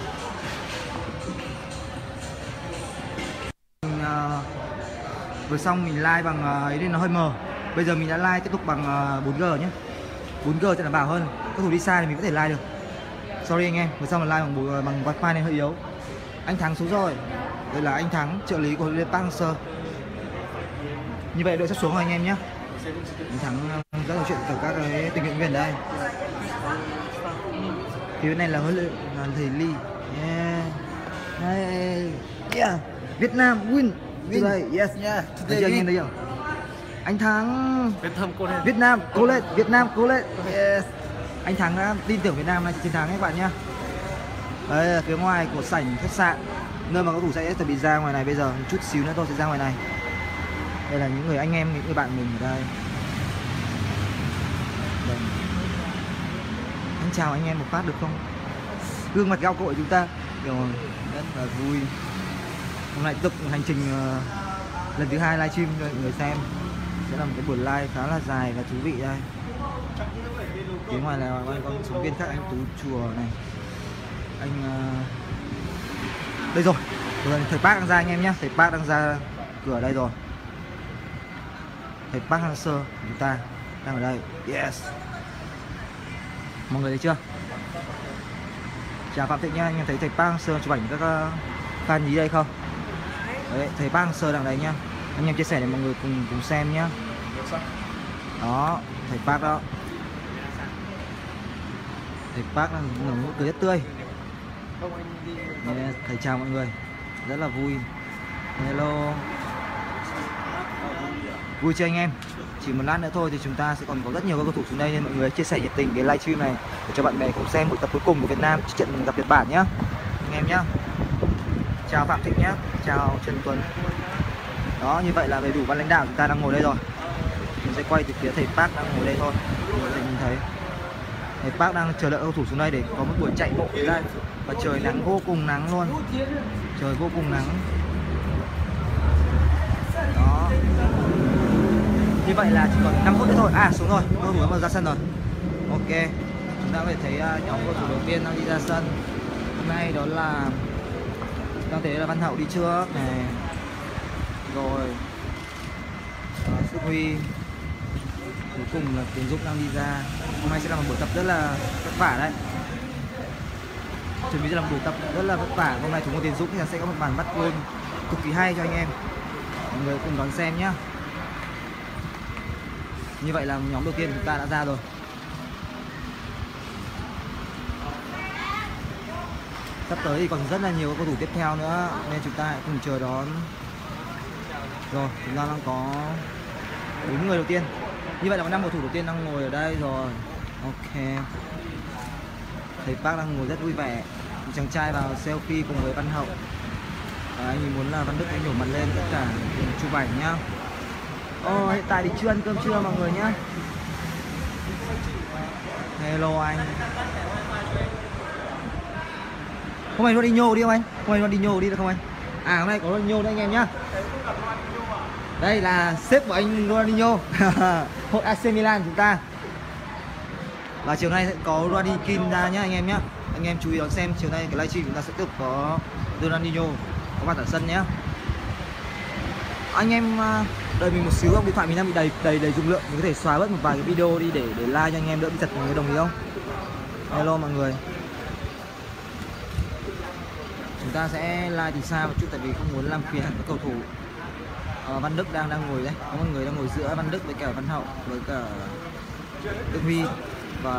Mình, uh, vừa xong mình live bằng uh, ấy nên nó hơi mờ. Bây giờ mình đã live tiếp tục bằng uh, bốn G nhé. bốn G cho đảm bảo hơn. Các thủ đi xa thì mình có thể live được. Sorry anh em, vừa xong là live bằng bằng wifi này hơi yếu. Anh Thắng xuống rồi. Đây là anh Thắng, trợ lý của huấn luyện viên Park Hang-seo. Như vậy đội sắp xuống rồi anh em nhé. Anh Thắng rất là chuyện với các cái tình nguyện viên đây. Phía bên này là huấn luyện thầy Lee. Yeah. Hey. Yeah. Việt Nam win. Win. Today. Yes. Yeah. Today anh em thấy không? Anh Thắng. Việt Nam cố lên. Việt Nam cố lên. Việt Nam cố lên. Yes. Anh Thắng đã tin tưởng Việt Nam này chiến thắng các bạn nhé. Đây là phía ngoài của sảnh khách sạn, nơi mà các thủ sẽ chuẩn bị ra ngoài này. Bây giờ một chút xíu nữa tôi sẽ ra ngoài này. Đây là những người anh em, những người bạn mình ở đây. Đây. Anh chào anh em một phát được không? Gương mặt gạo cội chúng ta. Rồi, rất là vui. Hôm nay tiếp tục hành trình uh, lần thứ hai livestream cho mọi người xem. Sẽ là một cái buổi live khá là dài và thú vị đây. Phía ngoài là con phóng viên khác, anh Tú Chùa này. Anh uh... đây rồi. Rồi thầy Park đang ra anh em nhé. Thầy Park đang ra cửa đây rồi. Thầy Park Hang-seo chúng ta đang ở đây. Yes. Mọi người thấy chưa? Chào Phạm Thịnh nha, anh em thấy thầy Park Hang-seo chụp ảnh các uh, fan nhí đây không? Đấy, thầy Park Hang-seo đang đây nhá. Anh em chia sẻ để mọi người cùng cùng xem nhá. Đó, thầy Park đó. Thầy Park đang nở nụ cười rất tươi. Yeah, thầy chào mọi người, rất là vui. Hello. Vui chưa anh em? Chỉ một lát nữa thôi thì chúng ta sẽ còn có rất nhiều các cầu thủ xuống đây, nên mọi người chia sẻ nhiệt tình cái livestream này để cho bạn bè cùng xem buổi tập cuối cùng của Việt Nam trận gặp Nhật Bản nhé anh em nhé. Chào Phạm Thịnh nhé, chào Trần Tuấn. Đó, như vậy là đầy đủ ban lãnh đạo chúng ta đang ngồi đây rồi. Mình sẽ quay từ phía thầy Park đang ngồi đây thôi. Để mình thấy thầy Park đang chờ đợi cầu thủ xuống đây để có một buổi chạy bộ ở đây. Và trời nắng vô cùng nắng luôn. Trời vô cùng nắng. Đó. Như vậy là chỉ còn năm phút nữa thôi. À xuống rồi, cầu thủ đã ra sân rồi. Ok. Chúng ta có thể thấy uh, nhóm cầu thủ đầu tiên đang đi ra sân. Hôm nay đó là đang thấy là Văn Hậu đi trước này. Rồi uh, Sức Huy. Cuối cùng là Tiến Dũng đang đi ra. Hôm nay sẽ là một buổi tập rất là vất vả đấy. Chuẩn bị là một buổi tập rất là vất vả. Hôm nay thủ môn Tiến Dũng thì sẽ có một màn bắt gôn cực kỳ hay cho anh em. Mọi người cùng đón xem nhé. Như vậy là nhóm đầu tiên chúng ta đã ra rồi. Sắp tới thì còn rất là nhiều cầu thủ tiếp theo nữa nên chúng ta hãy cùng chờ đón. Rồi chúng ta đang có bốn người đầu tiên. Như vậy là có năm cầu thủ đầu tiên đang ngồi ở đây rồi. Ok. Thầy Park đang ngồi rất vui vẻ. Một chàng trai vào selfie cùng với Văn Hậu. Và anh ấy muốn là Văn Đức anh nhổ mặt lên tất cả cùng chụp ảnh nhá. Ồ, hiện tại thì chưa ăn cơm trưa mọi người nhá. Hello anh. Hôm nay Ronaldinho đi không anh? Hôm nay Ronaldinho đi được không anh? À hôm nay có Ronaldinho đấy anh em nhá. Đây là sếp của anh Ronaldinho. Hội a xê Milan chúng ta. Và chiều nay sẽ có Rooney Keane ra nhá anh em nhá. Anh em chú ý đón xem, chiều nay cái livestream chúng ta sẽ tiếp tục có Ronaldinho có mặt ở sân nhé. Anh em đợi mình một xíu, không điện thoại mình đang bị đầy đầy đầy dung lượng, mình có thể xóa bớt một vài cái video đi để để like cho anh em đỡ bị giật, mọi người đồng ý không? Hello mọi người. Chúng ta sẽ like từ xa một chút tại vì không muốn làm phiền các cầu thủ. Ờ, Văn Đức đang đang ngồi đấy, có một người đang ngồi giữa Văn Đức với cả Văn Hậu với cả Đức Huy và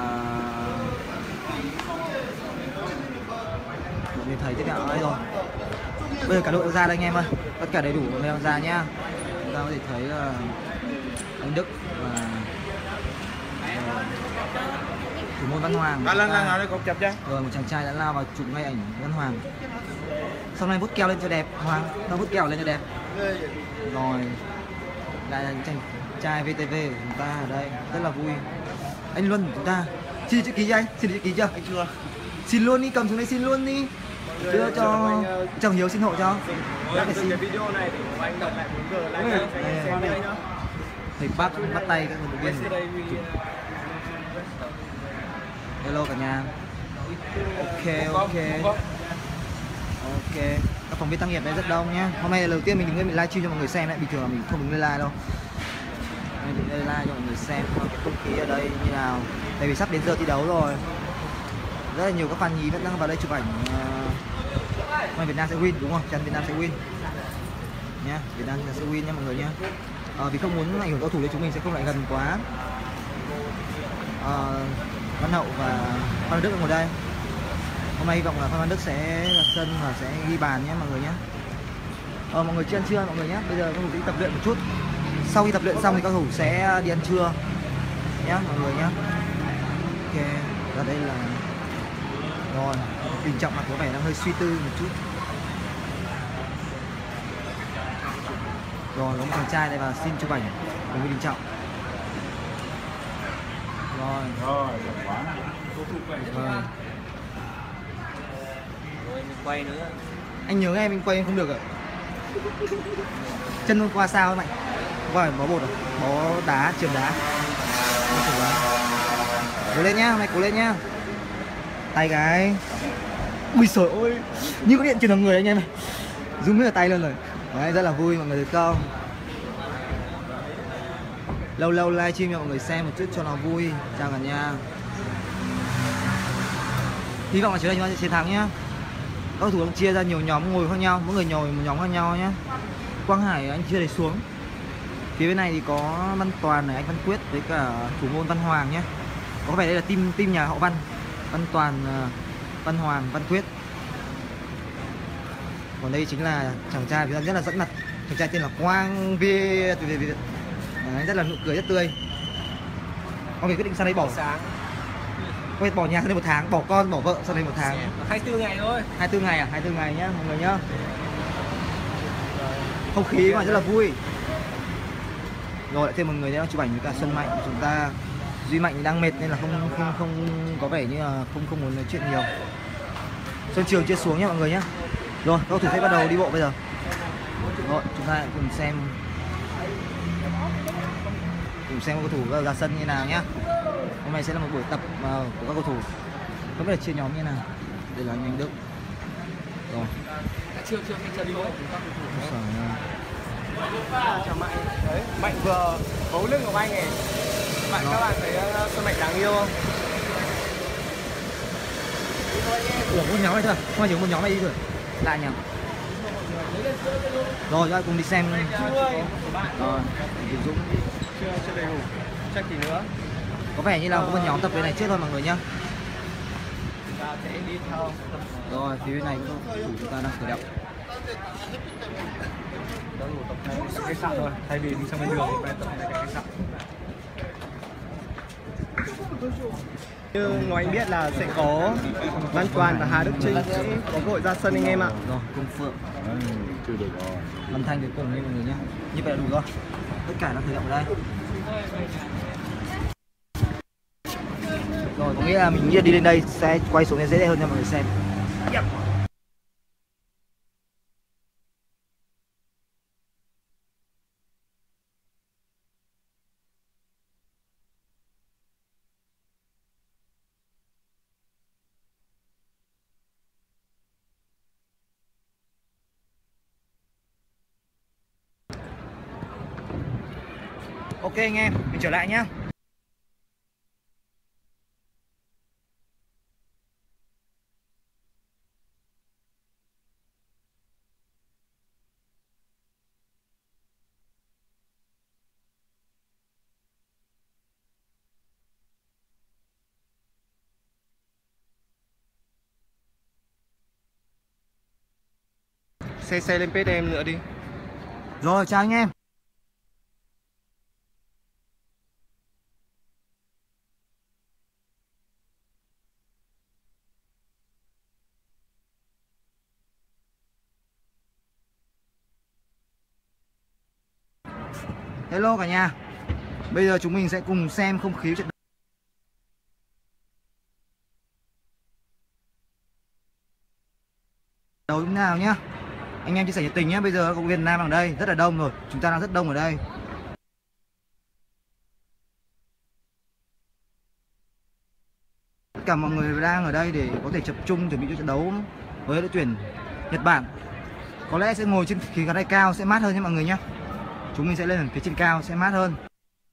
một người thầy tiếp theo ở đây rồi. Bây giờ cả đội ra đây anh em ơi, tất cả đầy đủ anh em ra nhá. Chúng ta có thể thấy uh, anh Đức và uh, thủ môn Văn Hoàng. À, lần nào đây cột chụp chứ? Rồi một chàng trai đã lao vào chụp ngay ảnh Văn Hoàng. Sau này vút keo lên cho đẹp, Hoàng, nó vút keo lên cho đẹp. Rồi lại là chàng trai vê tê vê của chúng ta ở đây rất là vui. Anh Luân của chúng ta xin chữ ký cho anh, xin chữ ký chưa? Anh chưa. Xin luôn đi, cầm xuống đây xin luôn đi. Đưa cho chồng Hiếu xin hộ cho. Đã phải xin. Video này để anh đọc lại bốn G lại. Thầy Park bắt tay các vận động viên. Hello cả nhà. Ok ok. Ok. Các phóng viên tác nghiệp đây rất đông nhá. Hôm nay là đầu tiên mình đứng lên mình livestream cho mọi người xem đấy, bình thường là mình không đứng lên live đâu. Mình đứng lên live cho mọi người xem không khí ở đây như nào. Tại vì sắp đến giờ thi đấu rồi. Rất là nhiều các fan nhí vẫn đang vào đây chụp ảnh. Uh, Việt Nam sẽ win đúng không? Chân Việt Nam sẽ win nhá. Việt Nam sẽ win nha mọi người nhá. À, vì không muốn ảnh hưởng cầu thủ nên chúng mình sẽ không lại gần quá. À, Văn Hậu và Phan Đức ngồi đây. Hôm nay hy vọng là Phan Đức sẽ ra sân và sẽ ghi bàn nhé mọi người nhé. Ờ, mọi người chưa ăn trưa mọi người nhé. Bây giờ các thủ đi tập luyện một chút. Sau khi tập luyện xong thì các thủ sẽ đi ăn trưa nhé mọi người nhé. Ok, và đây là rồi Đình Trọng mặt có vẻ đang hơi suy tư một chút. Rồi có một chàng trai đây và xin chụp ảnh cùng với Đình Trọng. Rồi rồi quá rồi. Rồi mình quay nữa. Anh nhớ nghe mình quay không được ạ. Chân hôm qua sao các bạn? Hôm qua bó bột à? Bó đá, trường đá. Cố lên nhá, hôm nay cố lên nhá. Tay cái. Ui trời ơi, như có điện truyền vào người anh em này. Zoom hết cả tay luôn rồi. Đấy, rất là vui mọi người được không? Lâu lâu livestream cho mọi người xem một chút cho nó vui. Chào cả nhà. Hy vọng là chiều nay chúng ta sẽ chiến thắng nhá. Các cầu thủ đang chia ra nhiều nhóm ngồi khác nhau, mỗi người ngồi một nhóm khác nhau nhé. Quang Hải anh chia để xuống. Phía bên này thì có Văn Toàn này, anh Văn Quyết với cả thủ môn Văn Hoàng nhé. Có vẻ đây là team team nhà họ Văn. Văn Toàn, Văn Hoàng, Văn Quyết. Còn đây chính là chàng trai phía rất là dẫn mặt. Chàng trai tên là Quang Việt. Đấy, rất là nụ cười rất tươi. Quang Việt quyết định sang đây bỏ sáng. Quay bỏ nhà sang đây một tháng, bỏ con, bỏ vợ sang đây một tháng. hai mươi tư ngày thôi. hai mươi tư ngày à? hai mươi tư ngày nhá mọi người nhá. Không khí mà rất là vui. Rồi lại thêm một người nữa chụp ảnh với cả Xuân Mạnh của chúng ta. Duy Mạnh đang mệt nên là không không không có vẻ như là không không muốn nói chuyện nhiều. Xuân Trường chưa xuống nhá mọi người nhá. Rồi, các cầu thủ sẽ bắt đầu đi bộ bây giờ. Rồi, chúng ta cùng xem cùng xem các cầu thủ ra sân như nào nhá. Hôm nay sẽ là một buổi tập uh, của các cầu thủ. Không biết là chia nhóm như nào. Đây là anh Anh Đức. Rồi. Chưa chưa cái chân thôi. Chào Mạnh. Đấy, Mạnh vừa bấu lưng của anh này. Mạnh các bạn thấy Xuân Mạnh đáng yêu không? Ủa một nhóm này thôi, không ai chỉ một nhóm này đi rồi. Lại nhỉ? Rồi, rồi cùng đi xem. Rồi, Tiến Dũng chưa chưa đầy đủ. Chắc tí nữa. Có vẻ như là có một nhóm tập bên này trước thôi mọi người nhá. Chúng ta sẽ đi theo. Rồi, phía bên này cũng chúng ta đang khởi động. Đang ngủ tập tại khách sạn thôi, thay vì đi sang bên đường thì phải tập tại khách sạn. Như ngoài anh biết là sẽ có Văn Toàn và Hà Đức Trinh sẽ có cơ hội ra sân anh em ạ. Rồi, cùng Phượng. Chưa được rồi. Văn Thanh cuối cùng đi mọi người nhé. Như vậy là đủ rồi. Tất cả đã khởi động ở đây. Rồi, có nghĩa là mình nghĩ đi lên đây sẽ quay xuống dễ hơn cho mọi người xem. Yep. Ok anh em, mình trở lại nhá. Xe xe lên page em nữa đi. Rồi, chào anh em. Hello cả nhà. Bây giờ chúng mình sẽ cùng xem không khí trận đấu như nào nhá. Anh em chia sẻ nhiệt tình nhé. Bây giờ các Việt Nam ở đây rất là đông rồi. Chúng ta đang rất đông ở đây. Tất cả mọi người đang ở đây để có thể tập trung chuẩn bị cho trận đấu với đội tuyển Nhật Bản. Có lẽ sẽ ngồi trên khí khán đài cao sẽ mát hơn nha mọi người nhé. Chúng mình sẽ lên ở phía trên cao sẽ mát hơn.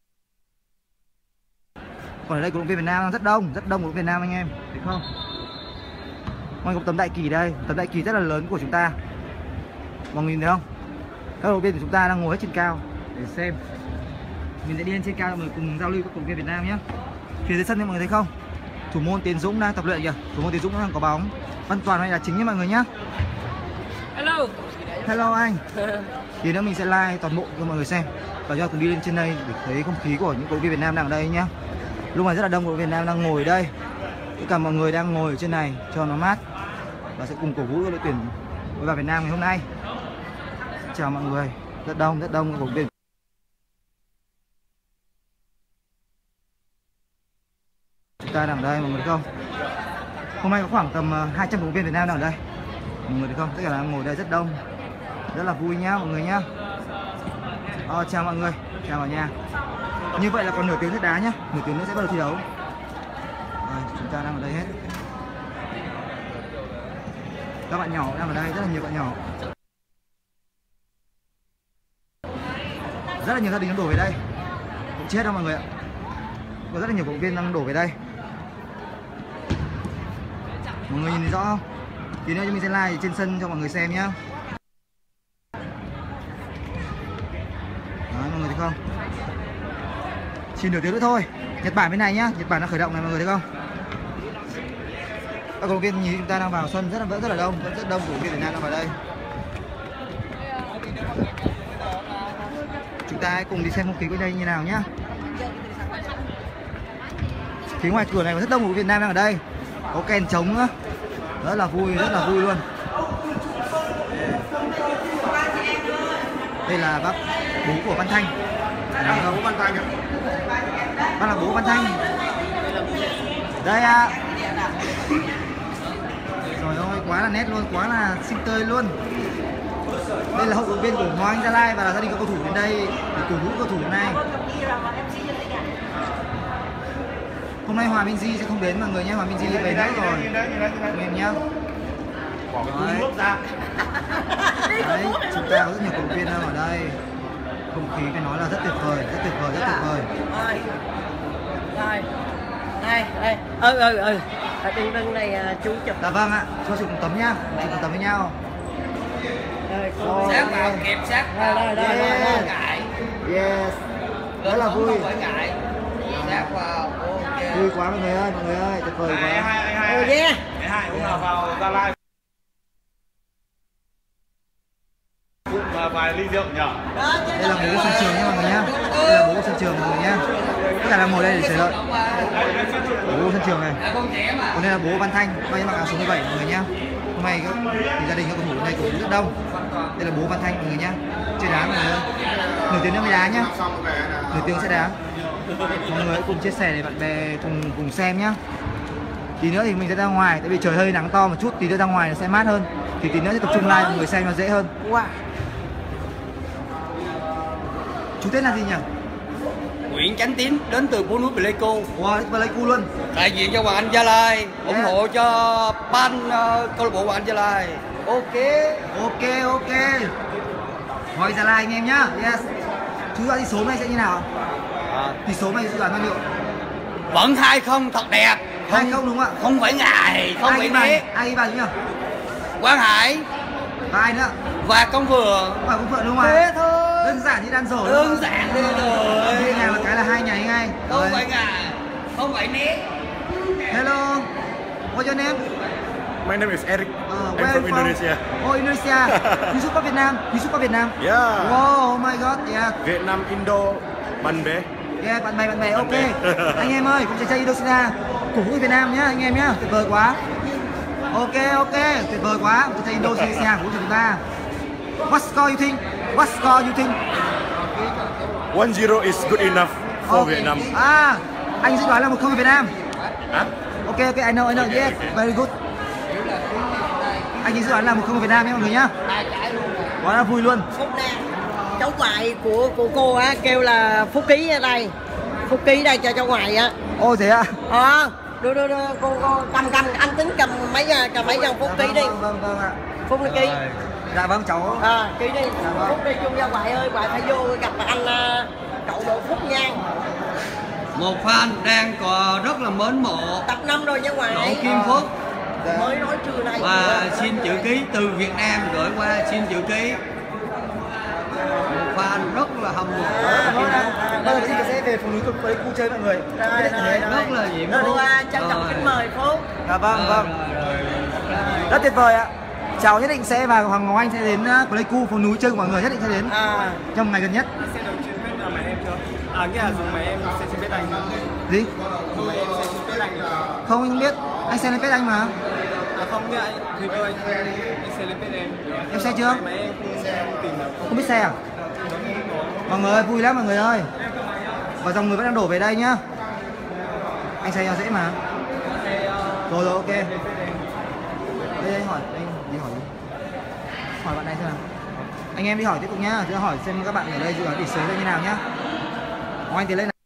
Còn ở đây cổ động viên Việt Nam đang rất đông, rất đông cổ động viên Việt Nam anh em, thấy không? Ngoài có tấm đại kỳ đây, tấm đại kỳ rất là lớn của chúng ta. Mọi người nhìn thấy không? Các cổ động viên của chúng ta đang ngồi hết trên cao để xem. Mình sẽ đi lên trên cao để cùng giao lưu các cổ động viên Việt Nam nhé. Phía dưới sân mọi người thấy không? Thủ môn Tiến Dũng đang tập luyện kìa, thủ môn Tiến Dũng đang có bóng. Văn Toàn này là chính nhé mọi người nhé. Hello. Hello anh. Thì nữa mình sẽ like toàn bộ cho mọi người xem và cho cùng đi lên trên đây để thấy không khí của những cổ động viên Việt Nam đang ở đây nhá. Lúc này rất là đông cổ động viên Việt Nam đang ngồi ở đây. Tất cả mọi người đang ngồi ở trên này cho nó mát và sẽ cùng cổ vũ đội tuyển u hai ba Việt Nam ngày hôm nay. Chào mọi người, rất đông rất đông cổ động viên. Chúng ta đang ở đây mọi người thấy không? Hôm nay có khoảng tầm hai trăm cổ động viên Việt Nam đang ở đây. Mọi người thấy không? Tất cả đang ngồi đây rất đông. Rất là vui nhá mọi người nhá. Ờ, chào mọi người, chào cả nhà. Như vậy là còn nửa tiếng nữa đá nhá, nửa tiếng nữa sẽ bắt đầu thi đấu. Rồi, chúng ta đang ở đây hết. Các bạn nhỏ đang ở đây, rất là nhiều bạn nhỏ. Rất là nhiều gia đình đang đổ về đây. Cũng chết đâu mọi người ạ. Có rất là nhiều cổ động viên đang đổ về đây. Mọi người nhìn thấy rõ không? Tí nữa mình sẽ live trên sân cho mọi người xem nhá. Đấy, mọi người thấy không? Chỉ nửa tiếng nữa thôi. Nhật Bản bên này nhá, Nhật Bản đang khởi động này mọi người thấy không? Các cổ động viên nhìn chúng ta đang vào sân rất là vẫn rất là đông, vẫn rất đông cổ động viên Việt Nam đang vào đây. Chúng ta hãy cùng đi xem không khí bên đây như nào nhá. Phía ngoài cửa này có rất đông cổ động viên Việt Nam đang ở đây. Có kèn trống nữa. Rất là vui, rất là vui luôn. Đây là bác bố của Văn Thanh. Đây là bố Văn Thanh. Bác là bố Văn Thanh. Đây ạ. À. Trời ơi, quá là nét luôn, quá là xinh tươi luôn. Đây là hậu động viên của Hoàng Anh Gia Lai và là gia đình các cầu thủ đến đây để cổ vũ cầu thủ này. Hôm nay Hòa Minzy sẽ không đến mọi người nhé, Hòa Minzy về nước rồi. Anh em nhá. Đấy. Đấy, chúng ta có rất nhiều cổ động viên đang ở đây. Không khí phải nói là rất tuyệt vời, rất tuyệt vời, rất tuyệt vời. Rồi. Đây, đây. Ừ ừ ừ. Ở trên lưng này chú chụp. Dạ vâng ạ, cho chụp một tấm nhá, chụp một tấm với nhau. Rồi, cô sát vào kẹp sát vào. Đây đây đây. Không ngại. Yes. Rất là vui. Không phải ngại. Sát vào. Ok. Vui quá mọi người ơi, mọi người ơi, tuyệt vời quá. Hai hai Oh yeah. hai hôm nào vào Gia Lai và vài ly rượu nhỉ. Đây là bố của sân trường nhé mọi người nhá. Đây là bố của sân trường mọi người nhá. Tất cả đang ngồi đây để chờ đợi. Bố của sân trường này. Còn đây là bố Văn Thanh, may mặc áo số mười bảy mọi người nhá. Hôm nay thì gia đình các cầu thủ này cũng rất đông. Đây là bố Văn Thanh mọi người nhá. Chơi đá mọi người ơi. Nổi tiếng nước mới đá nhá. Nổi tiếng sẽ đá. Mọi người hãy cùng chia sẻ để bạn bè cùng cùng xem nhá. Tí nữa thì mình sẽ ra ngoài, tại vì trời hơi nắng to một chút, tí nữa ra ngoài nó sẽ mát hơn. Thì tí nữa sẽ tập trung live mọi người xem nó dễ hơn. Wow. Chú tên là gì nhỉ? Nguyễn Chánh Tín đến từ phố núi Pleiku. Wow, Pleiku luôn. Đại diện cho Hoàng Anh Gia Lai, ủng Yeah. hộ cho ban uh, câu lạc bộ Hoàng Anh Gia Lai. Ok. Ok ok. Hỏi Gia Lai anh em nhá. Yes. Chú đoán tỷ số này sẽ như nào? À. Tỷ số này dự đoán bao nhiêu? Vẫn hai không thật đẹp. Hai không đúng không ạ? Không phải ngại, không ai phải né. né. Ai ghi bàn nhỉ? Quang Hải và ai nữa? và Công Phượng. Và Công Phượng đúng không ạ? Thế thôi. Đơn giản như đan rổ. Đơn giản thế rồi. Đi nhà một cái là hai nhảy ngay. Không Rồi. phải ngại, không phải né. Hello. What's your name? My name is Eric. Uh, I'm where from you Indonesia. Oh, Indonesia. You support Vietnam? You support Vietnam? Yeah. Wow, oh my god, yeah. Vietnam, Indo, bạn bè. Yeah, bạn bè, bạn bè, ok. bè. Anh em ơi, cùng chàng trai Indonesia, cổ vũ Việt Nam nhá, anh em nhá, tuyệt vời quá. Ok, ok, tuyệt vời quá, chàng trai Indonesia cổ vũ chúng ta. What score you think? What score you think? one zero is good enough for Okay. Vietnam. À, anh dự đoán là một không Việt Nam. Hả? Ok, ok, I know, I know, yes, very good. Anh ấy dự đoán là một không Việt Nam nhé mọi người nhá. Quá là vui luôn. Phúc nè. Cháu ngoại của của cô á kêu là Phúc Ký ở đây. Phúc Ký đây cho cháu ngoại á. Ô thế ạ? Ờ, đưa đưa đưa cô cô cầm cầm anh tính cầm mấy cầm mấy dòng Phúc Ký đi. Vâng vâng vâng ạ. Phúc nó ký. Dạ vâng cháu. À, ký đi. Phúc đi chung ra ngoại ơi, ngoại phải vô gặp anh cậu Đỗ Phúc nha. Một fan đang còn rất là mến mộ Tập năm rồi nha ngoại. Đỗ Kim Phúc. Mới nói trưa nay. Và xin chữ ký từ Việt Nam gửi qua xin chữ ký. Một fan rất là hâm mộ. Bây giờ sẽ về phố núi cực với khu chơi mọi người. Rồi, rồi, Rất là diễm rồi. Phúc. Trân trọng kính mời Phúc. Dạ vâng vâng. Rất tuyệt vời ạ. Cháu nhất định sẽ và Hoàng Ngọc Anh sẽ đến Pleiku phố núi chơi của mọi người, nhất định sẽ đến à. trong ngày gần nhất. Sẽ được chuyên biết là máy em chưa? À, nghĩa là dùng máy em sẽ chuyên biết anh. Gì? Dùng máy em sẽ chuyên biết anh. Không, anh không biết. Anh xem lên page anh mà. À không, nghĩa anh review anh, anh sẽ lên page em. Em xe chưa? Máy em không tìm được. Không biết xe à? Mọi người ơi, vui lắm mọi người ơi. Và dòng người vẫn đang đổ về đây nhá. Anh xe dễ mà. Rồi rồi, ok. Đây đây hỏi, đây đi hỏi đi. Hỏi bạn này xem nào. Anh em đi hỏi tiếp tục nhá, chứ hỏi xem các bạn ở đây dự đoán tỷ số như nào nhá. Ông anh tiến lên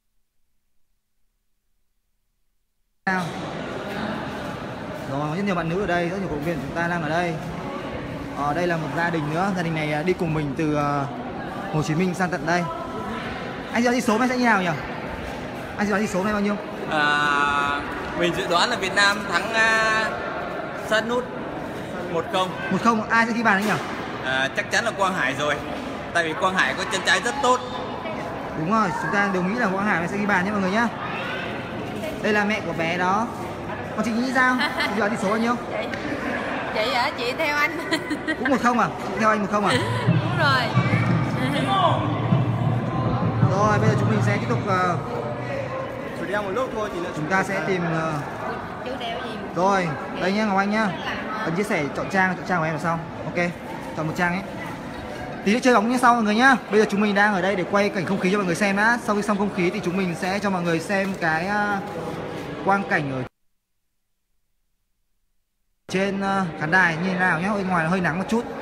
nào. Rồi, có rất nhiều bạn nữ ở đây, rất nhiều cổ động viên chúng ta đang ở đây. Ở đây là một gia đình nữa, gia đình này đi cùng mình từ Hồ Chí Minh sang tận đây. Anh dự đoán tỷ số này sẽ như nào nhỉ? Anh dự đoán tỷ số này bao nhiêu? À, mình dự đoán là Việt Nam thắng uh, sát nút một không. một không, ai sẽ ghi bàn anh nhỉ? À, chắc chắn là Quang Hải rồi. Tại vì Quang Hải có chân trái rất tốt. Đúng rồi, chúng ta đều nghĩ là Quang Hải sẽ ghi bàn nhé mọi người nhá. Đây là mẹ của bé đó. Còn chị nghĩ sao? Chị dự đoán tỷ số bao nhiêu? Chị, chị hả? Chị theo anh. Cũng một không à? Chị theo anh một không à? Đúng rồi. Rồi, bây giờ chúng mình sẽ tiếp tục uh, Chỉ đeo một lúc thôi thì chúng ta sẽ tìm uh... Chú đeo gì? Rồi, đây nhá Ngọc Anh nhá. Ấn chia sẻ chọn trang, chọn trang của em là xong. Ok, chọn một trang ấy. Tí nữa chơi bóng như sau mọi người nhá. Bây giờ chúng mình đang ở đây để quay cảnh không khí cho mọi người xem đã. Sau khi xong không khí thì chúng mình sẽ cho mọi người xem cái uh, quang cảnh ở trên uh, khán đài như thế nào nhá. Bên ngoài là hơi nắng một chút.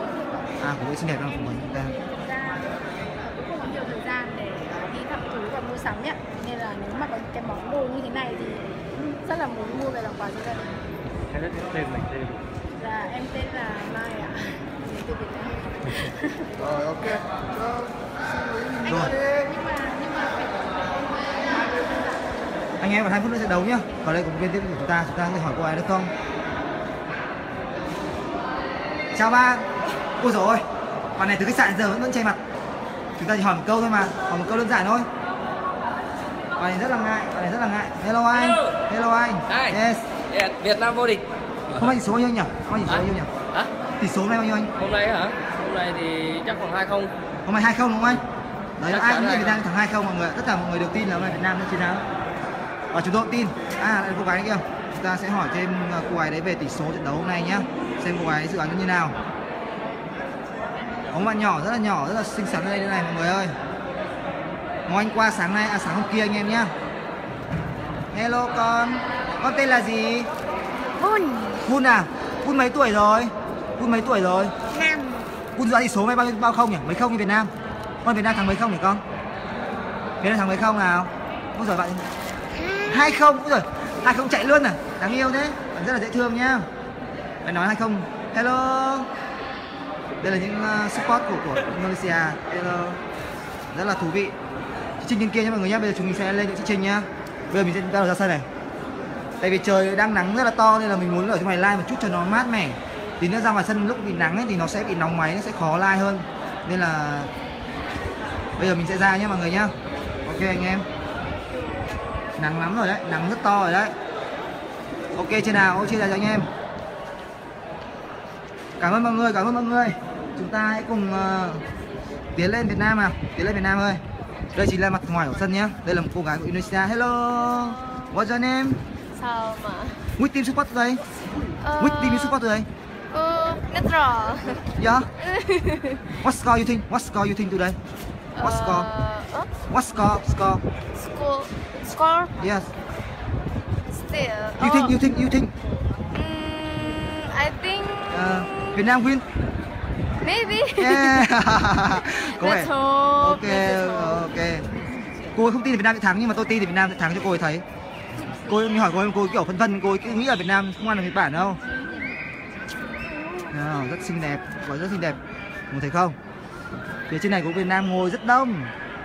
À, của xinh đẹp lắm của mình. Cũng không nhiều thời gian để đi thăm chú và mua sắm ấy, nên là nếu mà có cái món đồ như thế này thì rất là muốn mua về làm quà cho gia đình. Em rất tên mình tên. Là em tên là Mai ạ. Đến từ Việt Nam. Rồi ok. Anh Rồi. nhưng mà nhưng mà phải Anh em còn hai phút nữa sẽ đấu nhá. Còn đây có một viên tiếp của chúng ta, chúng ta sẽ hỏi cô ấy được không? Chào ba. Ôi dồi ôi, bạn này từ khách sạn giờ vẫn vẫn che mặt. Chúng ta chỉ hỏi một câu thôi mà, hỏi một câu đơn giản thôi. Bạn này rất là ngại, bạn này rất là ngại. Hello anh, hello anh. Hi. Yes. Yeah, Việt Nam vô địch. Hôm nay tỷ số bao nhiêu nhỉ? Hôm nay tỷ số bao nhiêu nhỉ? Hả? Tỷ số hôm nay bao nhiêu anh? Hôm nay hả? Hôm nay thì chắc khoảng hai không. Hôm nay hai không đúng không anh? Đấy, Chắc ai chắn cũng nghĩ hai Việt Nam thắng hai không mọi người. Tất cả mọi người đều tin là hôm nay Việt Nam sẽ chiến thắng. Và chúng tôi cũng tin. À, đây là cô gái kia. Chúng ta sẽ hỏi thêm cô gái đấy về tỷ số trận đấu hôm nay nhá. Xem cô gái dự đoán như nào. Có một bạn nhỏ rất là nhỏ, rất là xinh xắn ở đây này mọi người ơi. Ngồi anh qua sáng nay, à sáng hôm kia anh em nhá. Hello con. Con tên là gì? Hun. Hun à? Hun mấy tuổi rồi? Hun mấy tuổi rồi? Nam. Hun dự đoán tỷ số mấy bao bao không nhỉ? Mấy không như Việt Nam? Con Việt Nam thắng mấy không nhỉ con? Việt Nam thắng mấy không nào? Ôi giời bạn. Hai không, ôi giời. Hai không chạy luôn à? Đáng yêu thế. Bạn rất là dễ thương nhá. Bạn nói hai không. Hello. Đây là những uh, support của của Indonesia. Hello. Rất là thú vị. Chị Trinh trên kia nha mọi người nhé. Bây giờ chúng mình sẽ lên những chị Trinh nhá. Bây giờ mình sẽ bắt đầu ra sân này. Tại vì trời đang nắng rất là to nên là mình muốn ở trong này live một chút cho nó mát mẻ. Tí nữa ra ngoài sân lúc bị nắng ấy thì nó sẽ bị nóng máy, nó sẽ khó live hơn. Nên là bây giờ mình sẽ ra nhé mọi người nhá. Ok anh em. Nắng lắm rồi đấy, nắng rất to rồi đấy. Ok chưa nào, ok chia sẻ cho anh em. Cảm ơn mọi người, cảm ơn mọi người. Chúng ta hãy cùng uh, tiến lên Việt Nam nào, tiến lên Việt Nam ơi. Đây chính là mặt ngoài của sân nhé. Đây là một cô gái của Indonesia. Hello, what's your name? Sao mà? Which team support today? Ờ... Which team you support today? Ờ, neutral. Yeah. What score you think? What score you think today? What score? Ờ... What score? Score? Score. Score. Yes. Still. You think? You think? You think? Mm, I think. Uh, Việt Nam win. Maybe. Yeah. Có vẻ. Let's hope. Ok, ok. Cô ấy không tin là Việt Nam sẽ thắng nhưng mà tôi tin thì Việt Nam sẽ thắng cho cô ấy thấy. Cô ấy hỏi cô ấy, cô ấy kiểu phân vân, cô ấy cứ nghĩ là Việt Nam không ăn được Nhật Bản đâu. Nào, rất xinh đẹp, gọi rất xinh đẹp. Mọi thấy không? Phía trên này của Việt Nam ngồi rất đông.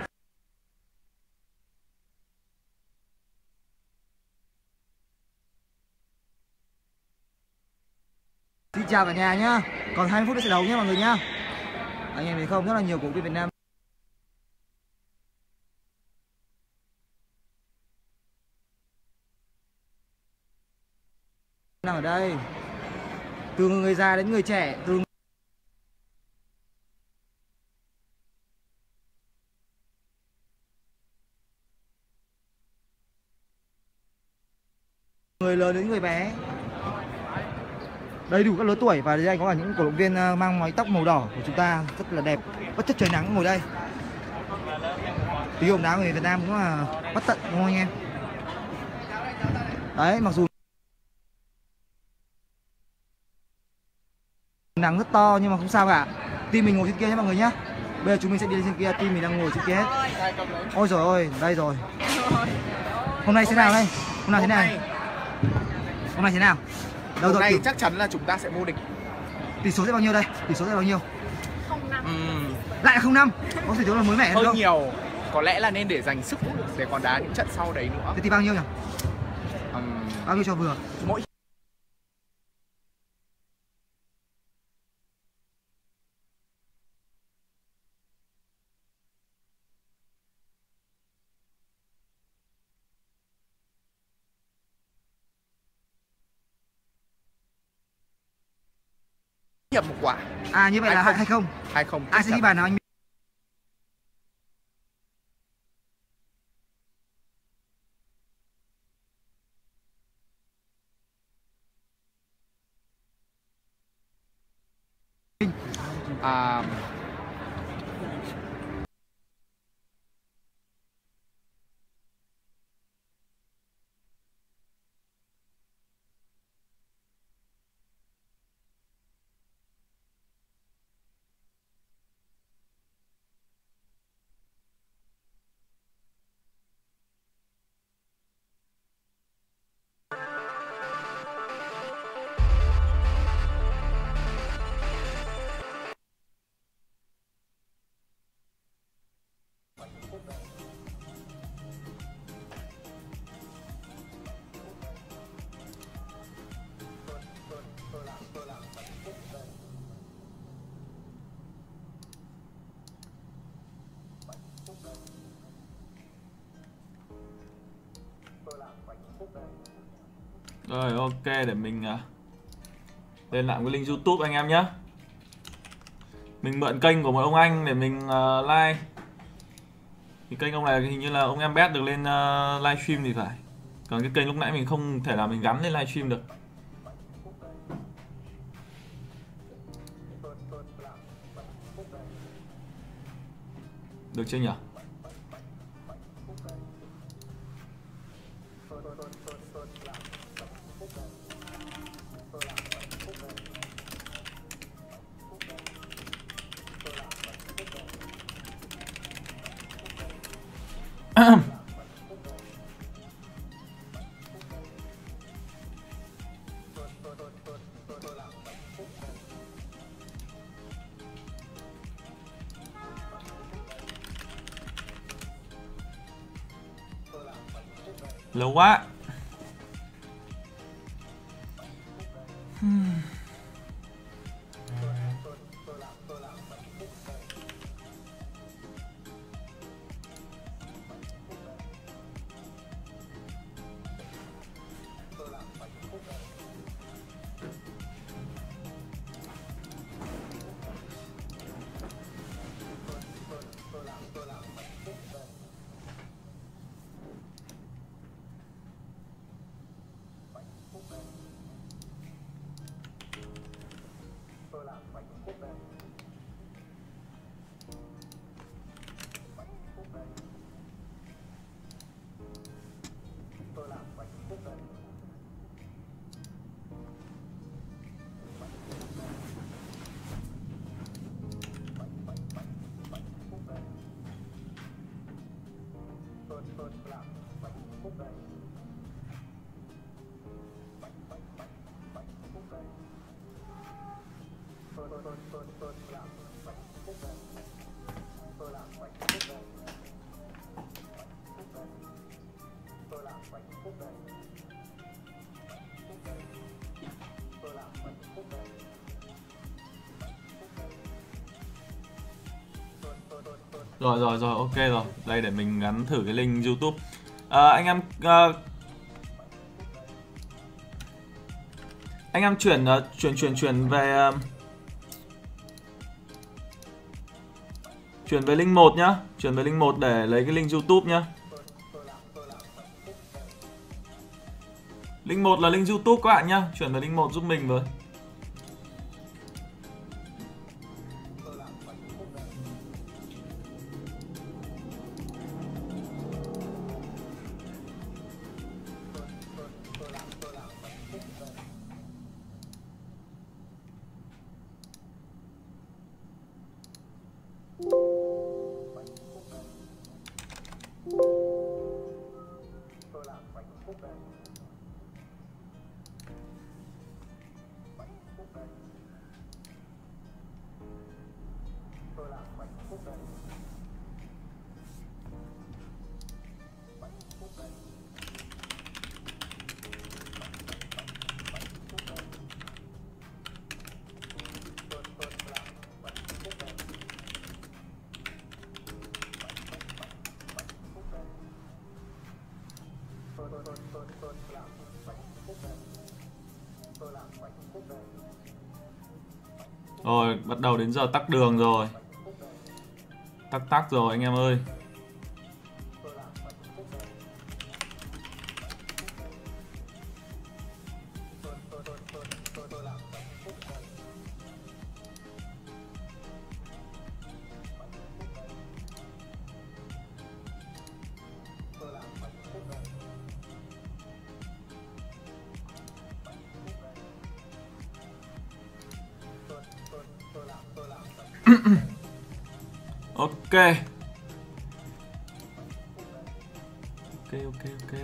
Xin chào cả nhà nhá. Còn hai mươi phút nữa sẽ đấu nhé mọi người nhá. Anh em thấy không, rất là nhiều cổ viên Việt Nam. Nằm ở đây. Từ người già đến người trẻ, từ người lớn đến người bé. Đầy đủ các lứa tuổi và đây có cả những cổ động viên mang mái tóc màu đỏ của chúng ta rất là đẹp, bất chấp trời nắng ngồi đây. Tí bóng đá người Việt Nam cũng là bất tận đúng không anh em? Đấy, mặc dù nắng rất to nhưng mà không sao cả. Team mình ngồi trên kia nhé mọi người nhá. Bây giờ chúng mình sẽ đi lên trên kia, team mình đang ngồi trên kia hết. Ôi rồi ôi, đây rồi. Hôm nay thế nào đây? Hôm nay thế nào? Hôm nay thế nào? Đâu Hôm rồi, nay kiểu... chắc chắn là chúng ta sẽ vô địch. Tỷ số sẽ bao nhiêu đây? Tỷ số sẽ bao nhiêu? không năm. Uhm. Lại là không năm. Có tỷ số là mới mẻ hơn Hơi không? nhiều. Có lẽ là nên để dành sức để còn đá những trận sau đấy nữa. Thế thì bao nhiêu nhỉ? Uhm. Bao nhiêu cho vừa? Mỗi nhập một quả. À như vậy là hai không. Hai không. Ai sẽ ghi bàn nào anh? À... Rồi ok, để mình uh, lên lại cái link YouTube anh em nhé. Mình mượn kênh của một ông anh để mình uh, like. Thì kênh ông này hình như là ông em bet được lên uh, livestream thì phải. Còn cái kênh lúc nãy mình không thể nào mình gắn lên livestream được. Được chưa nhỉ? Lâu quá. Rồi rồi rồi, ok rồi. Đây để mình gắn thử cái link YouTube. À, anh em uh, anh em chuyển uh, chuyển chuyển chuyển về uh, chuyển về link một nhá, chuyển về link một để lấy cái link YouTube nhá. Link một là link YouTube các bạn nhá, chuyển về link một giúp mình với. Rồi, bắt đầu đến giờ tắc đường rồi. Tắc tắc rồi anh em ơi. Ok. Ok ok ok.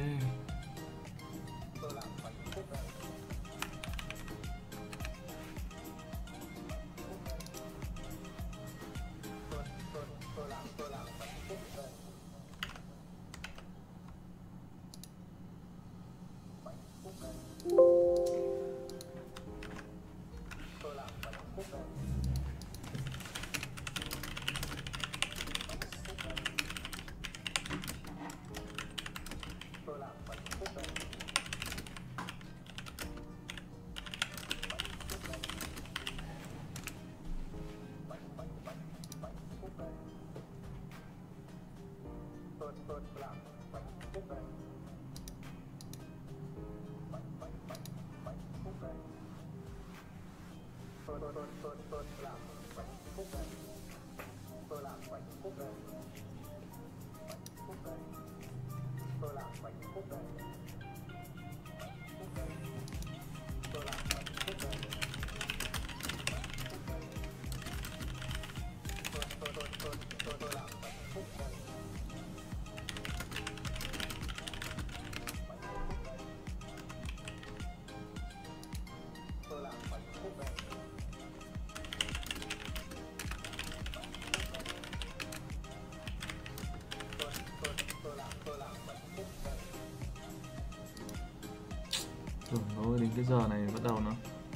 Tưởng nó đến cái giờ này bắt đầu nó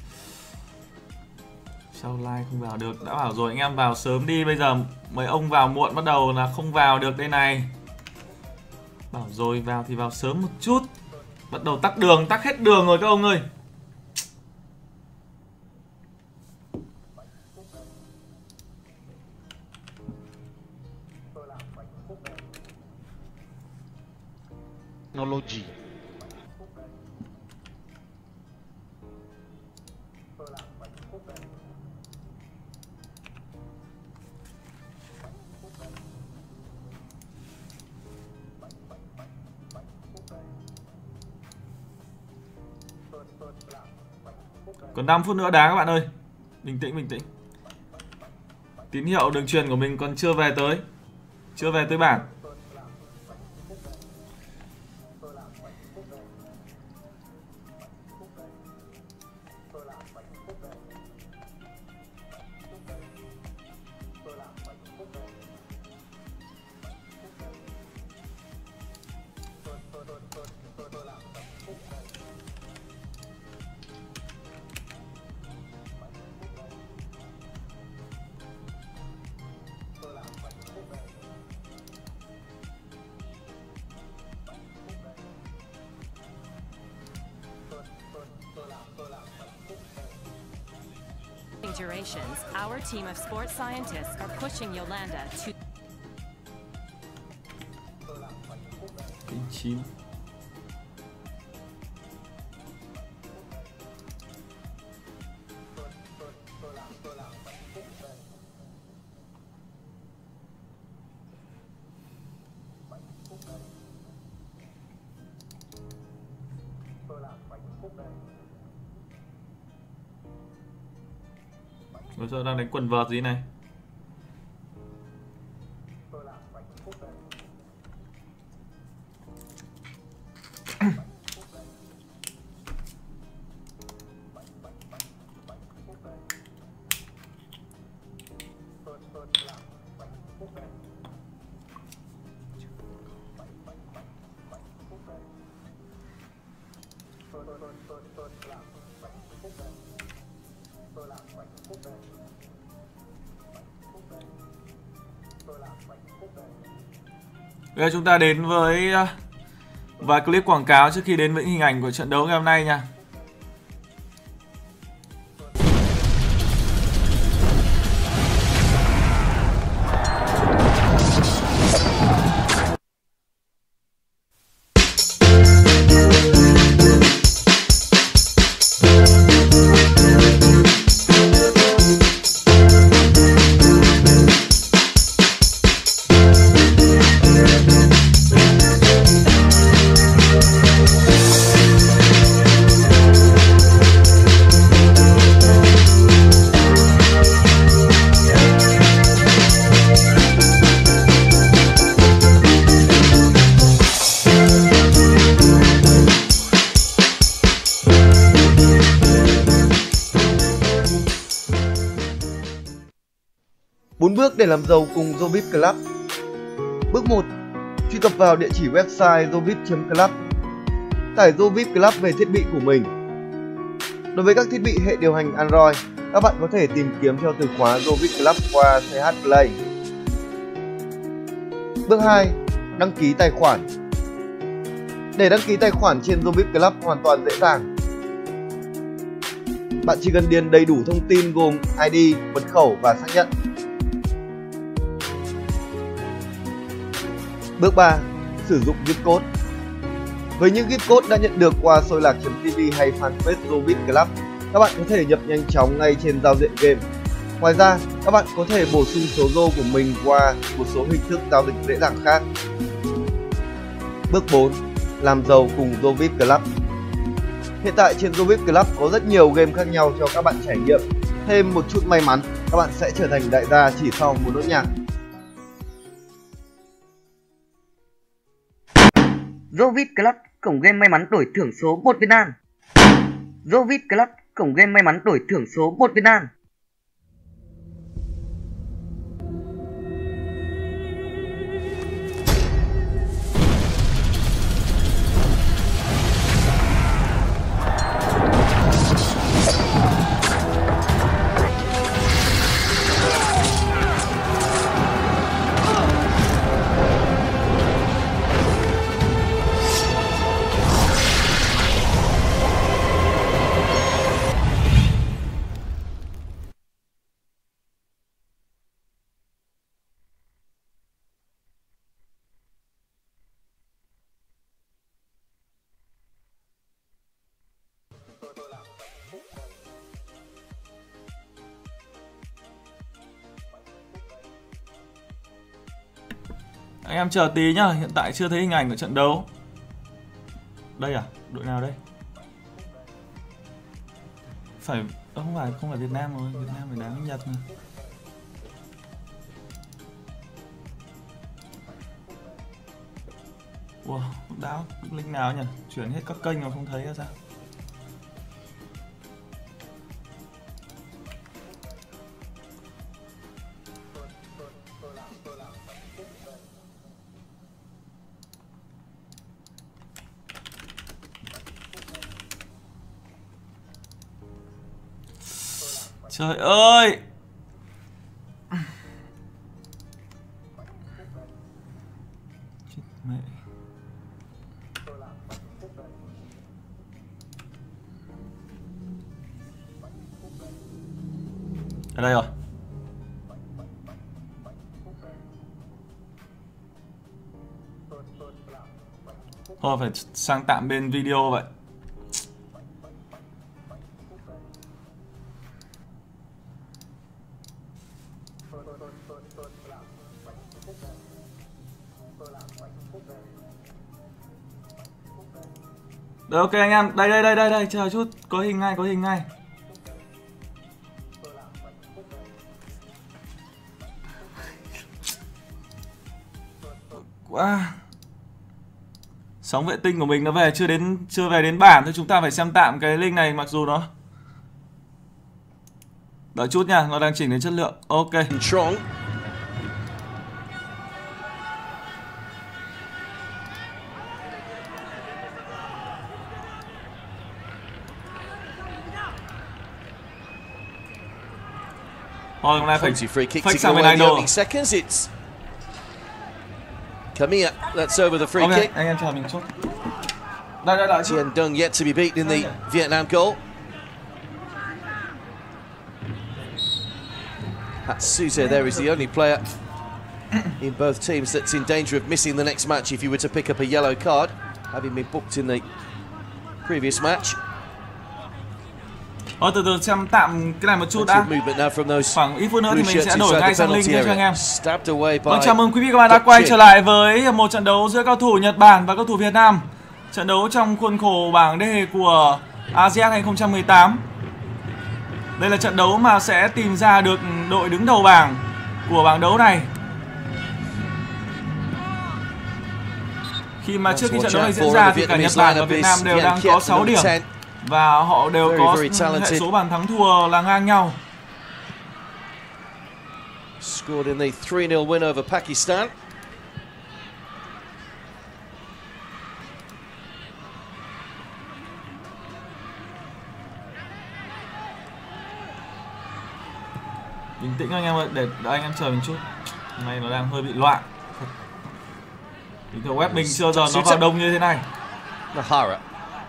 sao like không vào được. Đã bảo rồi anh em vào sớm đi, bây giờ mấy ông vào muộn bắt đầu là không vào được đây này. Bảo rồi vào thì vào sớm một chút. Bắt đầu tắc đường, tắc hết đường rồi các ông ơi. Technology. Còn năm phút nữa đá các bạn ơi. Bình tĩnh, bình tĩnh. Tín hiệu đường truyền của mình còn chưa về tới. Chưa về tới bảng. Durations, our team of sports scientists are pushing Yolanda to Cái chín. Bây giờ đang đánh quần vợt gì này. Bây giờ chúng ta đến với vài clip quảng cáo trước khi đến với hình ảnh của trận đấu ngày hôm nay nha. bốn bước để làm giàu cùng Zovip Club. Bước một. Truy cập vào địa chỉ website zovip chấm club. Tải Zovip Club về thiết bị của mình. Đối với các thiết bị hệ điều hành Android, các bạn có thể tìm kiếm theo từ khóa Zovip Club qua xê hát Play. Bước hai. Đăng ký tài khoản. Để đăng ký tài khoản trên Zovip Club hoàn toàn dễ dàng. Bạn chỉ cần điền đầy đủ thông tin gồm i đê, mật khẩu và xác nhận. Bước ba. Sử dụng gift code. Với những gift code đã nhận được qua soi lạc chấm tv hay fanpage Zovip Club, các bạn có thể nhập nhanh chóng ngay trên giao diện game. Ngoài ra, các bạn có thể bổ sung số rô của mình qua một số hình thức giao dịch dễ dàng khác. Bước bốn. Làm giàu cùng Zovip Club. Hiện tại trên Zovip Club có rất nhiều game khác nhau cho các bạn trải nghiệm. Thêm một chút may mắn, các bạn sẽ trở thành đại gia chỉ sau một nốt nhạc. Zovip Club, cổng game may mắn đổi thưởng số một Việt Nam. Zovip Club, cổng game may mắn đổi thưởng số một Việt Nam. Anh em chờ tí nhá, hiện tại chưa thấy hình ảnh của trận đấu. Đây à? Đội nào đây? Phải không phải không phải Việt Nam rồi, Việt Nam phải đá với Nhật mà. Wow, đáo link nào nhỉ? Chuyển hết các kênh mà không thấy ra sao? Trời ơi. Mẹ. Ở đây rồi. Thôi phải sang tạm bên video vậy. Được, ok anh em, đây đây đây đây đây, chờ chút, có hình ngay, có hình ngay. Quá. Sóng vệ tinh của mình nó về chưa đến chưa về đến bản thôi, chúng ta phải xem tạm cái link này mặc dù nó đợi chút nha, nó đang chỉnh đến chất lượng. Ok. Thôi hôm nay phải fake sang bên này đồ. Coming up, that's over the free Okay, kick. anh em chờ mình chút. Đây đây đây. Chien Dung yet to be beaten in the Vietnam goal. Hatsuse there is the only player in both teams that's in danger of missing the next match if you were to pick up a yellow card, having been booked in the previous match. Thôi từ từ xem tạm cái này một chút đã. Khoảng ít phút nữa thì mình sẽ đổi ngay sang link cho anh em. Vâng, chào mừng quý vị và các bạn đã quay trở lại với một trận đấu giữa cao thủ Nhật Bản và cao thủ Việt Nam. Trận đấu trong khuôn khổ bảng D của a sê an hai không một tám. Đây là trận đấu mà sẽ tìm ra được đội đứng đầu bảng của bảng đấu này. Khi mà trước khi trận đấu này diễn ra thì cả Nhật Bản và Việt Nam đều đang có sáu điểm. Và họ đều very, có very hệ số bàn thắng thua là ngang nhau. Scored in the three nil win over Pakistan. Bình tĩnh anh em ơi, để đợi anh em chờ mình chút. Hôm nay nó đang hơi bị loạn. Bình thường web mình chưa giờ nó vào đông như thế này. Nahara.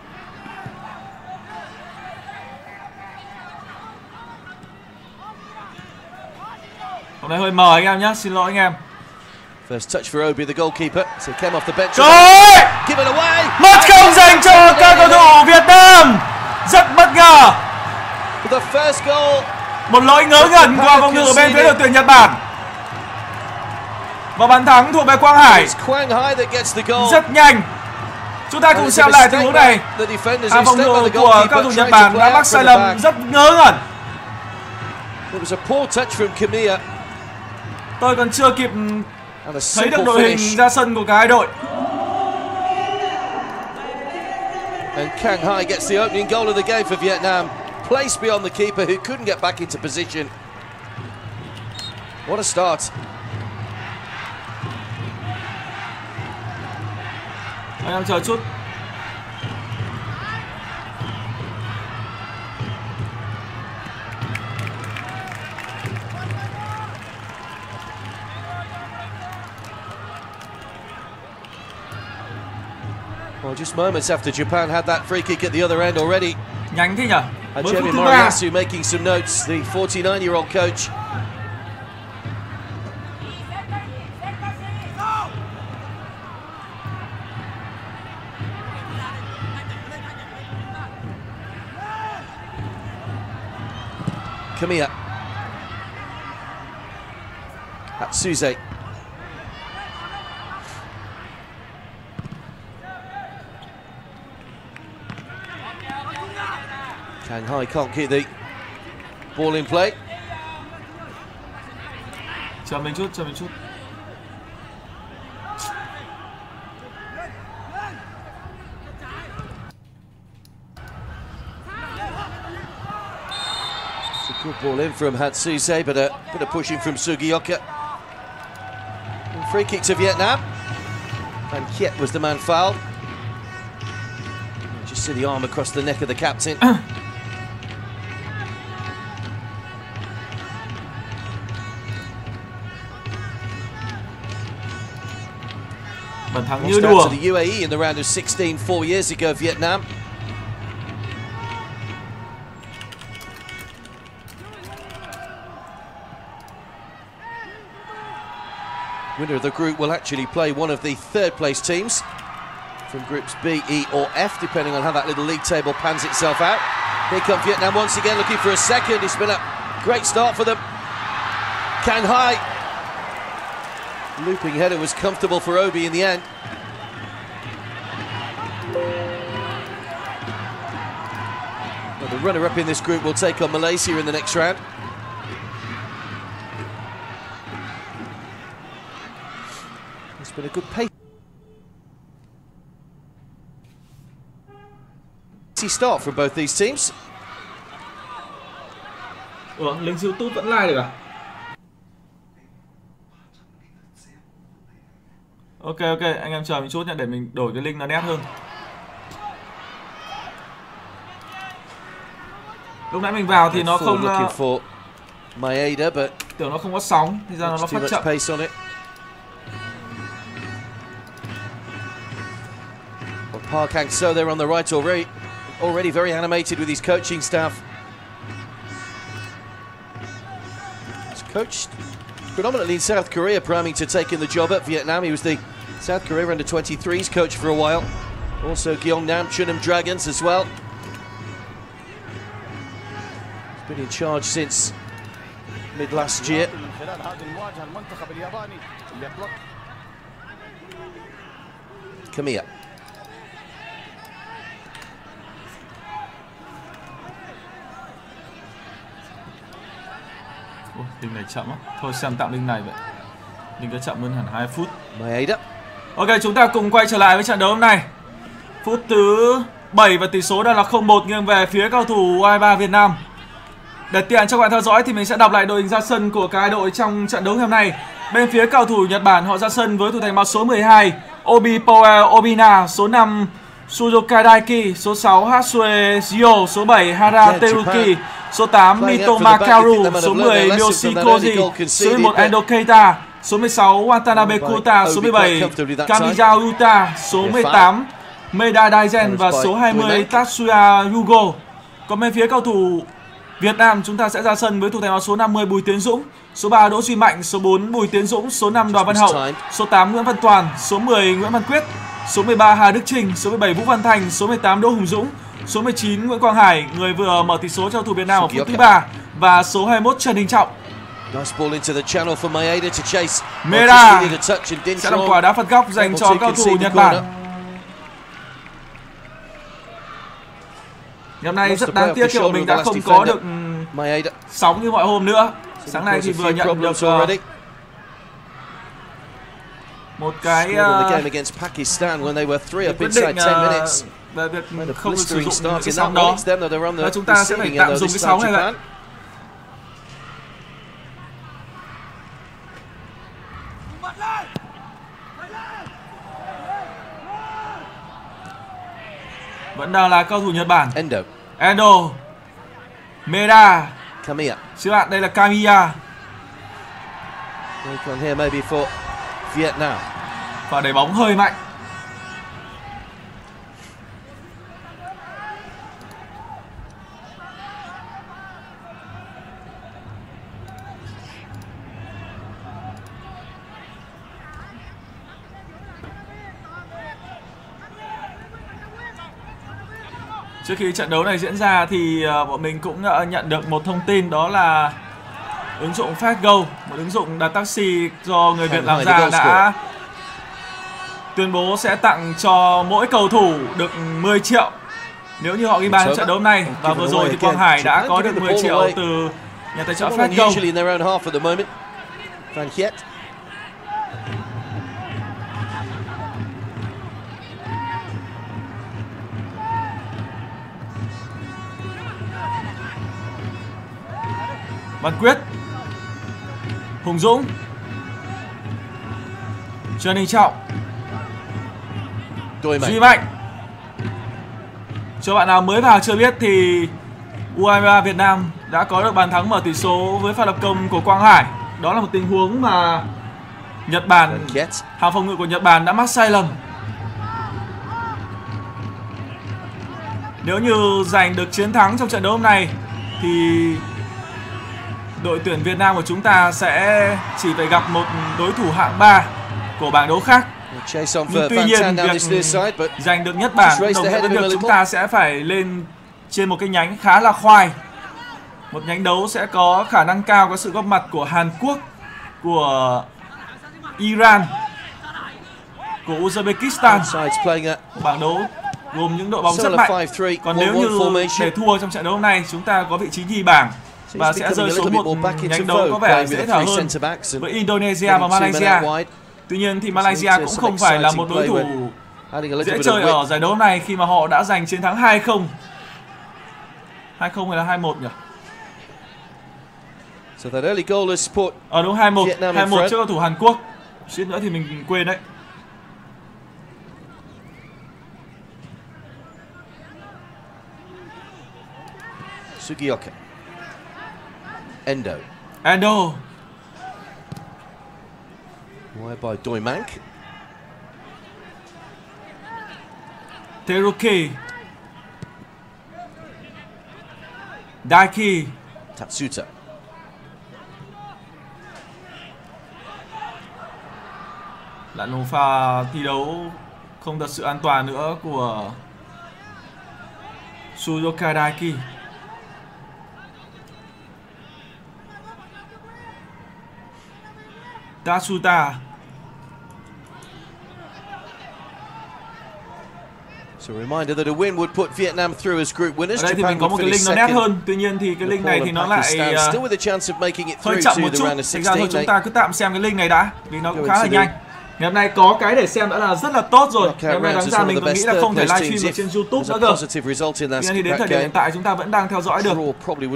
Hôm nay hơi mờ anh em nhé, xin lỗi anh em. First touch for Obi, the goalkeeper. So came off the bench. Trời ơi! Give it away. Mất công dành cho các cầu thủ Việt Nam. Rất bất ngờ. The first goal Một lỗi ngớ ngẩn qua vòng ngự ở bên phía đội tuyển Nhật Bản. Và bàn thắng thuộc về Quang Hải. Rất nhanh. Chúng ta cùng xem lại tình huống này. À, vòng ngự của cao thủ Nhật Bản đã mắc sai lầm rất ngớ ngẩn. Tôi còn chưa kịp thấy được đội hình ra sân của cả hai đội. And Kang Hai gets the opening goal of the game for Vietnam. Placed beyond the keeper who couldn't get back into position. What a start. Anh em chờ chút. Well, just moments after Japan had that free kick at the other end already. Nhanh thế nhỉ? Hajime Moriyasu making some notes, the forty-nine-year-old coach. Kamiya. Hatsuze. Kang Hai can't keep the ball in play. Chờ mình chút, chờ mình chút. It's a good ball in from Hatsuze, but a bit of pushing from Sugioka. And free kick to Vietnam. And Kiet was the man fouled. Just see the arm across the neck of the captain. Bàn thắng như đùa. To the U A E in the round of sixteen four years ago, Vietnam. Winner of the group will actually play one of the third place teams from groups B, E or F, depending on how that little league table pans itself out. Here come Vietnam once again, looking for a second. It's been a great start for them. Kang Hai. Looping header was comfortable for Obi in the end. Well, the runner-up in this group will take on Malaysia in the next round. It's been a good pace. Start from both these teams. Ủa, link YouTube vẫn live được à? Ok ok, anh em chờ mình chút nha, để mình đổi cái link nó nét hơn. Lúc nãy mình vào thì nó không uh, Maeda, but tưởng nó không có sóng, thì ra nó phát chậm. Well, Park Hang-seo there on the right already, already very animated with his coaching staff. He's coached predominantly in South Korea, priming to take in the job at Vietnam. He was the South Korea under twenty-threes coach for a while. Also Gyeongnam Chunam Dragons as well. He's been in charge since mid last year. Kamiya. Ủa, link này chậm á. Thôi xem tạm link này vậy. Link có chậm hơn hẳn hai phút. Maeda. Ok, chúng ta cùng quay trở lại với trận đấu hôm nay. Phút thứ bảy và tỷ số đang là không một nghiêng về phía cầu thủ U hai mươi ba Việt Nam. Để tiện cho các bạn theo dõi thì mình sẽ đọc lại đội hình ra sân của cả hai đội trong trận đấu hôm nay. Bên phía cầu thủ Nhật Bản họ ra sân với thủ thành áo số mười hai Obi Powell Obina, số năm Suzuka Daiki, số sáu Hatsue Gio, số bảy Hara Teruki, số tám Mito Makaru, số mười Miyoshi Koji, số mười một Endo Keita, số mười sáu Watanabe Kota, số mười bảy Kamiya Yuta, số mười tám Maeda Daizen và số hai mươi Tatsuya Yugo. Còn bên phía cầu thủ Việt Nam chúng ta sẽ ra sân với thủ thành áo số năm mươi Bùi Tiến Dũng, số ba Đỗ Duy Mạnh, số bốn Bùi Tiến Dũng, số năm Đoàn Văn Hậu, số tám Nguyễn Văn Toàn, số mười Nguyễn Văn Quyết, số mười ba Hà Đức Trình, số mười bảy Vũ Văn Thành, số mười tám Đỗ Hùng Dũng, số mười chín Nguyễn Quang Hải, người vừa mở tỷ số cho cầu thủ Việt Nam ở phút thứ ba, và số hai mươi mốt Trần Đình Trọng. Nice ball into the channel for Maeda to chase. Mera sẽ làm quả đá phạt góc dành cho cầu thủ Nhật Bản. Ngày hôm nay rất đáng tiếc khi mình đã không có được sóng như mọi hôm nữa. Sáng nay thì vừa nhận được uh, một cái uh, quyết định uh, về việc không được sử dụng những cái sóng đó. Và chúng ta sẽ phải tạm dùng cái sóng này vậy. Vẫn đang là cầu thủ Nhật Bản. Endo. Endo. Mera. Kamiya. Chứ bạn, đây là Kamiya. Còn here maybe for Vietnam. Và đẩy bóng hơi mạnh. Trước khi trận đấu này diễn ra thì uh, bọn mình cũng uh, nhận được một thông tin, đó là ứng dụng FastGo, một ứng dụng đặt taxi do người Việt làm ra, đã tuyên bố sẽ tặng cho mỗi cầu thủ được mười triệu nếu như họ ghi bàn trong trận đấu này. Và vừa rồi thì Quang Hải đã có được mười triệu từ nhà tài trợ FastGo. Văn Quyết, Hùng Dũng, Trần Đình Trọng, Duy Mạnh. Cho bạn nào mới vào chưa biết thì u hai mươi ba Việt Nam đã có được bàn thắng mở tỷ số với pha lập công của Quang Hải. Đó là một tình huống mà Nhật Bản, hàng phòng ngự của Nhật Bản đã mắc sai lầm. Nếu như giành được chiến thắng trong trận đấu hôm nay thì đội tuyển Việt Nam của chúng ta sẽ chỉ phải gặp một đối thủ hạng ba của bảng đấu khác. Nhưng tuy nhiên việc giành được nhất bảng đồng nghĩa với việc chúng ta sẽ phải lên trên một cái nhánh khá là khoai. Một nhánh đấu sẽ có khả năng cao có sự góp mặt của Hàn Quốc, của Iran, của Uzbekistan. Bảng đấu gồm những đội bóng rất mạnh. Còn nếu như để thua trong trận đấu hôm nay, chúng ta có vị trí nhì bảng và sẽ rơi xuống một nhánh đấu có vẻ dễ thở hơn với Indonesia và Malaysia. Tuy nhiên thì Malaysia cũng không phải là một đối thủ dễ chơi ở giải đấu này khi mà họ đã giành chiến thắng hai không. hai không hay là hai một nhỉ? Ờ đúng, hai một. hai một trước cầu thủ Hàn Quốc. Suýt nữa thì mình quên đấy. Sugioka. Endo. Endo. Why by Doimank. Teruki. Daiki. Tatsuta. Lại một pha thi đấu không thật sự an toàn nữa của Suzuka Daiki. Tatsuta. So a reminder that a win would put Vietnam through as group winners. Ở đây thì mình có một cái link nó nét hơn, tuy nhiên thì cái link này thì nó lại hơi chậm một chút. Thành ra thôi chúng ta cứ tạm xem cái link này đã, vì nó cũng khá là nhanh. Ngày hôm nay có cái để xem đã là rất là tốt rồi. Ngày hôm nay đáng ra mình còn nghĩ là không thể livestream ở trên YouTube nữa cơ. Tuy nhiên thì đến thời điểm hiện tại chúng ta vẫn đang theo dõi được.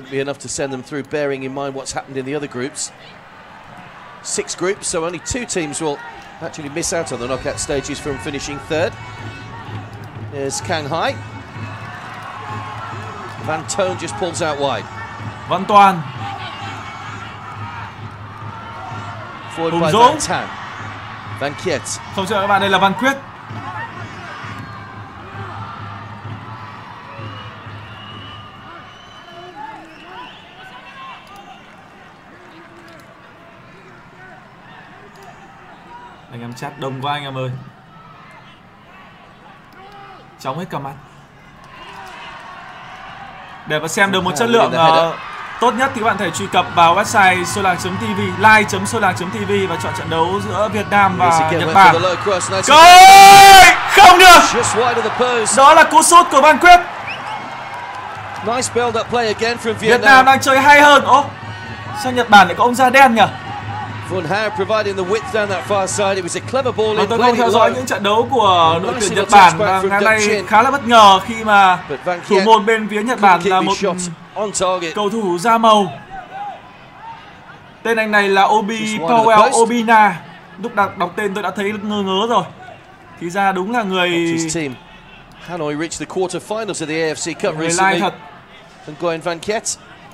Six groups, so only two teams will actually miss out on the knockout stages from finishing third. There's Kang Hai. Van Tone just pulls out wide. Văn Toàn. Forward by Van Tan. Van Kiet. Không chào các bạn, đây là Văn Quyết. Anh em chat đông quá anh em ơi. Chóng hết cả mặt. Để mà xem được một chất lượng uh, tốt nhất thì các bạn thể truy cập vào website solang chấm tv, live chấm solang chấm tv và chọn trận đấu giữa Việt Nam và Nhật Bản. Cơ hội! Không được! Đó là cú sút của Văn Quyết. Việt Nam đang chơi hay hơn. Ố, sao Nhật Bản lại có ông da đen nhỉ? Và tôi không theo dõi những trận đấu của đội tuyển Nhật Bản và ngày nay khá là bất ngờ khi mà thủ môn bên phía Nhật Bản là một cầu thủ da màu. Tên anh này là Obi Powell Obina. Lúc đọc, đọc tên tôi đã thấy ngơ ngớ rồi. Thì ra đúng là người Hanoi reached the quarterfinals of the A F C Cup người recently. thật. Nguyen Van Kiet.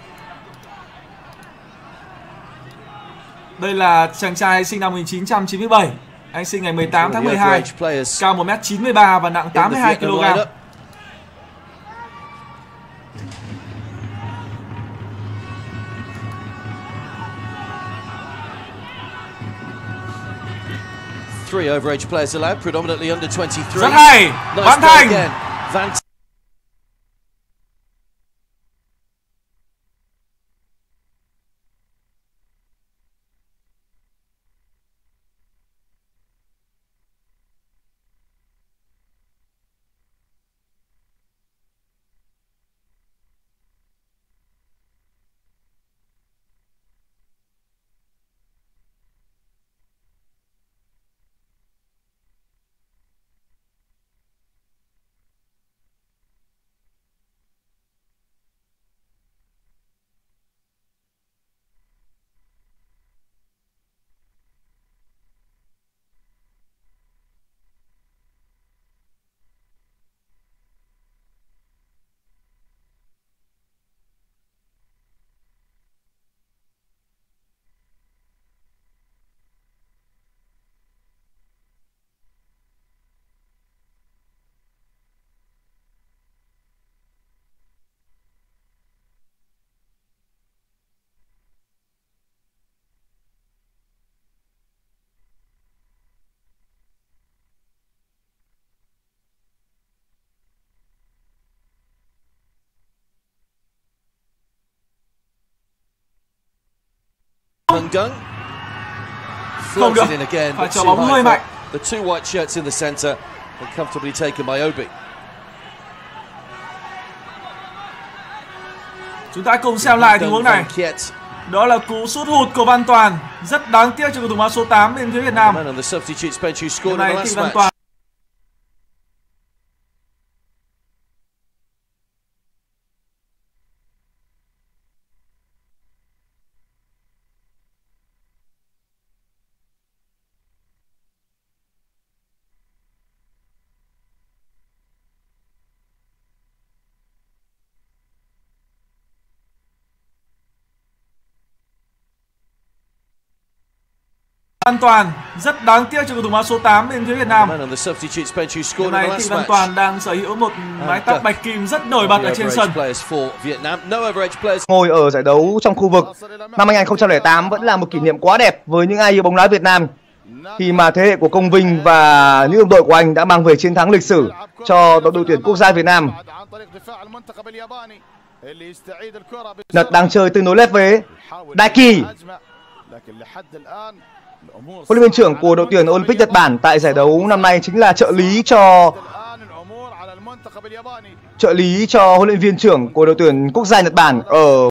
Đây là chàng trai sinh năm một nghìn chín trăm chín mươi bảy. Anh sinh ngày mười tám tháng mười hai, cao một mét chín mươi ba và nặng tám mươi hai ki lô gam. Three overage players allowed, predominantly under twenty-three. Rất hay, Văn Thành. Van Gun Không được, in again, phải but cho too bóng high hơi for mạnh. the two white shirts in the center and comfortably taken by Obi. Chúng ta cùng xem lại tình huống này. Đó là cú sút hụt của Văn Toàn, rất đáng tiếc cho cầu thủ áo số tám bên phía Việt Nam. Hôm nay thì Văn Toàn Văn Toàn rất đáng tiếc cho cầu thủ áo số tám bên phía Việt Nam. Hôm nay thì Văn Toàn đang sở hữu một mái tóc bạch kim rất nổi bật ở trên sân. Ngồi ở giải đấu trong khu vực năm hai nghìn không trăm lẻ tám vẫn là một kỷ niệm quá đẹp với những ai yêu bóng đá Việt Nam, khi mà thế hệ của Công Vinh và những đồng đội của anh đã mang về chiến thắng lịch sử cho đội tuyển quốc gia Việt Nam. Nhật đang chơi tương đối lép vế. Daiki, huấn luyện viên trưởng của đội tuyển Olympic Nhật Bản tại giải đấu năm nay, chính là trợ lý cho trợ lý cho huấn luyện viên trưởng của đội tuyển quốc gia Nhật Bản ở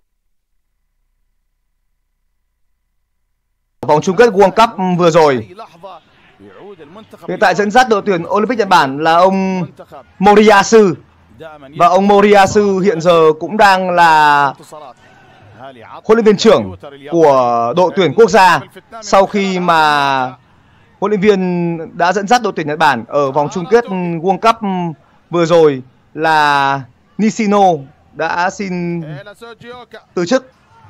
vòng chung kết World Cup vừa rồi. Hiện tại dẫn dắt đội tuyển Olympic Nhật Bản là ông Moriyasu, và ông Moriyasu hiện giờ cũng đang là huấn luyện viên trưởng của đội tuyển quốc gia sau khi mà huấn luyện viên đã dẫn dắt đội tuyển Nhật Bản ở vòng chung kết World Cup vừa rồi là Nishino đã xin từ chức.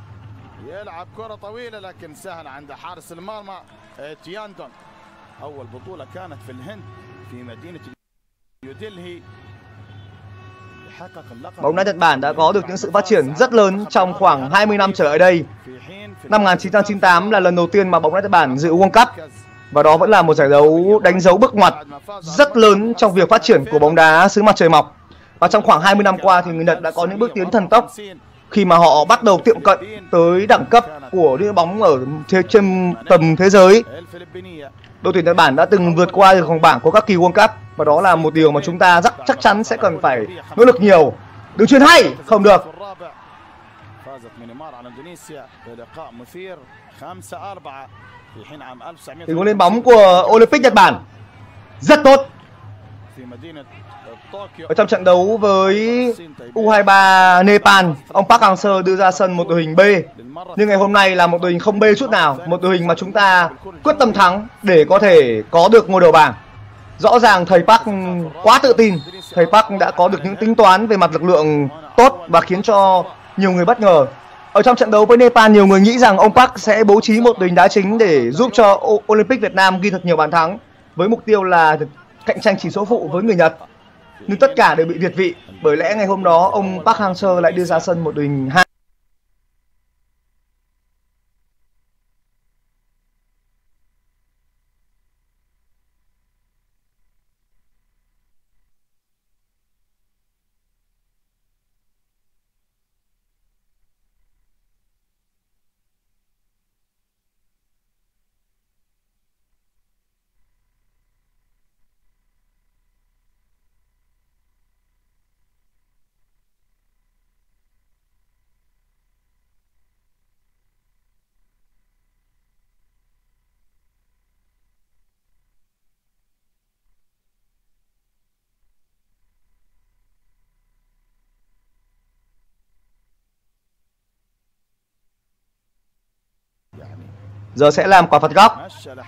Bóng đá Nhật Bản đã có được những sự phát triển rất lớn trong khoảng hai mươi năm trở lại đây. Năm một nghìn chín trăm chín mươi tám là lần đầu tiên mà bóng đá Nhật Bản dự World Cup, và đó vẫn là một giải đấu đánh dấu bước ngoặt rất lớn trong việc phát triển của bóng đá xứ mặt trời mọc. Và trong khoảng hai mươi năm qua thì người Nhật đã có những bước tiến thần tốc khi mà họ bắt đầu tiệm cận tới đẳng cấp của những bóng ở trên tầm thế giới. Đội tuyển Nhật Bản đã từng vượt qua được vòng bảng của các kỳ World Cup và đó là một điều mà chúng ta rất chắc chắn sẽ cần phải nỗ lực nhiều. Đường chuyền hay, không được. Tình huống lên bóng của Olympic Nhật Bản rất tốt. Ở trong trận đấu với U hai ba Nepal, ông Park Hang-seo đưa ra sân một đội hình B. Nhưng ngày hôm nay là một đội hình không B chút nào, một đội hình mà chúng ta quyết tâm thắng để có thể có được ngôi đầu bảng. Rõ ràng thầy Park quá tự tin, thầy Park đã có được những tính toán về mặt lực lượng tốt và khiến cho nhiều người bất ngờ. Ở trong trận đấu với Nepal, nhiều người nghĩ rằng ông Park sẽ bố trí một đội hình đá chính để giúp cho Olympic Việt Nam ghi thật nhiều bàn thắng với mục tiêu là cạnh tranh chỉ số phụ với người Nhật. Nhưng tất cả đều bị việt vị, bởi lẽ ngày hôm đó ông Park Hang-seo lại đưa ra sân một đội hình hai. Giờ sẽ làm quả phạt góc.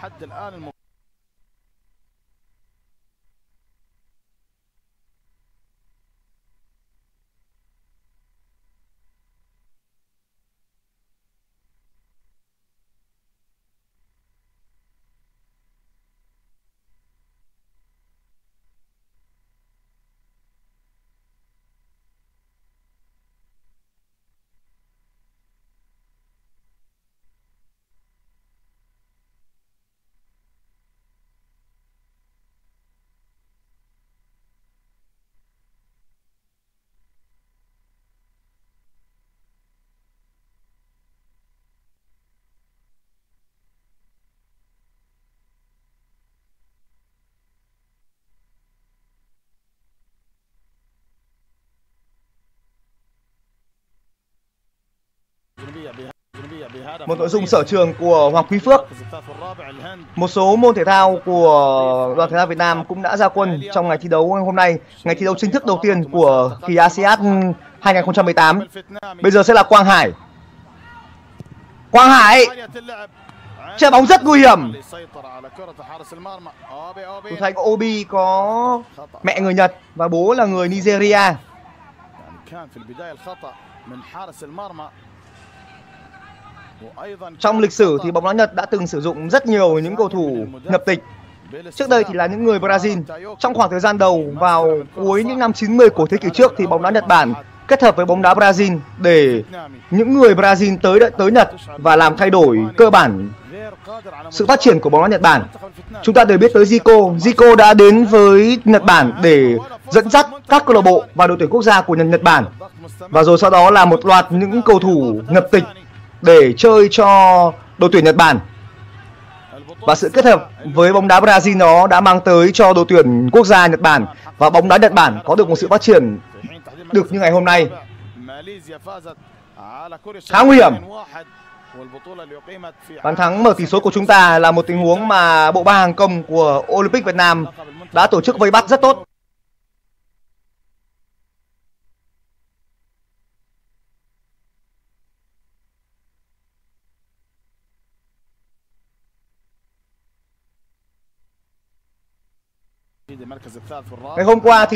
Một nội dung sở trường của Hoàng Quý Phước. Một số môn thể thao của đoàn thể thao Việt Nam cũng đã ra quân trong ngày thi đấu hôm nay, ngày thi đấu chính thức đầu tiên của kỳ a sê an hai không một tám. Bây giờ sẽ là Quang Hải. Quang Hải chơi bóng rất nguy hiểm. Thủ thành của Obi có mẹ người Nhật và bố là người Nigeria. Trong lịch sử thì bóng đá Nhật đã từng sử dụng rất nhiều những cầu thủ nhập tịch. Trước đây thì là những người Brazil. Trong khoảng thời gian đầu vào cuối những năm chín mươi của thế kỷ trước thì bóng đá Nhật Bản kết hợp với bóng đá Brazil để những người Brazil tới tới Nhật và làm thay đổi cơ bản sự phát triển của bóng đá Nhật Bản. Chúng ta đều biết tới Zico. Zico đã đến với Nhật Bản để dẫn dắt các câu lạc bộ và đội tuyển quốc gia của Nhật Bản. Và rồi sau đó là một loạt những cầu thủ nhập tịch để chơi cho đội tuyển Nhật Bản. Và sự kết hợp với bóng đá Brazil đó đã mang tới cho đội tuyển quốc gia Nhật Bản và bóng đá Nhật Bản có được một sự phát triển được như ngày hôm nay. Khá nguy hiểm. Bàn thắng mở tỷ số của chúng ta là một tình huống mà bộ ba hàng công của Olympic Việt Nam đã tổ chức vây bắt rất tốt. Ngày hôm qua thì